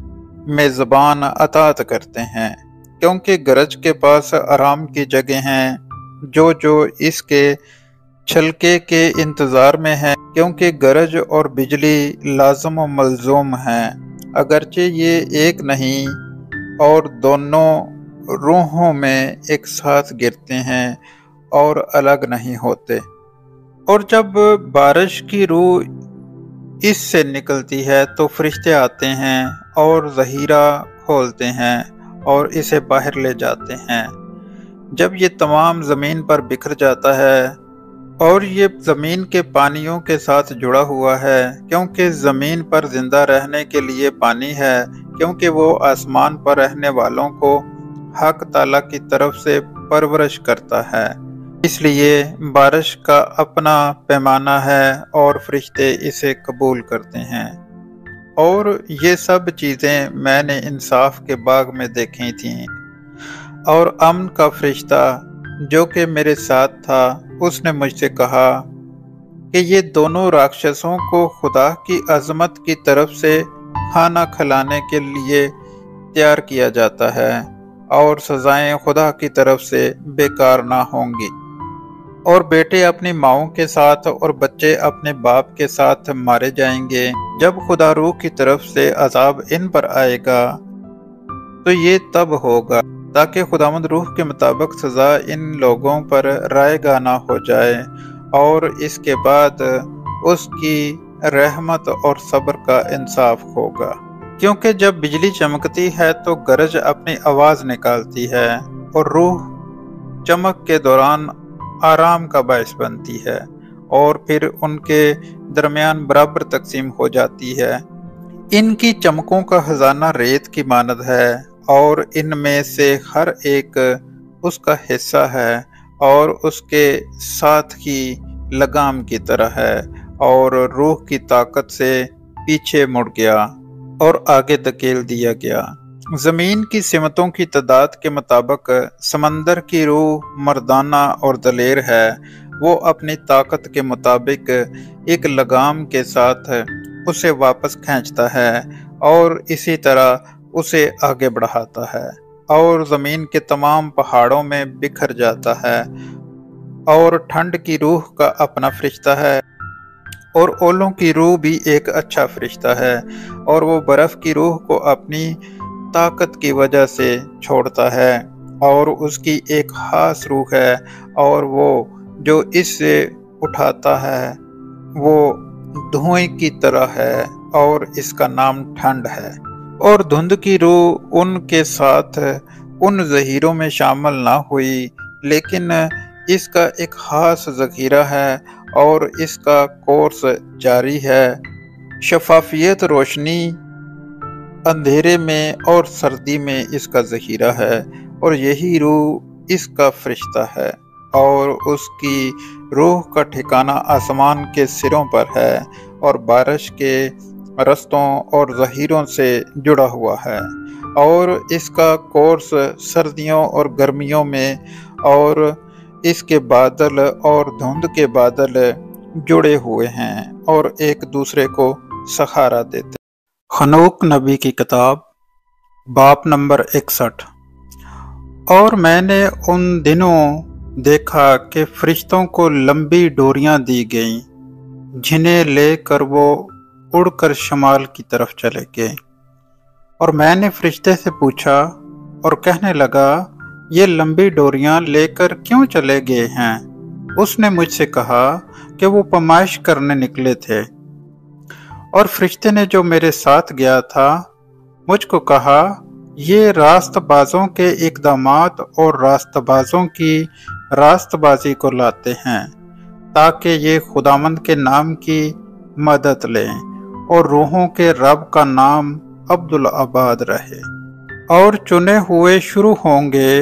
میزبان اطاعت کرتے ہیں، کیونکہ گرج کے پاس آرام کی جگہ ہیں، جو جو اس کے چھلکے کے انتظار میں ہیں، کیونکہ گرج اور بجلی لازم و ملزوم ہیں، اگرچہ یہ ایک نہیں، اور دونوں روحوں میں ایک ساتھ گرتے ہیں اور الگ نہیں ہوتے۔ اور جب بارش کی روح اس سے نکلتی ہے تو فرشتے آتے ہیں اور ذخیرہ کھولتے ہیں اور اسے باہر لے جاتے ہیں۔ جب یہ تمام زمین پر بکھر جاتا ہے، اور یہ زمین کے پانیوں کے ساتھ جڑا ہوا ہے، کیونکہ زمین پر زندہ رہنے کے لیے پانی ہے، کیونکہ وہ آسمان پر رہنے والوں کو حق تعالیٰ کی طرف سے پرورش کرتا ہے، اس لیے بارش کا اپنا پیمانہ ہے اور فرشتے اسے قبول کرتے ہیں۔ اور یہ سب چیزیں میں نے انصاف کے باغ میں دیکھی تھیں، اور امن کا فرشتہ جو کہ میرے ساتھ تھا اس نے مجھ سے کہا کہ یہ دونوں راکشسوں کو خدا کی عظمت کی طرف سے کھانا کھلانے کے لیے تیار کیا جاتا ہے، اور سزائیں خدا کی طرف سے بیکار نہ ہوں گی۔ اور بیٹے اپنی ماؤں کے ساتھ اور بچے اپنے باپ کے ساتھ مارے جائیں گے۔ جب خدا روح کی طرف سے عذاب ان پر آئے گا تو یہ تب ہوگا تاکہ خداوند روح کے مطابق سزا ان لوگوں پر رائے گاہ نہ ہو جائے، اور اس کے بعد اس کی رحمت اور صبر کا انصاف ہوگا۔ کیونکہ جب بجلی چمکتی ہے تو گرج اپنی آواز نکالتی ہے، اور روح چمک کے دوران آرام کا باعث بنتی ہے، اور پھر ان کے درمیان برابر تقسیم ہو جاتی ہے۔ ان کی چمکوں کا خزانہ ریت کی مانند ہے، اور ان میں سے ہر ایک اس کا حصہ ہے، اور اس کے ساتھ کی لگام کی طرح ہے، اور روح کی طاقت سے پیچھے مڑ گیا اور آگے دھکیل دیا گیا۔ زمین کی سمتوں کی تعداد کے مطابق سمندر کی روح مردانہ اور دلیر ہے، وہ اپنی طاقت کے مطابق ایک لگام کے ساتھ اسے واپس کھینچتا ہے، اور اسی طرح اسے آگے بڑھاتا ہے، اور زمین کے تمام پہاڑوں میں بکھر جاتا ہے۔ اور ٹھنڈ کی روح کا اپنا فرشتہ ہے، اور اولوں کی روح بھی ایک اچھا فرشتہ ہے، اور وہ برف کی روح کو اپنی طاقت کی وجہ سے چھوڑتا ہے، اور اس کی ایک خاص روح ہے، اور وہ جو اس سے اٹھاتا ہے وہ دھوئیں کی طرح ہے، اور اس کا نام ٹھنڈ ہے۔ اور دھند کی روح ان کے ساتھ ان ظہیروں میں شامل نہ ہوئی، لیکن اس کا ایک خاص ذخیرہ ہے، اور اس کا کورس جاری ہے۔ شفافیت روشنی، اندھیرے میں اور سردی میں اس کا ذخیرہ ہے، اور یہی روح اس کا فرشتہ ہے، اور اس کی روح کا ٹھکانہ آسمان کے سروں پر ہے، اور بارش کے رستوں اور ذخیروں سے جڑا ہوا ہے، اور اس کا کورس سردیوں اور گرمیوں میں، اور اس کے بادل اور دھند کے بادل جڑے ہوئے ہیں اور ایک دوسرے کو سہارا دیتے۔ خنوک نبی کی کتاب، باب نمبر اکسٹھ۔ اور میں نے ان دنوں دیکھا کہ فرشتوں کو لمبی ڈوریاں دی گئیں، جنہیں لے کر وہ اڑ کر شمال کی طرف چلے گئے۔ اور میں نے فرشتے سے پوچھا اور کہنے لگا، یہ لمبی ڈوریاں لے کر کیوں چلے گئے ہیں؟ اس نے مجھ سے کہا کہ وہ پمائش کرنے نکلے تھے۔ اور فرشتے نے جو میرے ساتھ گیا تھا مجھ کو کہا، یہ راست بازوں کے اقدامات اور راست بازوں کی راست بازی کو لاتے ہیں، تاکہ یہ خداوند کے نام کی مدد لیں، اور روحوں کے رب کا نام عبدالآباد رہے۔ اور چنے ہوئے شروع ہوں گے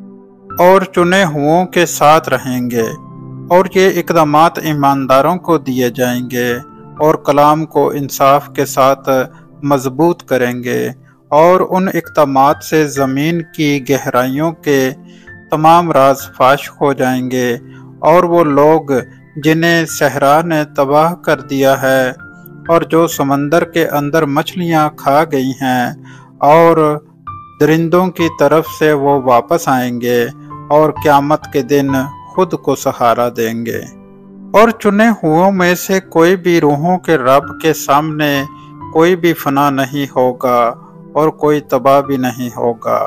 اور چنے ہوئوں کے ساتھ رہیں گے، اور یہ اقدامات ایمانداروں کو دیے جائیں گے، اور کلام کو انصاف کے ساتھ مضبوط کریں گے، اور ان اقدامات سے زمین کی گہرائیوں کے تمام راز فاش ہو جائیں گے، اور وہ لوگ جنہیں صحرا نے تباہ کر دیا ہے، اور جو سمندر کے اندر مچھلیاں کھا گئی ہیں، اور درندوں کی طرف سے وہ واپس آئیں گے، اور قیامت کے دن خود کو سہارا دیں گے۔ اور چنے ہوئوں میں سے کوئی بھی روحوں کے رب کے سامنے کوئی بھی فنا نہیں ہوگا، اور کوئی تباہ بھی نہیں ہوگا۔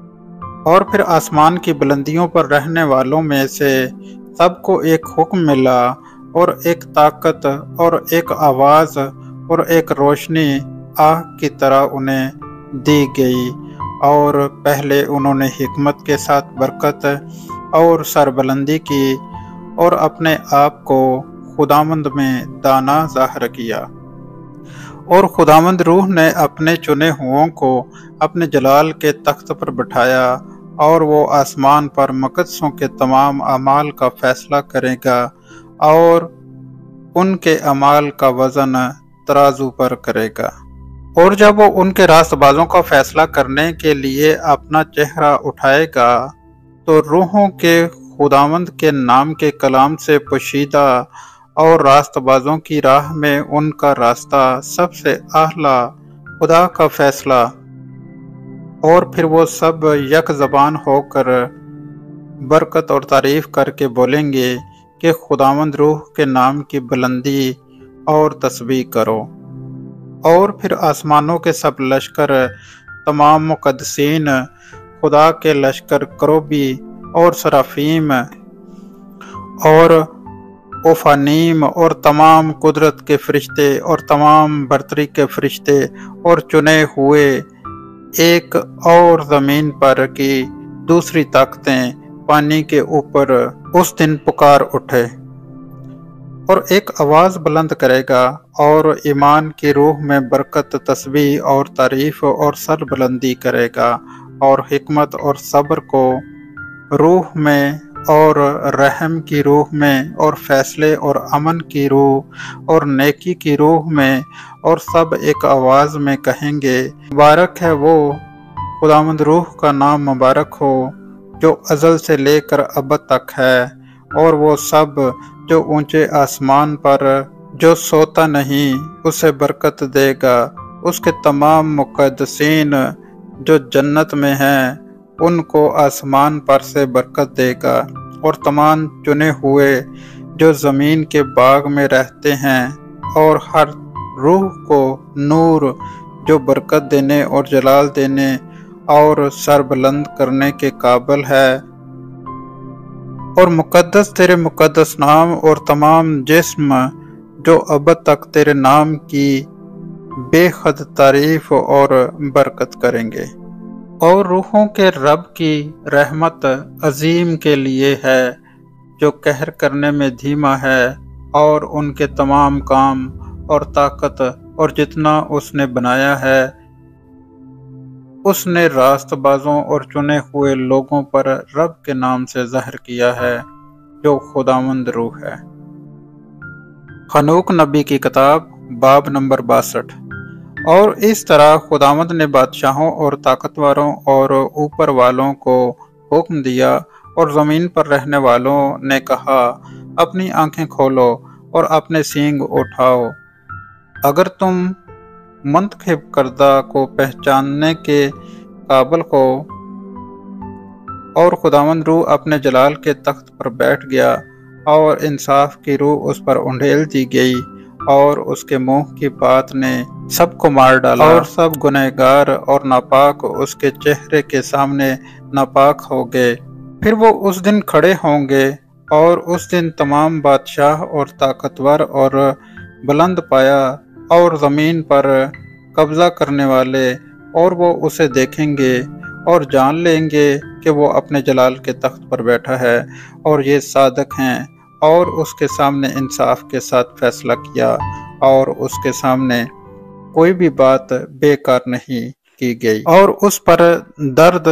اور پھر آسمان کی بلندیوں پر رہنے والوں میں سے سب کو ایک حکم ملا، اور ایک طاقت اور ایک آواز اور ایک روشنی آگ کی طرح انہیں دی گئی، اور پہلے انہوں نے حکمت کے ساتھ برکت اور سربلندی کی، اور اپنے آپ کو خداوند میں دانا ظاہر کیا۔ اور خداوند روح نے اپنے چنے ہوئوں کو اپنے جلال کے تخت پر بٹھایا، اور وہ آسمان پر مقدسوں کے تمام اعمال کا فیصلہ کرے گا، اور ان کے اعمال کا وزن ترازو پر کرے گا۔ اور جب وہ ان کے راست بازوں کا فیصلہ کرنے کے لیے اپنا چہرہ اٹھائے گا تو روحوں کے خداوند کے نام کے کلام سے پوشیدہ اور راست بازوں کی راہ میں ان کا راستہ سب سے اعلیٰ خدا کا فیصلہ، اور پھر وہ سب یک زبان ہو کر برکت اور تعریف کر کے بولیں گے کہ خداوند روح کے نام کی بلندی اور تسبیح کرو۔ اور پھر آسمانوں کے سب لشکر، تمام مقدسین، خدا کے لشکر، کروبی اور سرافیم اور اوفانیم اور تمام قدرت کے فرشتے اور تمام برتری کے فرشتے اور چنے ہوئے ایک اور زمین پر کی دوسری طاقتیں پانی کے اوپر اس دن پکار اٹھے، اور ایک آواز بلند کرے گا، اور ایمان کی روح میں برکت، تسبیح اور تعریف اور سر بلندی کرے گا، اور حکمت اور صبر کو روح میں، اور رحم کی روح میں، اور فیصلے اور امن کی روح اور نیکی کی روح میں، اور سب ایک آواز میں کہیں گے، مبارک ہے وہ خداوند، روح کا نام مبارک ہو جو ازل سے لے کر ابد تک ہے، اور وہ سب جو اونچے آسمان پر، جو سوتا نہیں، اسے برکت دے گا، اس کے تمام مقدسین جو جنت میں ہیں ان کو آسمان پر سے برکت دے گا، اور تمام چنے ہوئے جو زمین کے باغ میں رہتے ہیں، اور ہر روح کو نور جو برکت دینے اور جلال دینے اور سر بلند کرنے کے قابل ہے، اور مقدس تیرے مقدس نام، اور تمام جسم جو ابد تک تیرے نام کی بے حد تعریف اور برکت کریں گے۔ اور روحوں کے رب کی رحمت عظیم کے لیے ہے جو قہر کرنے میں دھیما ہے، اور ان کے تمام کام اور طاقت اور جتنا اس نے بنایا ہے اس نے راست بازوں اور چنے ہوئے لوگوں پر رب کے نام سے ظاہر کیا ہے جو خداوند روح ہے۔ خنوک نبی کی کتاب، باب نمبر باسٹھ۔ اور اس طرح خداوند نے بادشاہوں اور طاقتوروں اور اوپر والوں کو حکم دیا، اور زمین پر رہنے والوں نے کہا، اپنی آنکھیں کھولو اور اپنے سینگ اٹھاؤ، اگر تم منتخب کردہ کو پہچاننے کے قابل ہو۔ اور خداوند روح اپنے جلال کے تخت پر بیٹھ گیا، اور انصاف کی روح اس پر انڈیل دی گئی، اور اس کے منہ کی بات نے سب کو مار ڈالا، اور سب گنہگار اور ناپاک اس کے چہرے کے سامنے ناپاک ہو گئے۔ پھر وہ اس دن کھڑے ہوں گے، اور اس دن تمام بادشاہ اور طاقتور اور بلند پایا اور زمین پر قبضہ کرنے والے، اور وہ اسے دیکھیں گے اور جان لیں گے کہ وہ اپنے جلال کے تخت پر بیٹھا ہے، اور یہ صادق ہیں، اور اس کے سامنے انصاف کے ساتھ فیصلہ کیا، اور اس کے سامنے کوئی بھی بات بیکار نہیں کی گئی۔ اور اس پر درد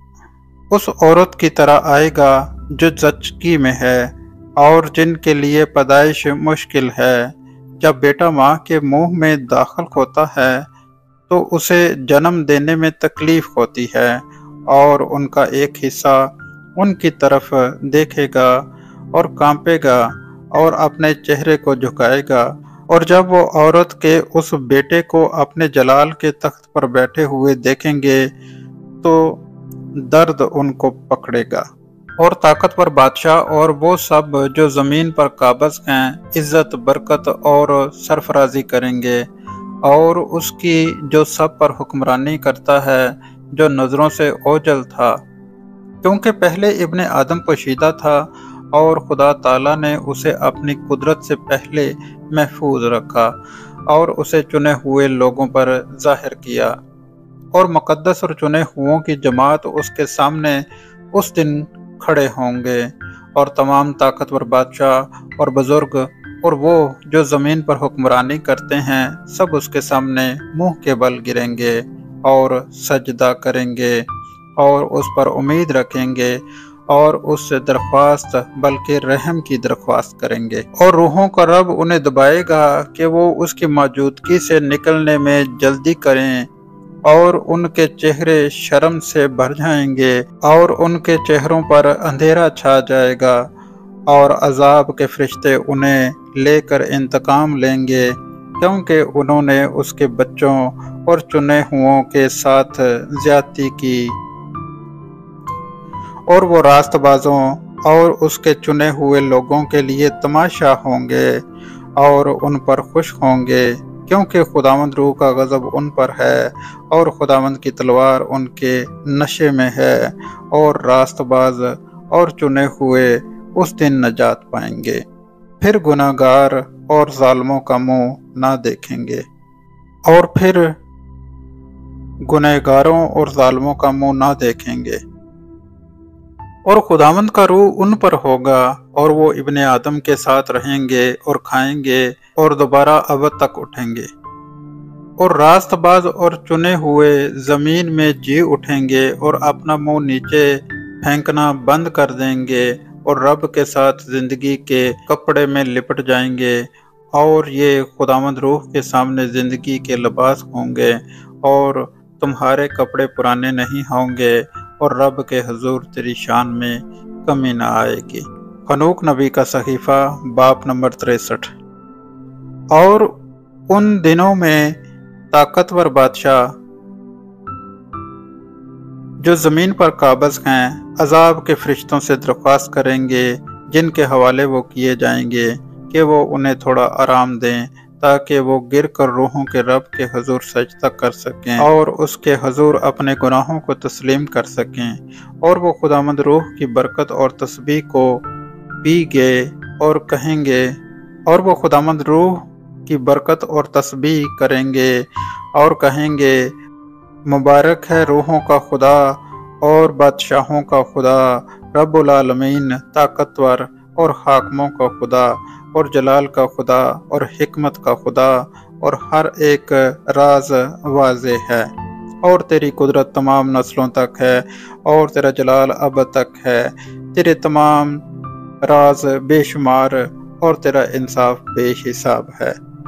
اس عورت کی طرح آئے گا جو زچگی میں ہے، اور جن کے لیے پیدائش مشکل ہے۔ جب بیٹا ماں کے منہ میں داخل ہوتا ہے تو اسے جنم دینے میں تکلیف ہوتی ہے، اور ان کا ایک حصہ ان کی طرف دیکھے گا اور کانپے گا اور اپنے چہرے کو جھکائے گا، اور جب وہ عورت کے اس بیٹے کو اپنے جلال کے تخت پر بیٹھے ہوئے دیکھیں گے تو درد ان کو پکڑے گا۔ اور طاقتور بادشاہ اور وہ سب جو زمین پر قابض ہیں عزت، برکت اور سرفرازی کریں گے، اور اس کی جو سب پر حکمرانی کرتا ہے، جو نظروں سے اوجھل تھا، کیونکہ پہلے ابن آدم پوشیدہ تھا، اور خدا تعالیٰ نے اسے اپنی قدرت سے پہلے محفوظ رکھا، اور اسے چنے ہوئے لوگوں پر ظاہر کیا، اور مقدس اور چنے ہوئوں کی جماعت اس کے سامنے اس دن کھڑے ہوں گے، اور تمام طاقتور بادشاہ اور بزرگ اور وہ جو زمین پر حکمرانی کرتے ہیں سب اس کے سامنے منہ کے بل گریں گے اور سجدہ کریں گے، اور اس پر امید رکھیں گے، اور اس سے درخواست بلکہ رحم کی درخواست کریں گے۔ اور روحوں کا رب انہیں دبائے گا کہ وہ اس کی موجودگی سے نکلنے میں جلدی کریں، اور ان کے چہرے شرم سے بھر جائیں گے، اور ان کے چہروں پر اندھیرا چھا جائے گا، اور عذاب کے فرشتے انہیں لے کر انتقام لیں گے کیونکہ انہوں نے اس کے بچوں اور چنے ہوئوں کے ساتھ زیادتی کی، اور وہ راست بازوں اور اس کے چنے ہوئے لوگوں کے لیے تماشا ہوں گے اور ان پر خوش ہوں گے، کیونکہ خداوند روح کا غضب ان پر ہے اور خداوند کی تلوار ان کے نشے میں ہے، اور راست باز اور چنے ہوئے اس دن نجات پائیں گے، پھر گناہ گار اور ظالموں کا منہ نہ دیکھیں گے، اور پھر گناہ گاروں اور ظالموں کا منہ نہ دیکھیں گے، اور خداوند کا روح ان پر ہوگا، اور وہ ابن آدم کے ساتھ رہیں گے اور کھائیں گے اور دوبارہ ابد تک اٹھیں گے، اور راست باز اور چنے ہوئے زمین میں جی اٹھیں گے اور اپنا منہ نیچے پھینکنا بند کر دیں گے، اور رب کے ساتھ زندگی کے کپڑے میں لپٹ جائیں گے، اور یہ خداوند روح کے سامنے زندگی کے لباس ہوں گے، اور تمہارے کپڑے پرانے نہیں ہوں گے، اور رب کے حضور تیری شان میں کمی نہ آئے گی۔ حنوک نبی کا صحیفہ باب نمبر تریسٹھ۔ اور ان دنوں میں طاقتور بادشاہ جو زمین پر قابض ہیں عذاب کے فرشتوں سے درخواست کریں گے، جن کے حوالے وہ کیے جائیں گے کہ وہ انہیں تھوڑا آرام دیں، تاکہ وہ گر کر روحوں کے رب کے حضور سجدہ کر سکیں اور اس کے حضور اپنے گناہوں کو تسلیم کر سکیں، اور وہ خداوند روح کی برکت اور تسبیح کو پی گے اور کہیں گے، اور وہ خداوند روح کی برکت اور تسبیح کریں گے اور کہیں گے، مبارک ہے روحوں کا خدا اور بادشاہوں کا خدا، رب العالمین، طاقتور اور حاکموں کا خدا اور جلال کا خدا اور حکمت کا خدا، اور ہر ایک راز واضح ہے، اور تیری قدرت تمام نسلوں تک ہے، اور تیرا جلال ابد تک ہے، تیرے تمام راز بے شمار اور تیرا انصاف بے حساب ہے۔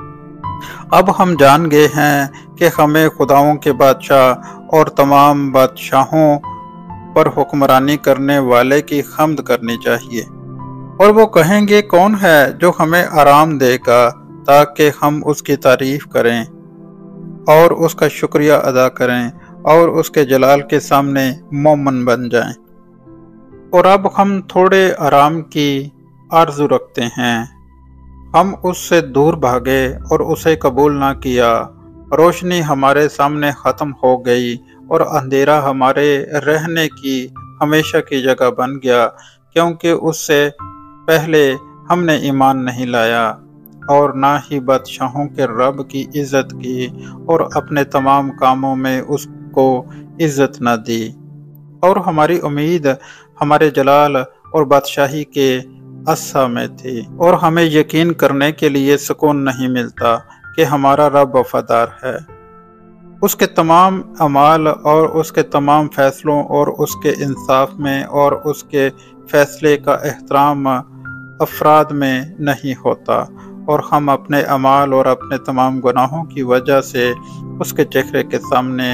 اب ہم جان گئے ہیں کہ ہمیں خداؤں کے بادشاہ اور تمام بادشاہوں پر حکمرانی کرنے والے کی حمد کرنی چاہیے، اور وہ کہیں گے کون ہے جو ہمیں آرام دے گا تاکہ ہم اس کی تعریف کریں اور اس کا شکریہ ادا کریں اور اس کے جلال کے سامنے مومن بن جائیں۔ اور اب ہم تھوڑے آرام کی آرزو رکھتے ہیں، ہم اس سے دور بھاگے اور اسے قبول نہ کیا، روشنی ہمارے سامنے ختم ہو گئی اور اندھیرا ہمارے رہنے کی ہمیشہ کی جگہ بن گیا، کیونکہ اس سے پہلے ہم نے ایمان نہیں لایا اور نہ ہی بادشاہوں کے رب کی عزت کی، اور اپنے تمام کاموں میں اس کو عزت نہ دی، اور ہماری امید ہمارے جلال اور بادشاہی کے عصا میں تھی، اور ہمیں یقین کرنے کے لیے سکون نہیں ملتا کہ ہمارا رب وفادار ہے، اس کے تمام اعمال اور اس کے تمام فیصلوں اور اس کے انصاف میں اور اس کے فیصلے کا احترام افراد میں نہیں ہوتا، اور ہم اپنے اعمال اور اپنے تمام گناہوں کی وجہ سے اس کے چہرے کے سامنے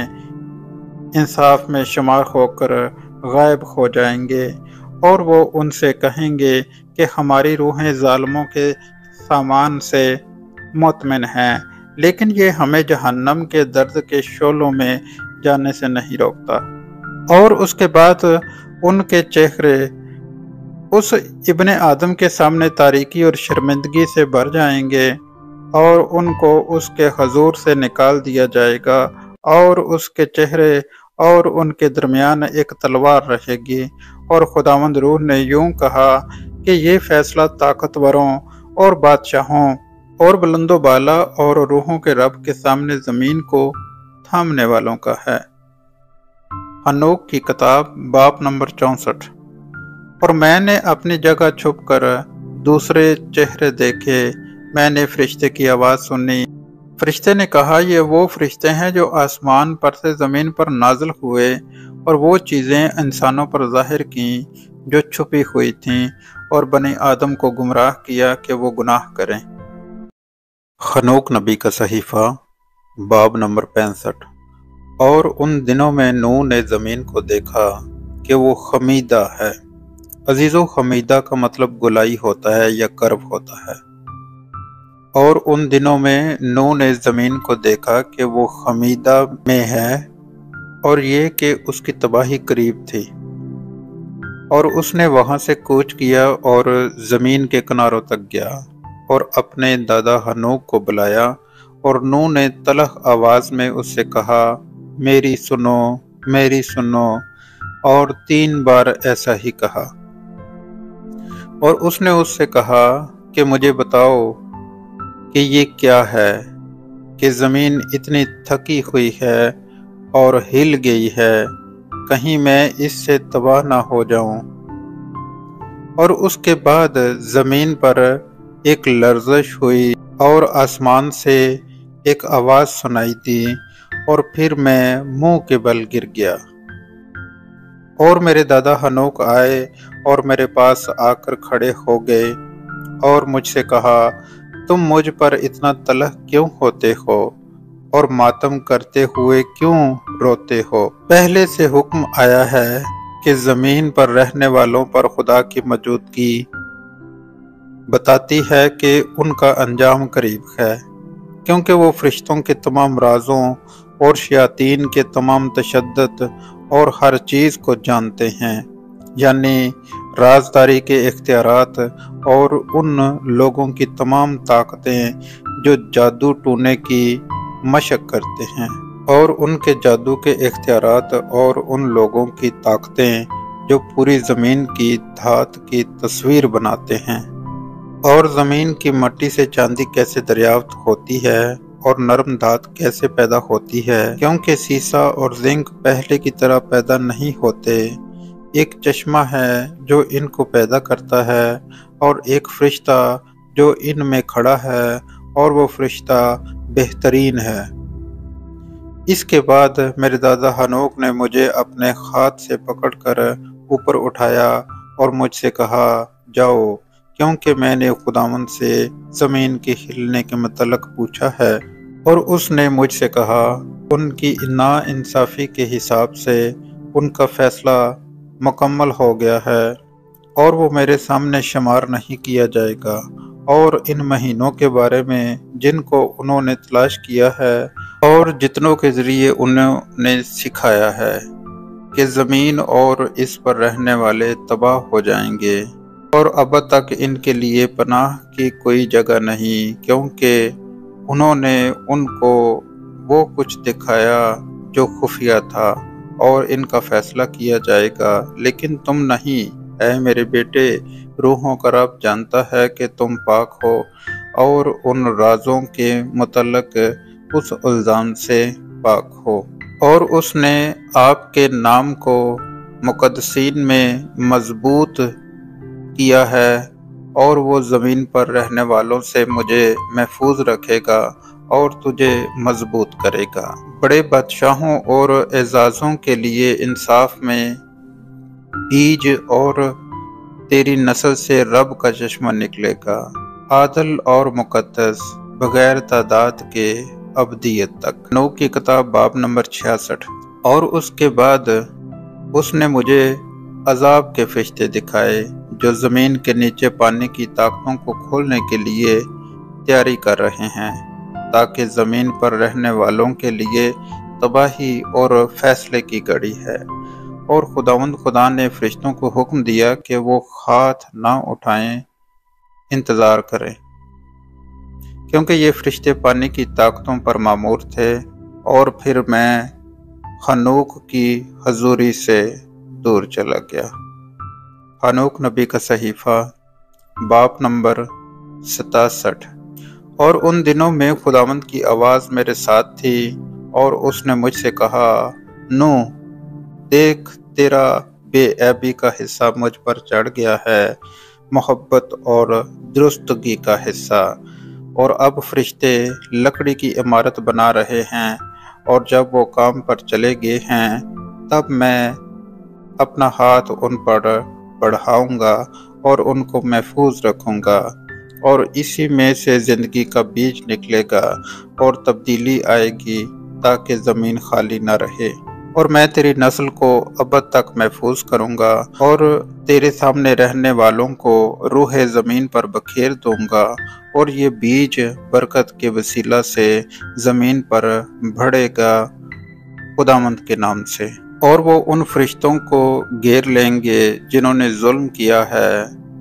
انصاف میں شمار ہو کر غائب ہو جائیں گے، اور وہ ان سے کہیں گے کہ ہماری روحیں ظالموں کے سامان سے مطمئن ہیں، لیکن یہ ہمیں جہنم کے درد کے شعلوں میں جانے سے نہیں روکتا۔ اور اس کے بعد ان کے چہرے اس ابن آدم کے سامنے تاریکی اور شرمندگی سے بھر جائیں گے، اور ان کو اس کے حضور سے نکال دیا جائے گا، اور اس کے چہرے اور ان کے درمیان ایک تلوار رہے گی، اور خداوند روح نے یوں کہا کہ یہ فیصلہ طاقتوروں اور بادشاہوں اور بلند و بالا اور روحوں کے رب کے سامنے زمین کو تھامنے والوں کا ہے۔ حنوک کی کتاب باب نمبر چونسٹھ۔ اور میں نے اپنی جگہ چھپ کر دوسرے چہرے دیکھے، میں نے فرشتے کی آواز سنی، فرشتے نے کہا یہ وہ فرشتے ہیں جو آسمان پر سے زمین پر نازل ہوئے اور وہ چیزیں انسانوں پر ظاہر کیں جو چھپی ہوئی تھیں، اور بنی آدم کو گمراہ کیا کہ وہ گناہ کریں۔ حنوک نبی کا صحیفہ باب نمبر پینسٹھ۔ اور ان دنوں میں نوح نے زمین کو دیکھا کہ وہ خمیدہ ہے۔ عزیزو، خمیدہ کا مطلب گلائی ہوتا ہے یا کرب ہوتا ہے۔ اور ان دنوں میں نوح نے زمین کو دیکھا کہ وہ خمیدہ میں ہے اور یہ کہ اس کی تباہی قریب تھی، اور اس نے وہاں سے کوچ کیا اور زمین کے کناروں تک گیا اور اپنے دادا ہنوک کو بلایا، اور نوح نے تلخ آواز میں اس سے کہا، میری سنو میری سنو، اور تین بار ایسا ہی کہا۔ اور اس نے اس سے کہا کہ مجھے بتاؤ کہ یہ کیا ہے کہ زمین اتنی تھکی ہوئی ہے اور ہل گئی ہے، کہیں میں اس سے تباہ نہ ہو جاؤں۔ اور اس کے بعد زمین پر ایک لرزش ہوئی اور آسمان سے ایک آواز سنائی دی، اور پھر میں منہ کے بل گر گیا۔ اور میرے دادا ہنوک آئے اور میرے پاس آ کر کھڑے ہو گئے اور مجھ سے کہا، تم مجھ پر اتنا تلخ کیوں ہوتے ہو اور ماتم کرتے ہوئے کیوں روتے ہو؟ پہلے سے حکم آیا ہے کہ زمین پر رہنے والوں پر خدا کی موجودگی بتاتی ہے کہ ان کا انجام قریب ہے، کیونکہ وہ فرشتوں کے تمام رازوں اور شیاطین کے تمام تشدد اور ہر چیز کو جانتے ہیں، یعنی رازداری کے اختیارات اور ان لوگوں کی تمام طاقتیں جو جادو ٹونے کی مشق کرتے ہیں، اور ان کے جادو کے اختیارات اور ان لوگوں کی طاقتیں جو پوری زمین کی دھات کی تصویر بناتے ہیں، اور زمین کی مٹی سے چاندی کیسے دریافت ہوتی ہے اور نرم دھات کیسے پیدا ہوتی ہے، کیونکہ سیسا اور زنک پہلے کی طرح پیدا نہیں ہوتے۔ ایک چشمہ ہے جو ان کو پیدا کرتا ہے اور ایک فرشتہ جو ان میں کھڑا ہے، اور وہ فرشتہ بہترین ہے۔ اس کے بعد میرے دادا ہنوک نے مجھے اپنے ہاتھ سے پکڑ کر اوپر اٹھایا اور مجھ سے کہا، جاؤ، کیونکہ میں نے خداوند سے زمین کے ہلنے کے متعلق پوچھا ہے۔ اور اس نے مجھ سے کہا، ان کی نا انصافی کے حساب سے ان کا فیصلہ مکمل ہو گیا ہے، اور وہ میرے سامنے شمار نہیں کیا جائے گا، اور ان مہینوں کے بارے میں جن کو انہوں نے تلاش کیا ہے اور جتنوں کے ذریعے انہوں نے سکھایا ہے کہ زمین اور اس پر رہنے والے تباہ ہو جائیں گے، اور اب تک ان کے لیے پناہ کی کوئی جگہ نہیں، کیونکہ انہوں نے ان کو وہ کچھ دکھایا جو خفیہ تھا، اور ان کا فیصلہ کیا جائے گا، لیکن تم نہیں۔ اے میرے بیٹے، روحوں کا رب جانتا ہے کہ تم پاک ہو اور ان رازوں کے متعلق اس الزام سے پاک ہو، اور اس نے آپ کے نام کو مقدسین میں مضبوط کیا ہے، اور وہ زمین پر رہنے والوں سے مجھے محفوظ رکھے گا اور تجھے مضبوط کرے گا۔ بڑے بادشاہوں اور اعزازوں کے لیے انصاف میں بیج، اور تیری نسل سے رب کا چشمہ نکلے گا، عادل اور مقدس، بغیر تعداد کے ابدیت تک۔ نوح کی کتاب باب نمبر چھیاسٹھ۔ اور اس کے بعد اس نے مجھے عذاب کے فرشتے دکھائے جو زمین کے نیچے پانی کی طاقتوں کو کھولنے کے لیے تیاری کر رہے ہیں، تاکہ زمین پر رہنے والوں کے لیے تباہی اور فیصلے کی گھڑی ہے۔ اور خداوند خدا نے فرشتوں کو حکم دیا کہ وہ ہاتھ نہ اٹھائیں، انتظار کریں، کیونکہ یہ فرشتے پانی کی طاقتوں پر مامور تھے۔ اور پھر میں ہنوک کی حضوری سے دور چلا گیا۔ ہنوک نبی کا صحیفہ باب نمبر ستاسٹھ۔ اور ان دنوں میں خداوند کی آواز میرے ساتھ تھی، اور اس نے مجھ سے کہا، نوح، دیکھ، تیرا بے عیبی کا حصہ مجھ پر چڑھ گیا ہے، محبت اور درستگی کا حصہ، اور اب فرشتے لکڑی کی عمارت بنا رہے ہیں، اور جب وہ کام پر چلے گئے ہیں تب میں اپنا ہاتھ ان پر بڑھاؤں گا اور ان کو محفوظ رکھوں گا، اور اسی میں سے زندگی کا بیج نکلے گا اور تبدیلی آئے گی، تاکہ زمین خالی نہ رہے۔ اور میں تیری نسل کو ابد تک محفوظ کروں گا اور تیرے سامنے رہنے والوں کو روح زمین پر بکھیر دوں گا، اور یہ بیج برکت کے وسیلہ سے زمین پر بڑھے گا خداوند کے نام سے۔ اور وہ ان فرشتوں کو گھیر لیں گے جنہوں نے ظلم کیا ہے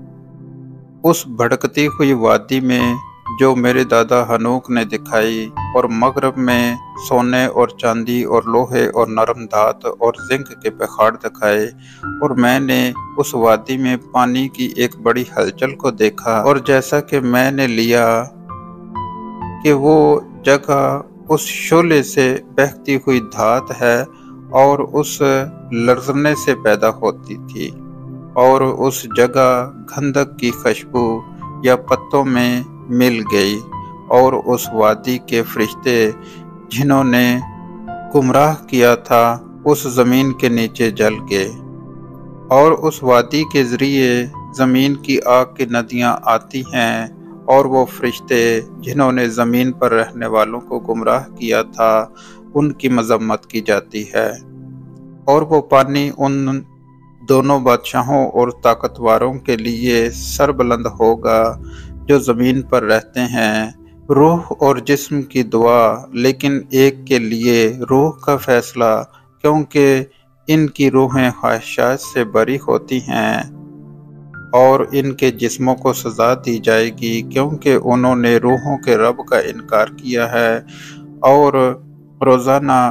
اس بھڑکتی ہوئی وادی میں جو میرے دادا ہنوک نے دکھائی، اور مغرب میں سونے اور چاندی اور لوہے اور نرم دھات اور زنک کے پہاڑ دکھائے، اور میں نے اس وادی میں پانی کی ایک بڑی ہلچل کو دیکھا، اور جیسا کہ میں نے لیا کہ وہ جگہ اس شعلے سے بہتی ہوئی دھات ہے اور اس لرزنے سے پیدا ہوتی تھی، اور اس جگہ گندھک کی خوشبو یا پتوں میں مل گئی، اور اس وادی کے فرشتے جنہوں نے گمراہ کیا تھا اس زمین کے نیچے جل گئے، اور اس وادی کے ذریعے زمین کی آگ کی ندیاں آتی ہیں، اور وہ فرشتے جنہوں نے زمین پر رہنے والوں کو گمراہ کیا تھا ان کی مذمت کی جاتی ہے، اور وہ پانی ان دونوں بادشاہوں اور طاقتوروں کے لیے سربلند ہوگا جو زمین پر رہتے ہیں، روح اور جسم کی دعا، لیکن ایک کے لیے روح کا فیصلہ، کیونکہ ان کی روحیں خواہشات سے بری ہوتی ہیں، اور ان کے جسموں کو سزا دی جائے گی کیونکہ انہوں نے روحوں کے رب کا انکار کیا ہے اور روزانہ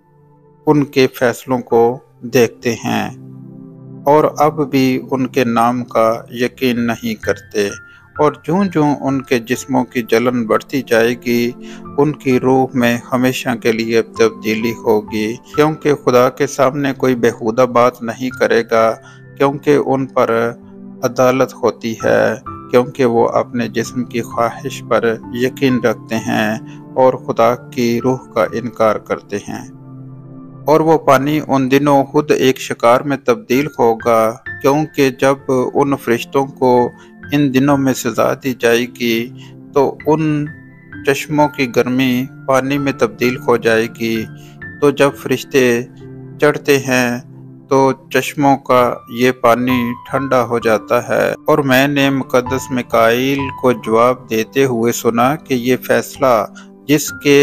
ان کے فیصلوں کو دیکھتے ہیں، اور اب بھی ان کے نام کا یقین نہیں کرتے، اور جوں جوں ان کے جسموں کی جلن بڑھتی جائے گی ان کی روح میں ہمیشہ کے لیے تبدیلی ہوگی، کیونکہ خدا کے سامنے کوئی بیہودہ بات نہیں کرے گا، کیونکہ ان پر عدالت ہوتی ہے، کیونکہ وہ اپنے جسم کی خواہش پر یقین رکھتے ہیں اور خدا کی روح کا انکار کرتے ہیں۔ اور وہ پانی ان دنوں خود ایک شکار میں تبدیل ہوگا، کیونکہ جب ان فرشتوں کو ان دنوں میں سزا دی جائے گی تو ان چشموں کی گرمی پانی میں تبدیل ہو جائے گی، تو جب فرشتے چڑھتے ہیں تو چشموں کا یہ پانی ٹھنڈا ہو جاتا ہے، اور میں نے مقدس میکائیل کو جواب دیتے ہوئے سنا کہ یہ فیصلہ جس کے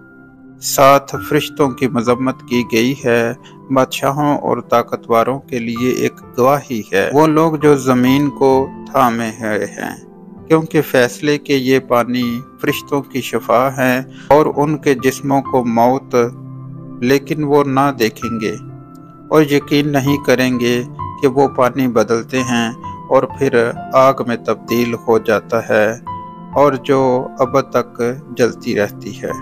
ساتھ فرشتوں کی مذمت کی گئی ہے بادشاہوں اور طاقتوروں کے لیے ایک گواہی ہے، وہ لوگ جو زمین کو تھامے ہوئے ہیں، کیونکہ فیصلے کے یہ پانی فرشتوں کی شفا ہیں اور ان کے جسموں کو موت، لیکن وہ نہ دیکھیں گے اور یقین نہیں کریں گے کہ وہ پانی بدلتے ہیں اور پھر آگ میں تبدیل ہو جاتا ہے اور جو ابد تک جلتی رہتی ہے۔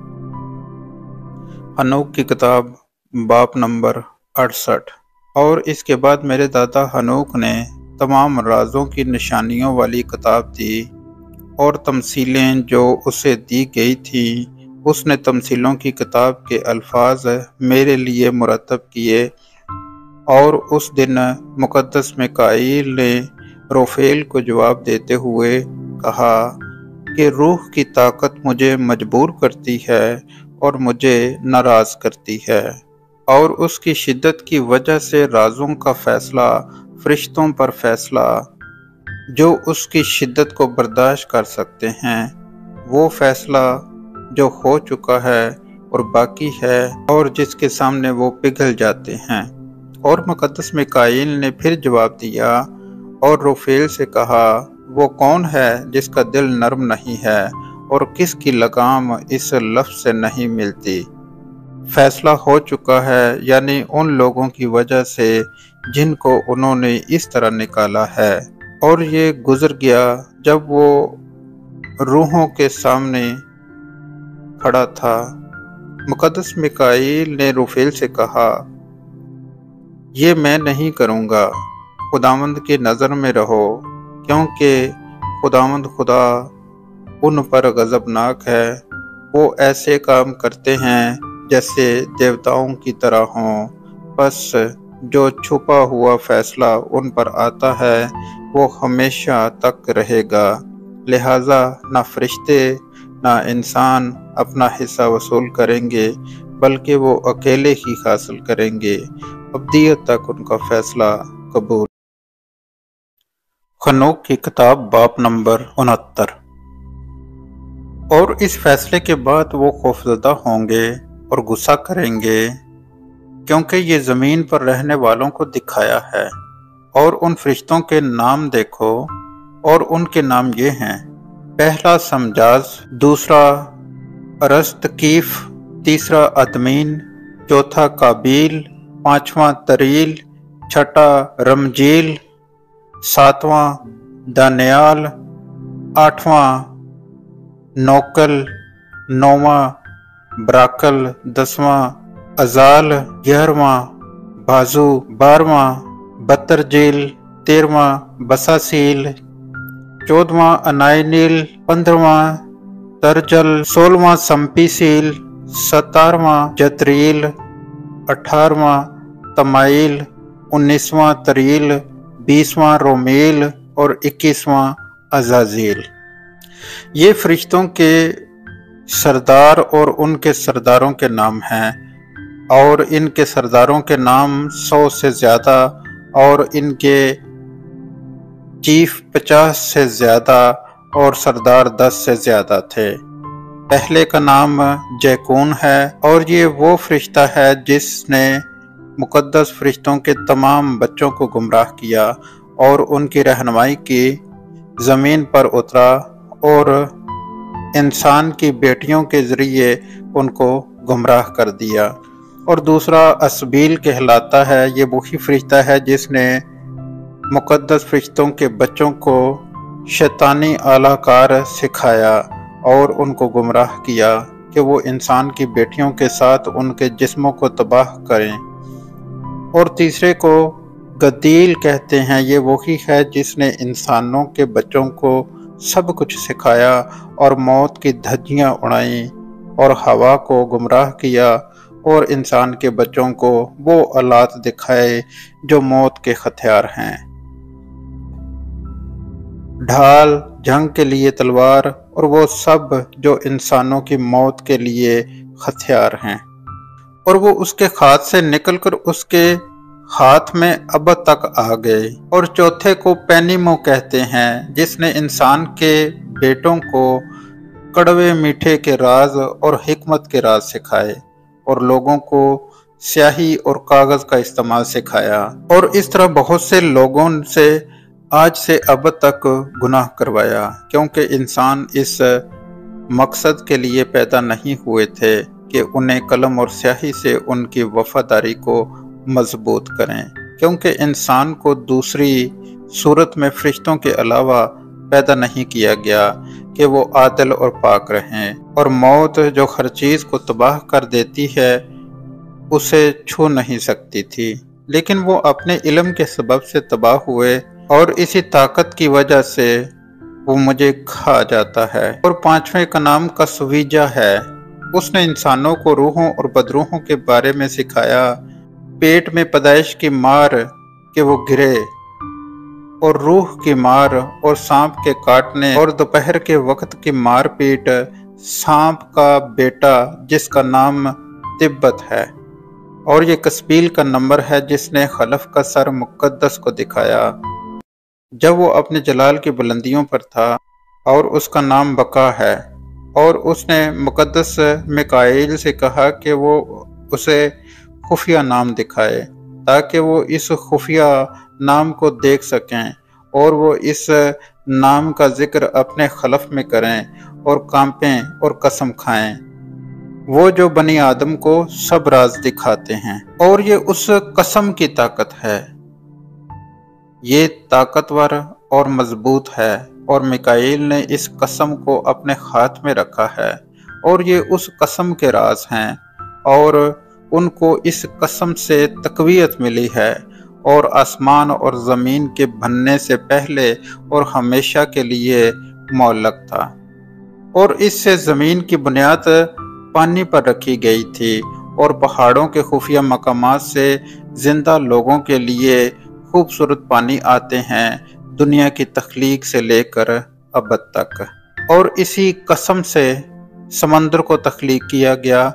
ہنوک کی کتاب باب نمبر اڑسٹھ۔ اور اس کے بعد میرے دادا ہنوک نے تمام رازوں کی نشانیوں والی کتاب دی اور تمثیلیں جو اسے دی گئی تھیں، اس نے تمثیلوں کی کتاب کے الفاظ میرے لیے مرتب کیے، اور اس دن مقدس میکائیل نے روفیل کو جواب دیتے ہوئے کہا کہ روح کی طاقت مجھے مجبور کرتی ہے اور مجھے ناراض کرتی ہے، اور اس کی شدت کی وجہ سے رازوں کا فیصلہ فرشتوں پر فیصلہ جو اس کی شدت کو برداشت کر سکتے ہیں، وہ فیصلہ جو ہو چکا ہے اور باقی ہے اور جس کے سامنے وہ پگھل جاتے ہیں۔ اور مقدس میکائیل نے پھر جواب دیا اور روفیل سے کہا، وہ کون ہے جس کا دل نرم نہیں ہے اور کس کی لگام اس لفظ سے نہیں ملتی؟ فیصلہ ہو چکا ہے، یعنی ان لوگوں کی وجہ سے جن کو انہوں نے اس طرح نکالا ہے، اور یہ گزر گیا جب وہ روحوں کے سامنے کھڑا تھا۔ مقدس میکائیل نے روفیل سے کہا، یہ میں نہیں کروں گا، خداوند کی نظر میں رہو، کیونکہ خداوند خدا ان پر غضبناک ہے، وہ ایسے کام کرتے ہیں جیسے دیوتاؤں کی طرح ہوں، پس جو چھپا ہوا فیصلہ ان پر آتا ہے وہ ہمیشہ تک رہے گا، لہٰذا نہ فرشتے نہ انسان اپنا حصہ وصول کریں گے، بلکہ وہ اکیلے ہی حاصل کریں گے، ابدیت تک ان کا فیصلہ قبول۔ خنوک کی کتاب باب نمبر انہتر۔ اور اس فیصلے کے بعد وہ خوفزدہ ہوں گے اور غصہ کریں گے، کیونکہ یہ زمین پر رہنے والوں کو دکھایا ہے۔ اور ان فرشتوں کے نام دیکھو، اور ان کے نام یہ ہیں: پہلا سمجاز، دوسرا ارستقیف، تیسرا ادمین، چوتھا کابیل، پانچواں تریل، چھٹا رمجیل، ساتواں دانیال، آٹھواں نوکل، نوواں براکل، دسواں ازال، گیارہواں بازو، بارہواں بترجیل، تیرہواں بساسیل، چودہواں انائنیل، پندرہواں ترجل، سولہواں سمپیسیل، ستارہواں جتریل، اٹھارہواں تمائل، انیسواں تریل، بیسواں رومیل اور اکیسواں عزازیل۔ یہ فرشتوں کے سردار اور ان کے سرداروں کے نام ہیں، اور ان کے سرداروں کے نام سو سے زیادہ اور ان کے چیف پچاس سے زیادہ اور سردار دس سے زیادہ تھے۔ پہلے کا نام جیکون ہے، اور یہ وہ فرشتہ ہے جس نے مقدس فرشتوں کے تمام بچوں کو گمراہ کیا اور ان کی رہنمائی کی، زمین پر اترا اور انسان کی بیٹیوں کے ذریعے ان کو گمراہ کر دیا۔ اور دوسرا اسبیل کہلاتا ہے، یہ وہی فرشتہ ہے جس نے مقدس فرشتوں کے بچوں کو شیطانی اعلی کار سکھایا اور ان کو گمراہ کیا کہ وہ انسان کی بیٹیوں کے ساتھ ان کے جسموں کو تباہ کریں۔ اور تیسرے کو گدیل کہتے ہیں، یہ وہی ہے جس نے انسانوں کے بچوں کو سب کچھ سکھایا اور موت کی دھجیاں اڑائیں اور ہوا کو گمراہ کیا اور انسان کے بچوں کو وہ آلات دکھائے جو موت کے ہتھیار ہیں: ڈھال، جنگ کے لیے تلوار، اور وہ سب جو انسانوں کی موت کے لیے ہتھیار ہیں۔ اور وہ اس کے ہاتھ سے نکل کر اس کے ہاتھ میں ابد تک آ گئے۔ اور چوتھے کو پینیمو کہتے ہیں، جس نے انسان کے بیٹوں کو کڑوے میٹھے کے راز اور حکمت کے راز سکھائے اور لوگوں کو سیاہی اور کاغذ کا استعمال سکھایا، اور اس طرح بہت سے لوگوں سے آج سے ابد تک گناہ کروایا، کیونکہ انسان اس مقصد کے لیے پیدا نہیں ہوئے تھے کہ انہیں قلم اور سیاہی سے ان کی وفاداری کو مضبوط کریں، کیونکہ انسان کو دوسری صورت میں فرشتوں کے علاوہ پیدا نہیں کیا گیا کہ وہ عادل اور پاک رہیں، اور موت جو ہر چیز کو تباہ کر دیتی ہے اسے چھو نہیں سکتی تھی، لیکن وہ اپنے علم کے سبب سے تباہ ہوئے، اور اسی طاقت کی وجہ سے وہ مجھے کھا جاتا ہے۔ اور پانچویں کا نام کسویجا ہے، اس نے انسانوں کو روحوں اور بدروحوں کے بارے میں سکھایا، پیٹ میں پیدائش کی مار کہ وہ گرے، اور روح کی مار اور سانپ کے کاٹنے، اور دوپہر کے وقت کی مار پیٹ، سانپ کا بیٹا جس کا نام تبت ہے۔ اور یہ کسبیل کا نمبر ہے جس نے خلف کا سر مقدس کو دکھایا جب وہ اپنے جلال کی بلندیوں پر تھا، اور اس کا نام بقا ہے۔ اور اس نے مقدس میکائیل سے کہا کہ وہ اسے خفیہ نام دکھائے تاکہ وہ اس خفیہ نام کو دیکھ سکیں اور وہ اس نام کا ذکر اپنے خلف میں کریں اور کانپیں اور قسم کھائیں، وہ جو بنی آدم کو سب راز دکھاتے ہیں۔ اور یہ اس قسم کی طاقت ہے، یہ طاقتور اور مضبوط ہے، اور میکائیل نے اس قسم کو اپنے ہاتھ میں رکھا ہے، اور یہ اس قسم کے راز ہیں، اور ان کو اس قسم سے تقویت ملی ہے، اور آسمان اور زمین کے بننے سے پہلے اور ہمیشہ کے لیے معلق تھا، اور اس سے زمین کی بنیاد پانی پر رکھی گئی تھی، اور پہاڑوں کے خفیہ مقامات سے زندہ لوگوں کے لیے خوبصورت پانی آتے ہیں، دنیا کی تخلیق سے لے کر ابد تک۔ اور اسی قسم سے سمندر کو تخلیق کیا گیا،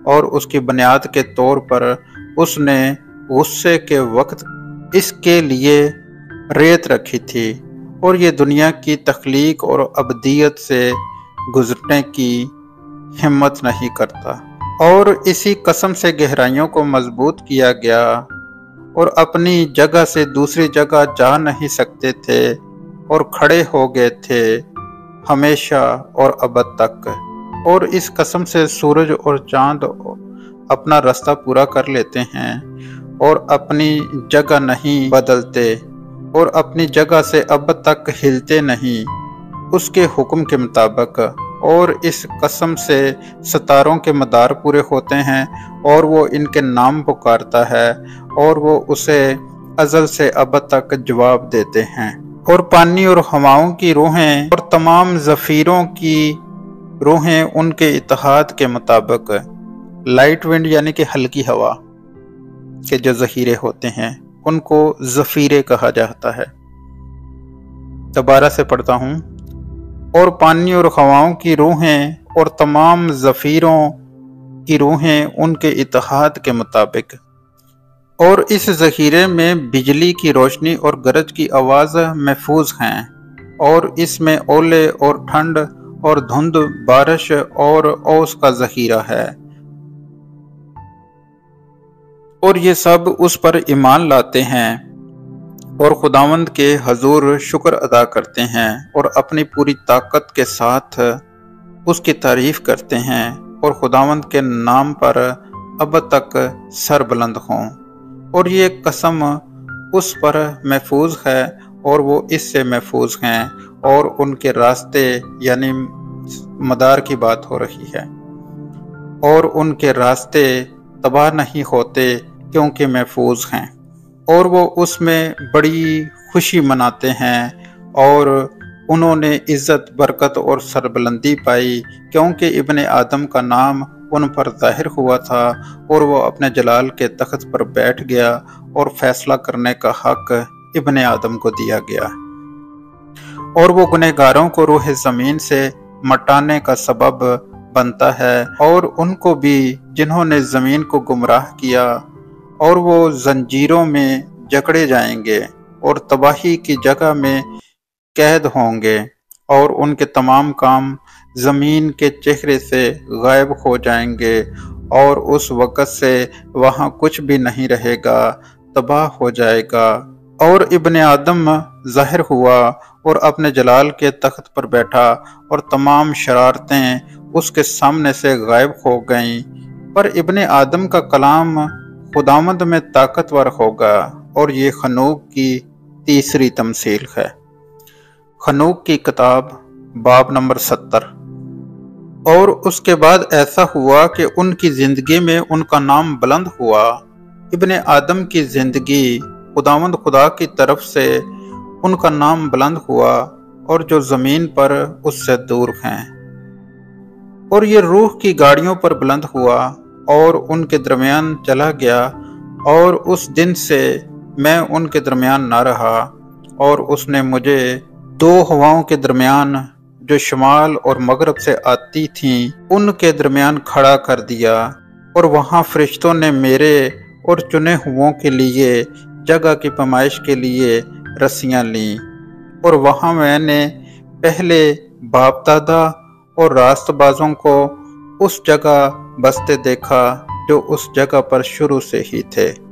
اور اس کی بنیاد کے طور پر اس نے غصے کے وقت اس کے لیے ریت رکھی تھی، اور یہ دنیا کی تخلیق اور ابدیت سے گزرنے کی ہمت نہیں کرتا، اور اسی قسم سے گہرائیوں کو مضبوط کیا گیا اور اپنی جگہ سے دوسری جگہ جا نہیں سکتے تھے اور کھڑے ہو گئے تھے ہمیشہ اور ابد تک، اور اس قسم سے سورج اور چاند اپنا راستہ پورا کر لیتے ہیں اور اپنی جگہ نہیں بدلتے اور اپنی جگہ سے ابد تک ہلتے نہیں اس کے حکم کے مطابق، اور اس قسم سے ستاروں کے مدار پورے ہوتے ہیں اور وہ ان کے نام پکارتا ہے اور وہ اسے ازل سے ابد تک جواب دیتے ہیں، اور پانی اور ہواؤں کی روحیں اور تمام زفیروں کی روحیں ان کے اتحاد کے مطابق، لائٹ ونڈ یعنی کہ ہلکی ہوا کے جو ذخیرے ہوتے ہیں ان کو ذخیرے کہا جاتا ہے۔ دوبارہ سے پڑھتا ہوں، اور پانی اور ہواؤں کی روحیں اور تمام زفیروں کی روحیں ان کے اتحاد کے مطابق، اور اس ذخیرے میں بجلی کی روشنی اور گرج کی آواز محفوظ ہیں، اور اس میں اولے اور ٹھنڈ اور دھند، بارش اور اوس کا ذخیرہ ہے، اور یہ سب اس پر ایمان لاتے ہیں اور خداوند کے حضور شکر ادا کرتے ہیں اور اپنی پوری طاقت کے ساتھ اس کی تعریف کرتے ہیں، اور خداوند کے نام پر اب تک سر بلند ہوں، اور یہ قسم اس پر محفوظ ہے اور وہ اس سے محفوظ ہیں، اور ان کے راستے یعنی مدار کی بات ہو رہی ہے، اور ان کے راستے تباہ نہیں ہوتے کیونکہ محفوظ ہیں، اور وہ اس میں بڑی خوشی مناتے ہیں، اور انہوں نے عزت، برکت اور سربلندی پائی کیونکہ ابن آدم کا نام ان پر ظاہر ہوا تھا، اور وہ اپنے جلال کے تخت پر بیٹھ گیا اور فیصلہ کرنے کا حق ابن آدم کو دیا گیا، اور وہ گنہگاروں کو روح زمین سے مٹانے کا سبب بنتا ہے، اور ان کو بھی جنہوں نے زمین کو گمراہ کیا، اور وہ زنجیروں میں جکڑے جائیں گے اور تباہی کی جگہ میں قید ہوں گے، اور ان کے تمام کام زمین کے چہرے سے غائب ہو جائیں گے، اور اس وقت سے وہاں کچھ بھی نہیں رہے گا، تباہ ہو جائے گا۔ اور ابن آدم ظاہر ہوا اور اپنے جلال کے تخت پر بیٹھا، اور تمام شرارتیں اس کے سامنے سے غائب ہو گئیں، پر ابن آدم کا کلام خداوند میں طاقتور ہوگا، اور یہ خنوک کی تیسری تمثیل ہے۔ خنوک کی کتاب باب نمبر ستر۔ اور اس کے بعد ایسا ہوا کہ ان کی زندگی میں ان کا نام بلند ہوا، ابن آدم کی زندگی خداوند خدا کی طرف سے ان کا نام بلند ہوا، اور جو زمین پر اس سے دور ہیں، اور یہ روح کی گاڑیوں پر بلند ہوا اور ان کے درمیان چلا گیا، اور اس دن سے میں ان کے درمیان نہ رہا، اور اس نے مجھے دو ہواؤں کے درمیان جو شمال اور مغرب سے آتی تھیں ان کے درمیان کھڑا کر دیا، اور وہاں فرشتوں نے میرے اور چنے ہوئوں کے لیے جگہ کی پیمائش کے لیے رسیاں لیں، اور وہاں میں نے پہلے باپ دادا اور راست بازوں کو اس جگہ بستے دیکھا جو اس جگہ پر شروع سے ہی تھے۔